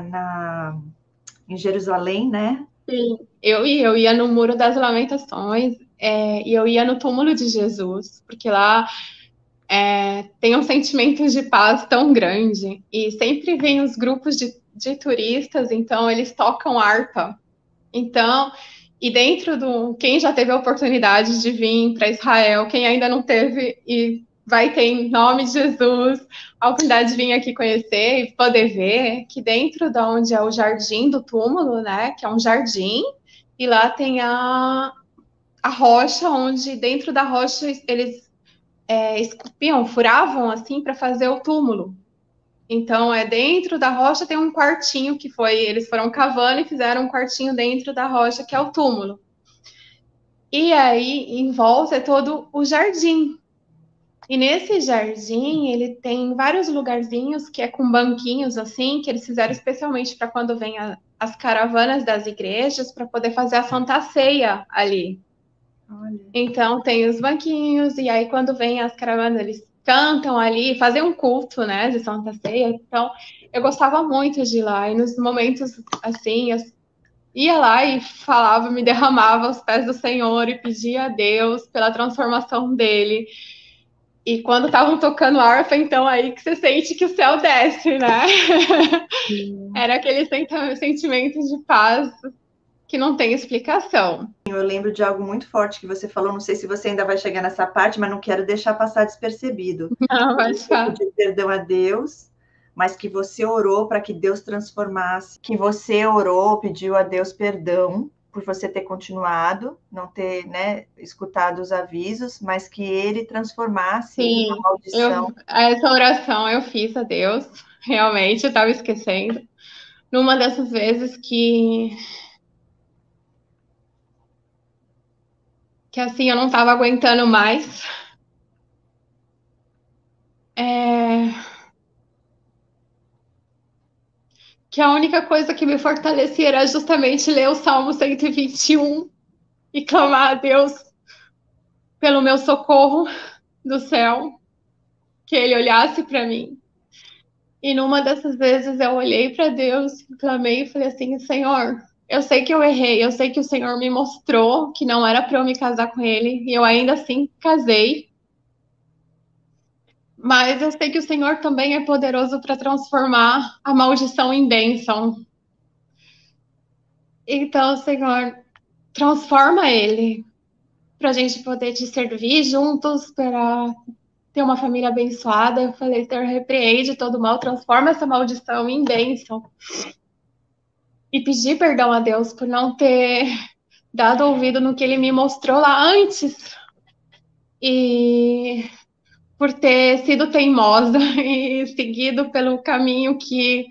em Jerusalém, né? Sim. Eu ia no Muro das Lamentações, e eu ia no túmulo de Jesus, porque lá tem um sentimento de paz tão grande. E sempre vem os grupos de turistas, então eles tocam harpa. Então, e dentro do. Quem já teve a oportunidade de vir para Israel, quem ainda não teve e vai ter em nome de Jesus a oportunidade de vir aqui conhecer e poder ver que dentro de onde é o jardim do túmulo, né? Que é um jardim, e lá tem a rocha, onde dentro da rocha eles esculpiam, furavam assim para fazer o túmulo. Então, dentro da rocha tem um quartinho que eles foram cavando e fizeram um quartinho dentro da rocha, que é o túmulo. E aí, em volta é todo o jardim. E nesse jardim, ele tem vários lugarzinhos que é com banquinhos assim, que eles fizeram especialmente para quando vem as caravanas das igrejas, para poder fazer a Santa Ceia ali. Olha. Então tem os banquinhos, e aí quando vem as caravanas, eles cantam ali, fazem um culto, né, de Santa Ceia. Então eu gostava muito de ir lá, e nos momentos assim, eu ia lá e falava, me derramava aos pés do Senhor e pedia a Deus pela transformação dele. E quando estavam tocando harpa, então aí que você sente que o céu desce, né? Era aquele sentimento de paz que não tem explicação. Eu lembro de algo muito forte que você falou, não sei se você ainda vai chegar nessa parte, mas não quero deixar passar despercebido. Não, vai Você pediu perdão a Deus, mas que você orou para que Deus transformasse, que você orou, pediu a Deus perdão por você ter continuado, não ter, né, escutado os avisos, mas que ele transformasse Sim, a maldição. essa oração eu fiz a Deus, realmente, eu estava esquecendo. Numa dessas vezes que assim eu não estava aguentando mais. Que a única coisa que me fortalecia era justamente ler o Salmo 121 e clamar a Deus pelo meu socorro do céu, que ele olhasse para mim. E numa dessas vezes eu olhei para Deus, clamei e falei assim: Senhor, eu sei que eu errei, eu sei que o Senhor me mostrou que não era para eu me casar com ele, e eu ainda assim casei. Mas eu sei que o Senhor também é poderoso para transformar a maldição em bênção. Então, Senhor, transforma ele para a gente poder te servir juntos, para ter uma família abençoada. Eu falei, Senhor, repreende todo mal, transforma essa maldição em bênção. E pedir perdão a Deus por não ter dado ouvido no que ele me mostrou lá antes. E por ter sido teimosa e seguido pelo caminho que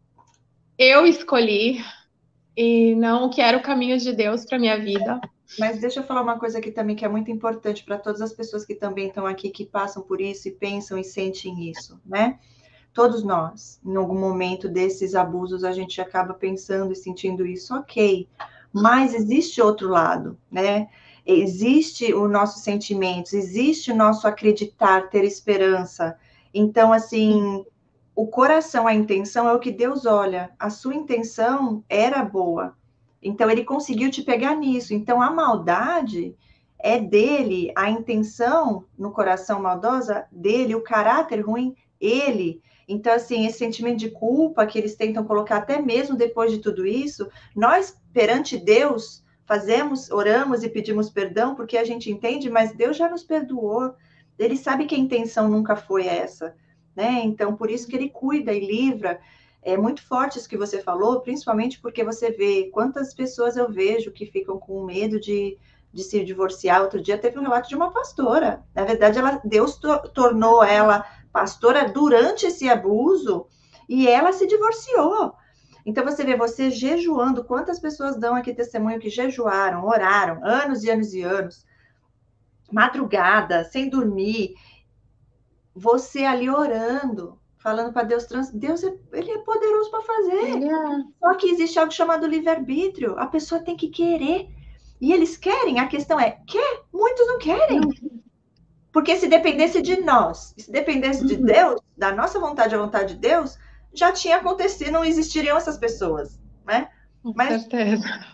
eu escolhi e não que era o caminho de Deus para minha vida. Mas deixa eu falar uma coisa aqui também que é muito importante para todas as pessoas que também estão aqui, que passam por isso e pensam e sentem isso, né? Todos nós, em algum momento desses abusos, a gente acaba pensando e sentindo isso, ok. Mas existe outro lado, né? Existe os nossos sentimentos, existe o nosso acreditar, ter esperança. Então, assim, o coração, a intenção é o que Deus olha. A sua intenção era boa. Então, ele conseguiu te pegar nisso. Então, a maldade é dele, a intenção no coração maldosa dele, o caráter ruim, ele. Então, assim, esse sentimento de culpa que eles tentam colocar até mesmo depois de tudo isso, nós, perante Deus, fazemos, oramos e pedimos perdão porque a gente entende, mas Deus já nos perdoou. Ele sabe que a intenção nunca foi essa, né? Então, por isso que ele cuida e livra. É muito forte isso que você falou, principalmente porque você vê quantas pessoas eu vejo que ficam com medo de se divorciar. Outro dia teve um relato de uma pastora. Na verdade, Deus tornou ela pastora durante esse abuso e ela se divorciou. Então você vê, você jejuando, quantas pessoas dão aqui testemunho que jejuaram, oraram, anos e anos e anos, madrugada, sem dormir, você ali orando, falando para Deus, Deus ele é poderoso para fazer. Só que existe algo chamado livre-arbítrio. A pessoa tem que querer. E eles querem, a questão é, quer? Muitos não querem. Porque se dependesse de nós, se dependesse de Deus, da nossa vontade à vontade de Deus, já tinha acontecido, não existiriam essas pessoas, né? Com certeza.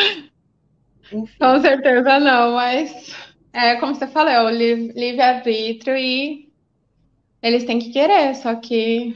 Enfim. Com certeza não, mas é como você falou, é o livre-arbítrio e eles têm que querer, só que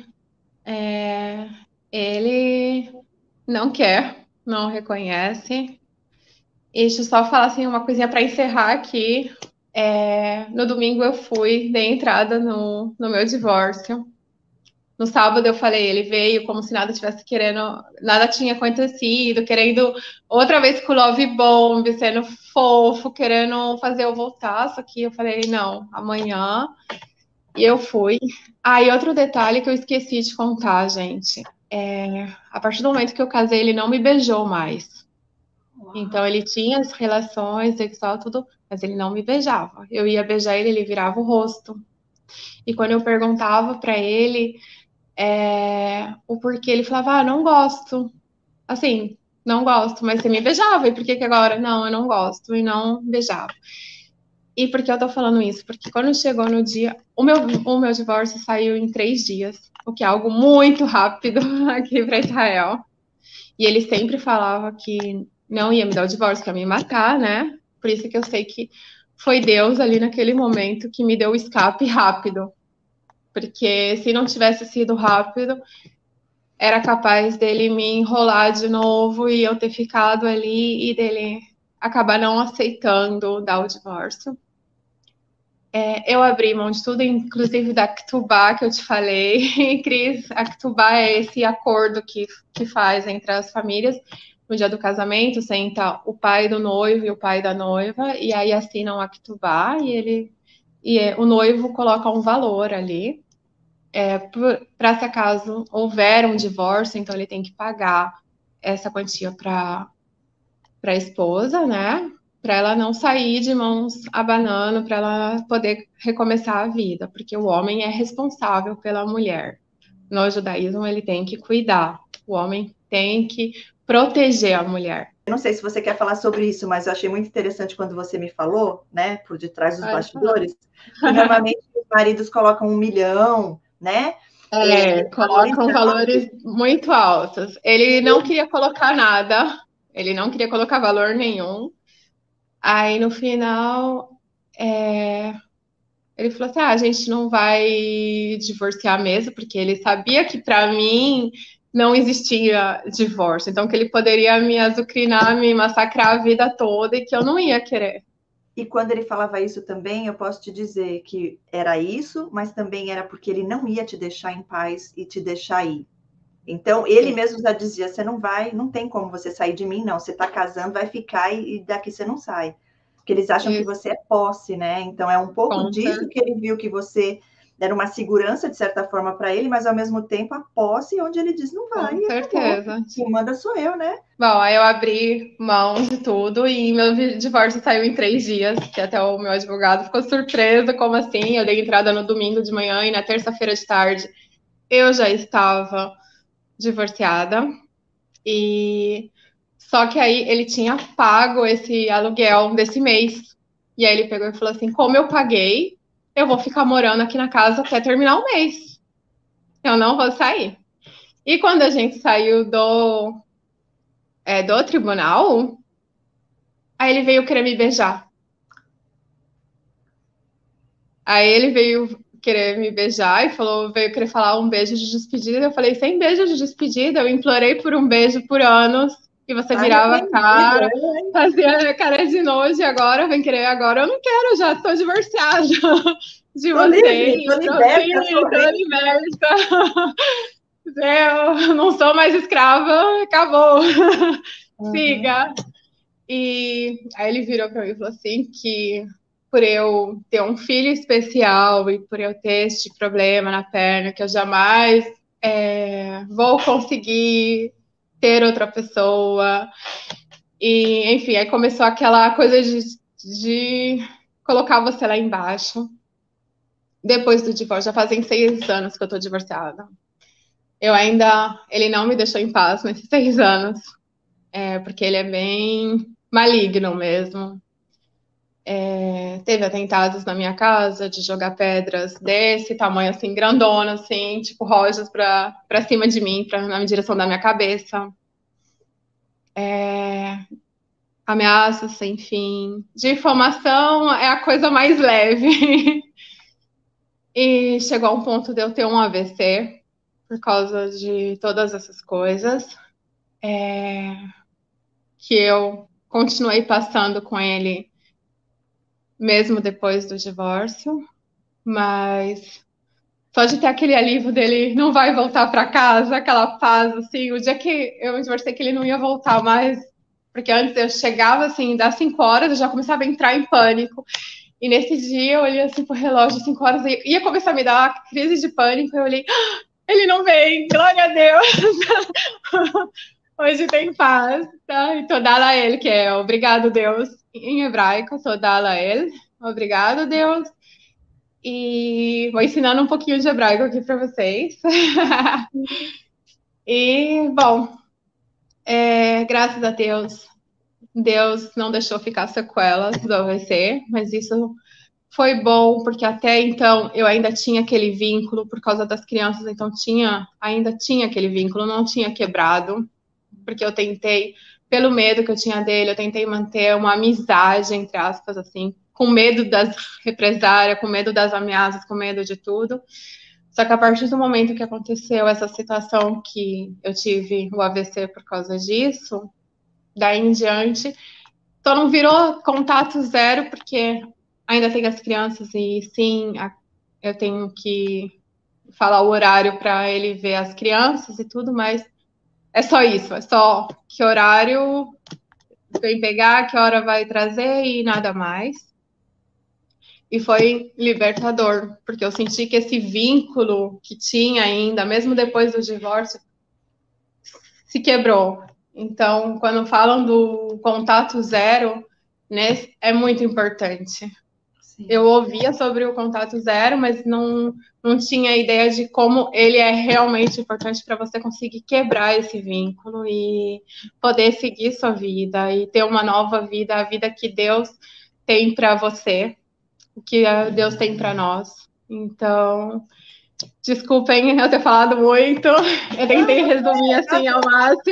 ele não quer, não reconhece. E deixa eu só falar assim, uma coisinha para encerrar aqui. No domingo eu dei entrada no meu divórcio. No sábado eu falei, ele veio como se nada tivesse querendo, nada tinha acontecido, querendo outra vez com o Love Bomb, sendo fofo, querendo fazer eu voltar. Só que eu falei, não, amanhã. E eu fui. E outro detalhe que eu esqueci de contar, gente. A partir do momento que eu casei, ele não me beijou mais. Então ele tinha as relações sexual, tudo, mas ele não me beijava. Eu ia beijar ele, ele virava o rosto. E quando eu perguntava para ele o porquê, ele falava, não gosto. Assim, não gosto, mas você me beijava. E por que que agora? Não, eu não gosto. E não beijava. E por que eu tô falando isso? Porque quando chegou no dia, o meu divórcio saiu em 3 dias, o que é algo muito rápido aqui para Israel. E ele sempre falava que não ia me dar o divórcio, que ia me matar, né? Por isso que eu sei que foi Deus ali naquele momento que me deu o escape rápido. Porque se não tivesse sido rápido, era capaz dele me enrolar de novo e eu ter ficado ali e dele acabar não aceitando dar o divórcio. Eu abri mão de tudo, inclusive da Ktubá que eu te falei. Cris, a Ktubá é esse acordo que faz entre as famílias. No dia do casamento, senta o pai do noivo e o pai da noiva, e aí assinam a Ktubá o noivo coloca um valor ali. Para se acaso houver um divórcio, então ele tem que pagar essa quantia para a esposa, né? Para ela não sair de mãos abanando, para ela poder recomeçar a vida, porque o homem é responsável pela mulher. No judaísmo, ele tem que cuidar, o homem tem que proteger a mulher. Eu não sei se você quer falar sobre isso, mas eu achei muito interessante quando você me falou, né, por detrás dos bastidores, que normalmente os maridos colocam 1 milhão, né? Colocam valores muito altos. Ele não queria colocar nada, ele não queria colocar valor nenhum. Aí no final, ele falou assim: a gente não vai divorciar mesmo, porque ele sabia que para mim não existia divórcio. Então, que ele poderia me azucrinar, me massacrar a vida toda e que eu não ia querer. E quando ele falava isso também, eu posso te dizer que era isso, mas também era porque ele não ia te deixar em paz e te deixar ir. Então, ele mesmo já dizia, você não vai, não tem como você sair de mim, não. Você está casando, vai ficar e daqui você não sai. Porque eles acham que você é posse, né? Então, é um pouco disso que ele viu que você era uma segurança, de certa forma, para ele, mas, ao mesmo tempo, a posse, onde ele diz, não vai. Com certeza. Quem manda sou eu, né? Bom, aí eu abri mão de tudo e meu divórcio saiu em 3 dias, que até o meu advogado ficou surpreso, como assim? Eu dei entrada no domingo de manhã e na terça-feira de tarde eu já estava divorciada. E só que aí ele tinha pago esse aluguel desse mês. E aí ele pegou e falou assim: como eu paguei, eu vou ficar morando aqui na casa até terminar o mês. Eu não vou sair. E quando a gente saiu do tribunal, aí ele veio querer me beijar. Aí ele veio querer me beijar e veio querer falar um beijo de despedida. Eu falei, sem beijo de despedida, eu implorei por um beijo por anos. E você virava a cara, fazia cara de nojo, e agora vem querer, agora eu não quero, já estou divorciada de Tô você. livre, tô liberta. Eu não sou mais escrava, acabou. Siga. E aí ele virou para mim e falou assim que por eu ter um filho especial e por eu ter este problema na perna, que eu jamais vou conseguir ter outra pessoa. E, enfim, aí começou aquela coisa de colocar você lá embaixo. Depois do divórcio, já fazem 6 anos que eu tô divorciada. Ele não me deixou em paz nesses 6 anos, porque ele é bem maligno mesmo. Teve atentados na minha casa de jogar pedras desse tamanho, assim, grandona, assim, tipo rojas pra cima de mim, na direção da minha cabeça. Ameaças sem fim. Difamação é a coisa mais leve. E chegou a um ponto de eu ter um AVC por causa de todas essas coisas. Que eu continuei passando com ele mesmo depois do divórcio, mas só de ter aquele alívio dele não vai voltar para casa, aquela paz, assim, o dia que eu me divorciei que ele não ia voltar mais, porque antes eu chegava, assim, das 5 horas, eu já começava a entrar em pânico, e nesse dia eu olhei, assim, pro relógio, 5 horas, ia começar a me dar uma crise de pânico, eu olhei, ele não vem, glória a Deus, hoje tem paz, tá? E Todá Lael, que é obrigado, Deus, em hebraico, Todá Lael, obrigado, Deus. E vou ensinando um pouquinho de hebraico aqui para vocês. E, bom, graças a Deus, Deus não deixou ficar sequelas do AVC, mas isso foi bom, porque até então eu ainda tinha aquele vínculo por causa das crianças, então ainda tinha aquele vínculo, não tinha quebrado, porque eu tentei, pelo medo que eu tinha dele, eu tentei manter uma amizade, entre aspas, assim, com medo das represárias, com medo das ameaças, com medo de tudo. Só que a partir do momento que aconteceu essa situação que eu tive o AVC por causa disso, daí em diante, então não virou contato zero, porque ainda tem as crianças e sim, eu tenho que falar o horário para ele ver as crianças e tudo, mas é só isso, é só que horário vem pegar, que hora vai trazer e nada mais. E foi libertador, porque eu senti que esse vínculo que tinha ainda, mesmo depois do divórcio, se quebrou. Então, quando falam do contato zero, né, é muito importante. Sim. Eu ouvia sobre o contato zero, mas não tinha ideia de como ele é realmente importante para você conseguir quebrar esse vínculo e poder seguir sua vida e ter uma nova vida, a vida que Deus tem para você, o que Deus tem para nós. Então, desculpem eu ter falado muito, eu tentei resumir assim ao máximo.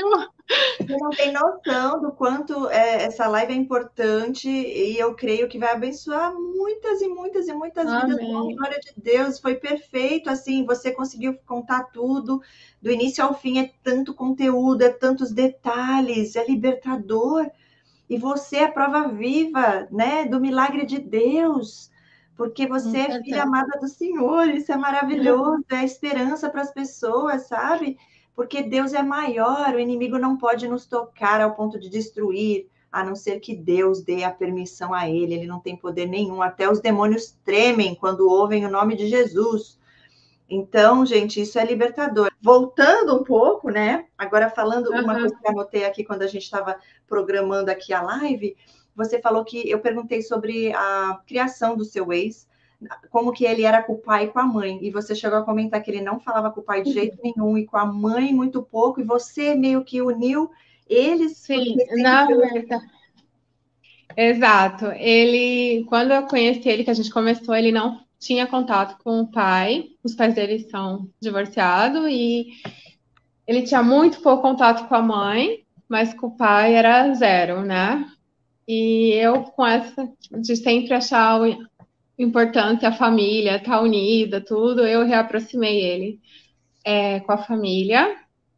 Você não tem noção do quanto essa live é importante e eu creio que vai abençoar muitas e muitas e muitas vidas com a Amém. glória de Deus. Foi perfeito, assim, você conseguiu contar tudo, do início ao fim, é tanto conteúdo, é tantos detalhes, é libertador. E você é a prova viva, né, do milagre de Deus, porque você Com é filha certeza. amada do Senhor, isso é maravilhoso, é esperança para as pessoas, sabe? Porque Deus é maior, o inimigo não pode nos tocar ao ponto de destruir, a não ser que Deus dê a permissão a ele não tem poder nenhum, até os demônios tremem quando ouvem o nome de Jesus. Então, gente, isso é libertador. Voltando um pouco, né? Agora falando uma coisa Aham. que eu anotei aqui quando a gente estava programando aqui a live, você falou que eu perguntei sobre a criação do seu ex, como que ele era com o pai e com a mãe, e você chegou a comentar que ele não falava com o pai de jeito nenhum e com a mãe muito pouco, e você meio que uniu eles porque Sim, sempre na verdade. Exato. Ele, quando eu conheci ele, que a gente começou, ele não tinha contato com o pai. Os pais dele são divorciados e ele tinha muito pouco contato com a mãe, mas com o pai era zero, né? E eu, com essa de sempre achar importante a família, estar unida, tudo, eu reaproximei ele com a família.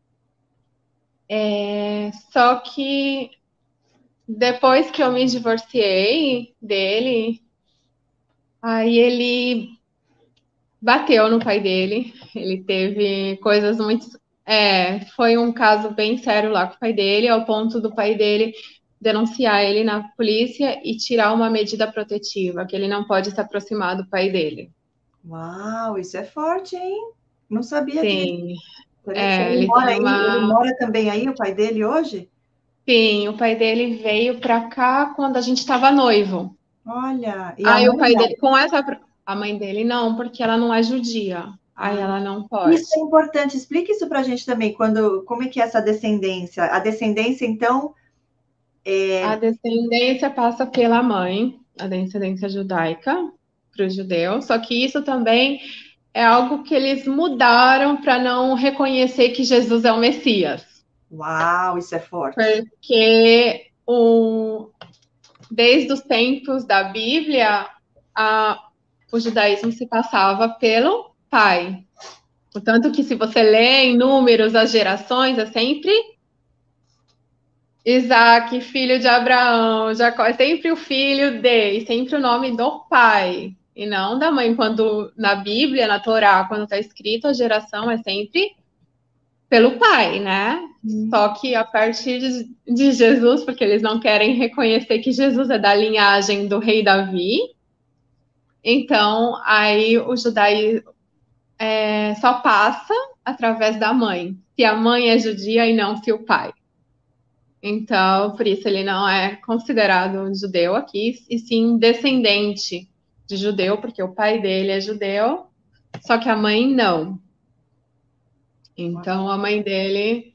Só que depois que eu me divorciei dele, aí ele bateu no pai dele. Ele teve coisas muito. Foi um caso bem sério lá com o pai dele, ao ponto do pai dele denunciar ele na polícia e tirar uma medida protetiva, que ele não pode se aproximar do pai dele. Uau, isso é forte, hein? Não sabia disso. Sim, Ele ele mora tem aí, ele uma. mora também aí, o pai dele hoje? Sim, o pai dele veio pra cá quando a gente estava noivo. Olha, e a Aí o mãe pai não. dele, com essa. A mãe dele não, porque ela não é judia. Aí Ah, ela não isso é pode. importante. Explique isso para a gente também, como é que é essa descendência? A descendência, então, A descendência passa pela mãe, a descendência judaica, para os judeus, só que isso também é algo que eles mudaram para não reconhecer que Jesus é o Messias. uau, isso é forte. Porque desde os tempos da Bíblia, o judaísmo se passava pelo pai. Portanto, que se você lê em números as gerações, é sempre Isaac, filho de Abraão, Jacó, é sempre o filho de, e sempre o nome do pai, e não da mãe. Quando na Bíblia, na Torá, quando está escrito, a geração é sempre pelo pai, né? Só que a partir de Jesus, porque eles não querem reconhecer que Jesus é da linhagem do rei Davi, então aí o judaísmo só passa através da mãe. Se a mãe é judia e não se o pai. Então, por isso ele não é considerado um judeu aqui, e sim descendente de judeu, porque o pai dele é judeu, só que a mãe não. Então, a mãe dele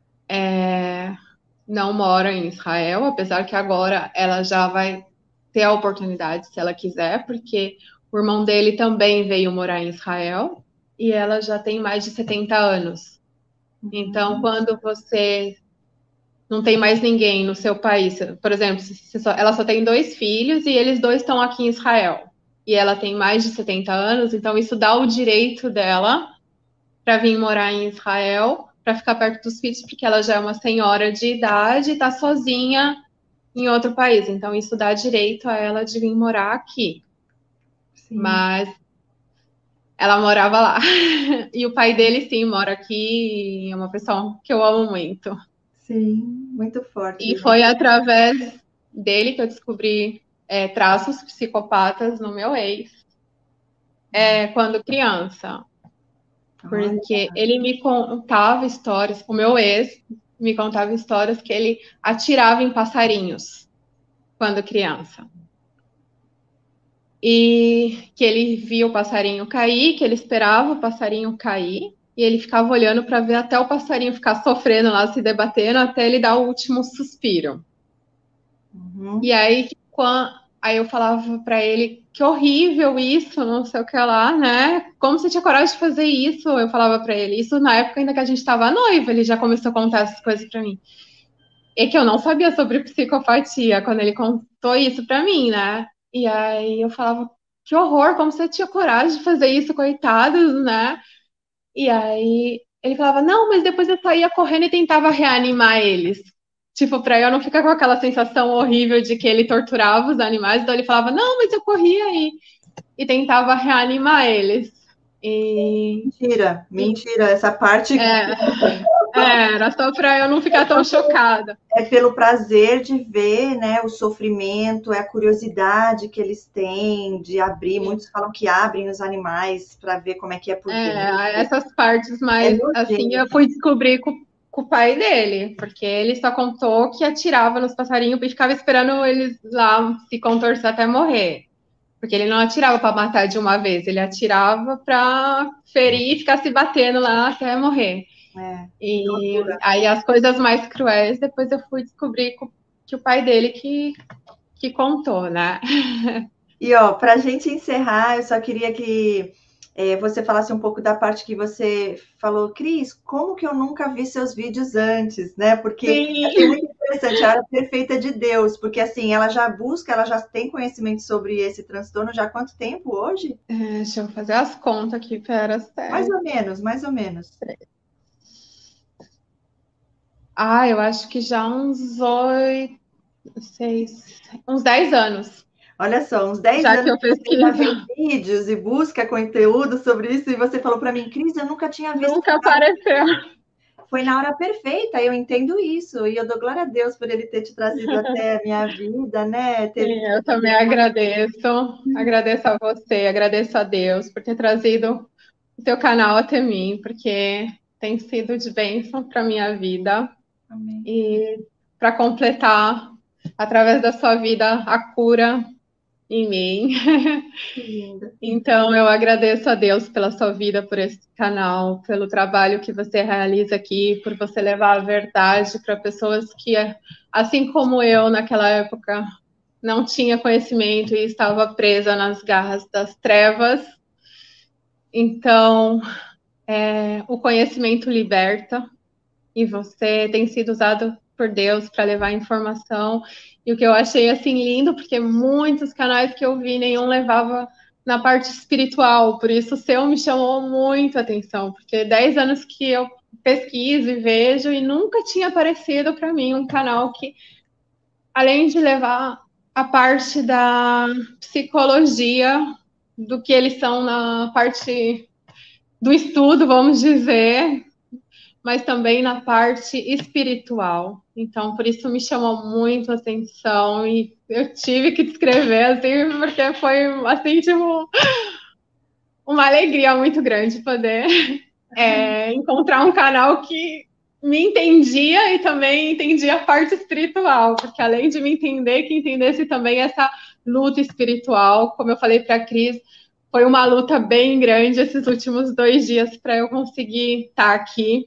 não mora em Israel, apesar que agora ela já vai ter a oportunidade, se ela quiser, porque o irmão dele também veio morar em Israel e ela já tem mais de 70 anos. Então, Uhum. quando você não tem mais ninguém no seu país. Por exemplo, ela só tem dois filhos e eles dois estão aqui em Israel. E ela tem mais de 70 anos, então isso dá o direito dela para vir morar em Israel, para ficar perto dos filhos, porque ela já é uma senhora de idade e está sozinha em outro país. Então isso dá direito a ela de vir morar aqui. Sim, Mas ela morava lá. E o pai dele, sim, mora aqui e é uma pessoa que eu amo muito. sim, muito E forte. foi através dele que eu descobri traços psicopatas no meu ex, quando criança. Olha, Porque ele me contava histórias, o meu ex me contava histórias que ele atirava em passarinhos quando criança. E que ele via o passarinho cair, que ele esperava o passarinho cair, e ele ficava olhando para ver até o passarinho ficar sofrendo lá, se debatendo, até ele dar o último suspiro. E uhum. aí, aí eu falava para ele que horrível isso, não sei o que lá, né? Como você tinha coragem de fazer isso? Eu falava pra ele. Isso na época ainda que a gente tava noiva, ele já começou a contar essas coisas pra mim. E que eu não sabia sobre psicopatia quando ele contou isso pra mim, né? E aí eu falava, que horror, como você tinha coragem de fazer isso, coitados, né? E aí ele falava, não, mas depois eu saía correndo e tentava reanimar eles. Tipo, pra eu não ficar com aquela sensação horrível de que ele torturava os animais. Então ele falava, não, mas eu corria e tentava reanimar eles. Mentira, E mentira, essa parte é, era só pra eu não ficar tão chocada. é pelo prazer de ver, né, o sofrimento, é a curiosidade que eles têm de abrir. Muitos falam que abrem os animais para ver como é que é por dentro. Essas partes É mais assim nojento. eu fui descobrir com o pai dele, porque ele só contou que atirava nos passarinhos e ficava esperando eles lá se contorcer até morrer. Porque ele não atirava para matar de uma vez, ele atirava para ferir e ficar se batendo lá até morrer. É, E tortura. aí as coisas mais cruéis, depois eu fui descobrir que o pai dele que contou, né? E ó, para a gente encerrar, eu só queria que você falasse um pouco da parte que você falou, Cris, como que eu nunca vi seus vídeos antes, né? Porque achei Sim. muito interessante, a hora perfeita de Deus, porque assim, ela já busca, ela já tem conhecimento sobre esse transtorno já há quanto tempo hoje? Deixa eu fazer as contas aqui, pera, Mais sério. ou menos, mais ou menos. Eu acho que já uns 8, 6, uns 10 anos, Olha só, uns 10 já que anos eu que você já pesquiso. vê vídeos e busca conteúdo sobre isso, e você falou para mim, Cris, eu nunca tinha visto. Nunca apareceu. Foi na hora perfeita, eu entendo isso, e eu dou glória a Deus por ele ter te trazido até a minha vida, né? Sim, eu também agradeço. Agradeço a você, agradeço a Deus por ter trazido o teu canal até mim, porque tem sido de bênção para minha vida Amém. e para completar, através da sua vida, a cura em mim. Que linda. Então, eu agradeço a Deus pela sua vida, por esse canal, pelo trabalho que você realiza aqui, por você levar a verdade para pessoas que, assim como eu, naquela época, não tinha conhecimento e estava presa nas garras das trevas. Então, o conhecimento liberta e você tem sido usado por Deus para levar informação. E o que eu achei assim lindo, porque muitos canais que eu vi, nenhum levava na parte espiritual, por isso o seu me chamou muito a atenção, porque 10 anos que eu pesquiso e vejo e nunca tinha aparecido para mim um canal que, além de levar a parte da psicologia, do que eles são na parte do estudo, vamos dizer, mas também na parte espiritual. Então, por isso me chamou muito a atenção e eu tive que descrever assim, porque foi assim, tipo, uma alegria muito grande poder encontrar um canal que me entendia e também entendia a parte espiritual, porque além de me entender, que entendesse também essa luta espiritual, como eu falei para a Cris, foi uma luta bem grande esses últimos 2 dias para eu conseguir estar aqui.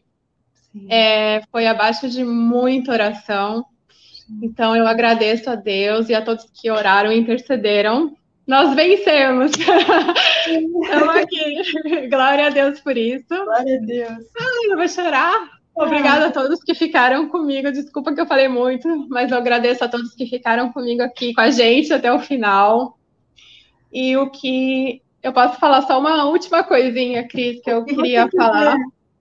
Foi abaixo de muita oração. Então eu agradeço a Deus e a todos que oraram e intercederam. Nós vencemos. Estamos aqui. Glória a Deus por isso. Glória a Deus. Eu vou chorar. Obrigada a todos que ficaram comigo. Desculpa que eu falei muito, mas eu agradeço a todos que ficaram comigo aqui com a gente até o final. E o que eu posso falar só uma última coisinha, Cris, que eu Se você queria quiser. falar.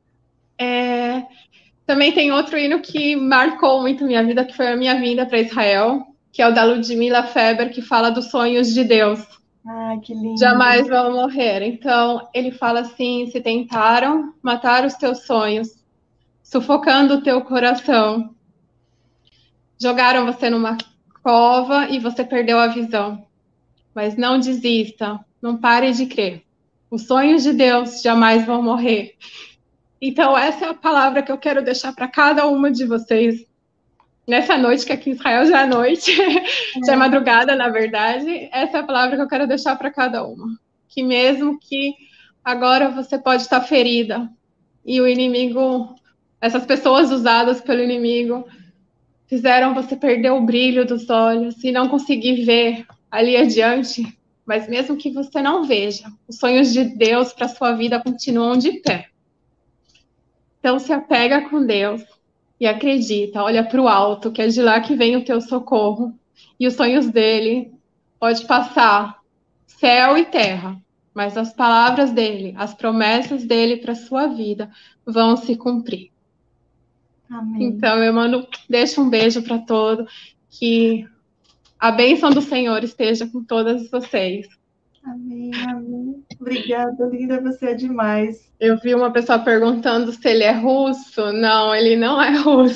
Também tem outro hino que marcou muito minha vida, que foi a minha vinda para Israel, que é o da Ludmila Feber, que fala dos sonhos de Deus. Ai, que lindo. Jamais vão morrer. Então, ele fala assim: se tentaram matar os teus sonhos, sufocando o teu coração, jogaram você numa cova e você perdeu a visão. Mas não desista, não pare de crer. Os sonhos de Deus jamais vão morrer. Então, essa é a palavra que eu quero deixar para cada uma de vocês nessa noite, que aqui em Israel já é noite, já é madrugada, na verdade. Essa é a palavra que eu quero deixar para cada uma. Que mesmo que agora você pode estar ferida e o inimigo, essas pessoas usadas pelo inimigo, fizeram você perder o brilho dos olhos e não conseguir ver ali adiante. Mas mesmo que você não veja, os sonhos de Deus para sua vida continuam de pé. Então se apega com Deus e acredita, olha para o alto, que é de lá que vem o teu socorro. E os sonhos dele pode passar céu e terra, mas as palavras dele, as promessas dele para sua vida vão se cumprir. Amém. Então eu deixo um beijo para todos, que a bênção do Senhor esteja com todas vocês. Amém, amém. Obrigada, linda, você é demais. Eu vi uma pessoa perguntando se ele é russo. Não, ele não é russo.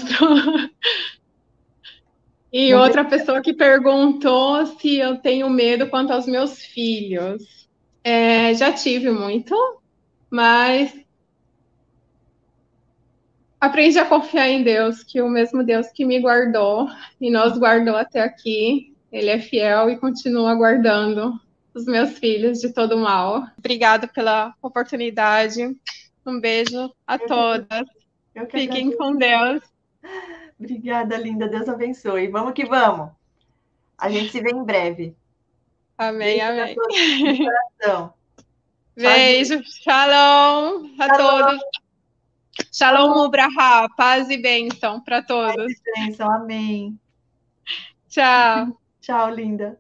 E Não outra pessoa que perguntou se eu tenho medo quanto aos meus filhos. Já tive muito, mas aprendi a confiar em Deus, que o mesmo Deus que me guardou e nos guardou até aqui, ele é fiel e continua guardando os meus filhos de todo mal. Obrigada pela oportunidade. Um beijo a todas. Eu que Fiquem agradeço. com Deus. Obrigada, linda. Deus abençoe. Vamos que vamos. A gente se vê em breve. Amém, Beijo para amém. todos de coração. Tchauzinho. Beijo, shalom a Shalom, todos. Shalom, Ubraha, paz e bênção para todos. bênção. Amém. Tchau. Tchau, linda.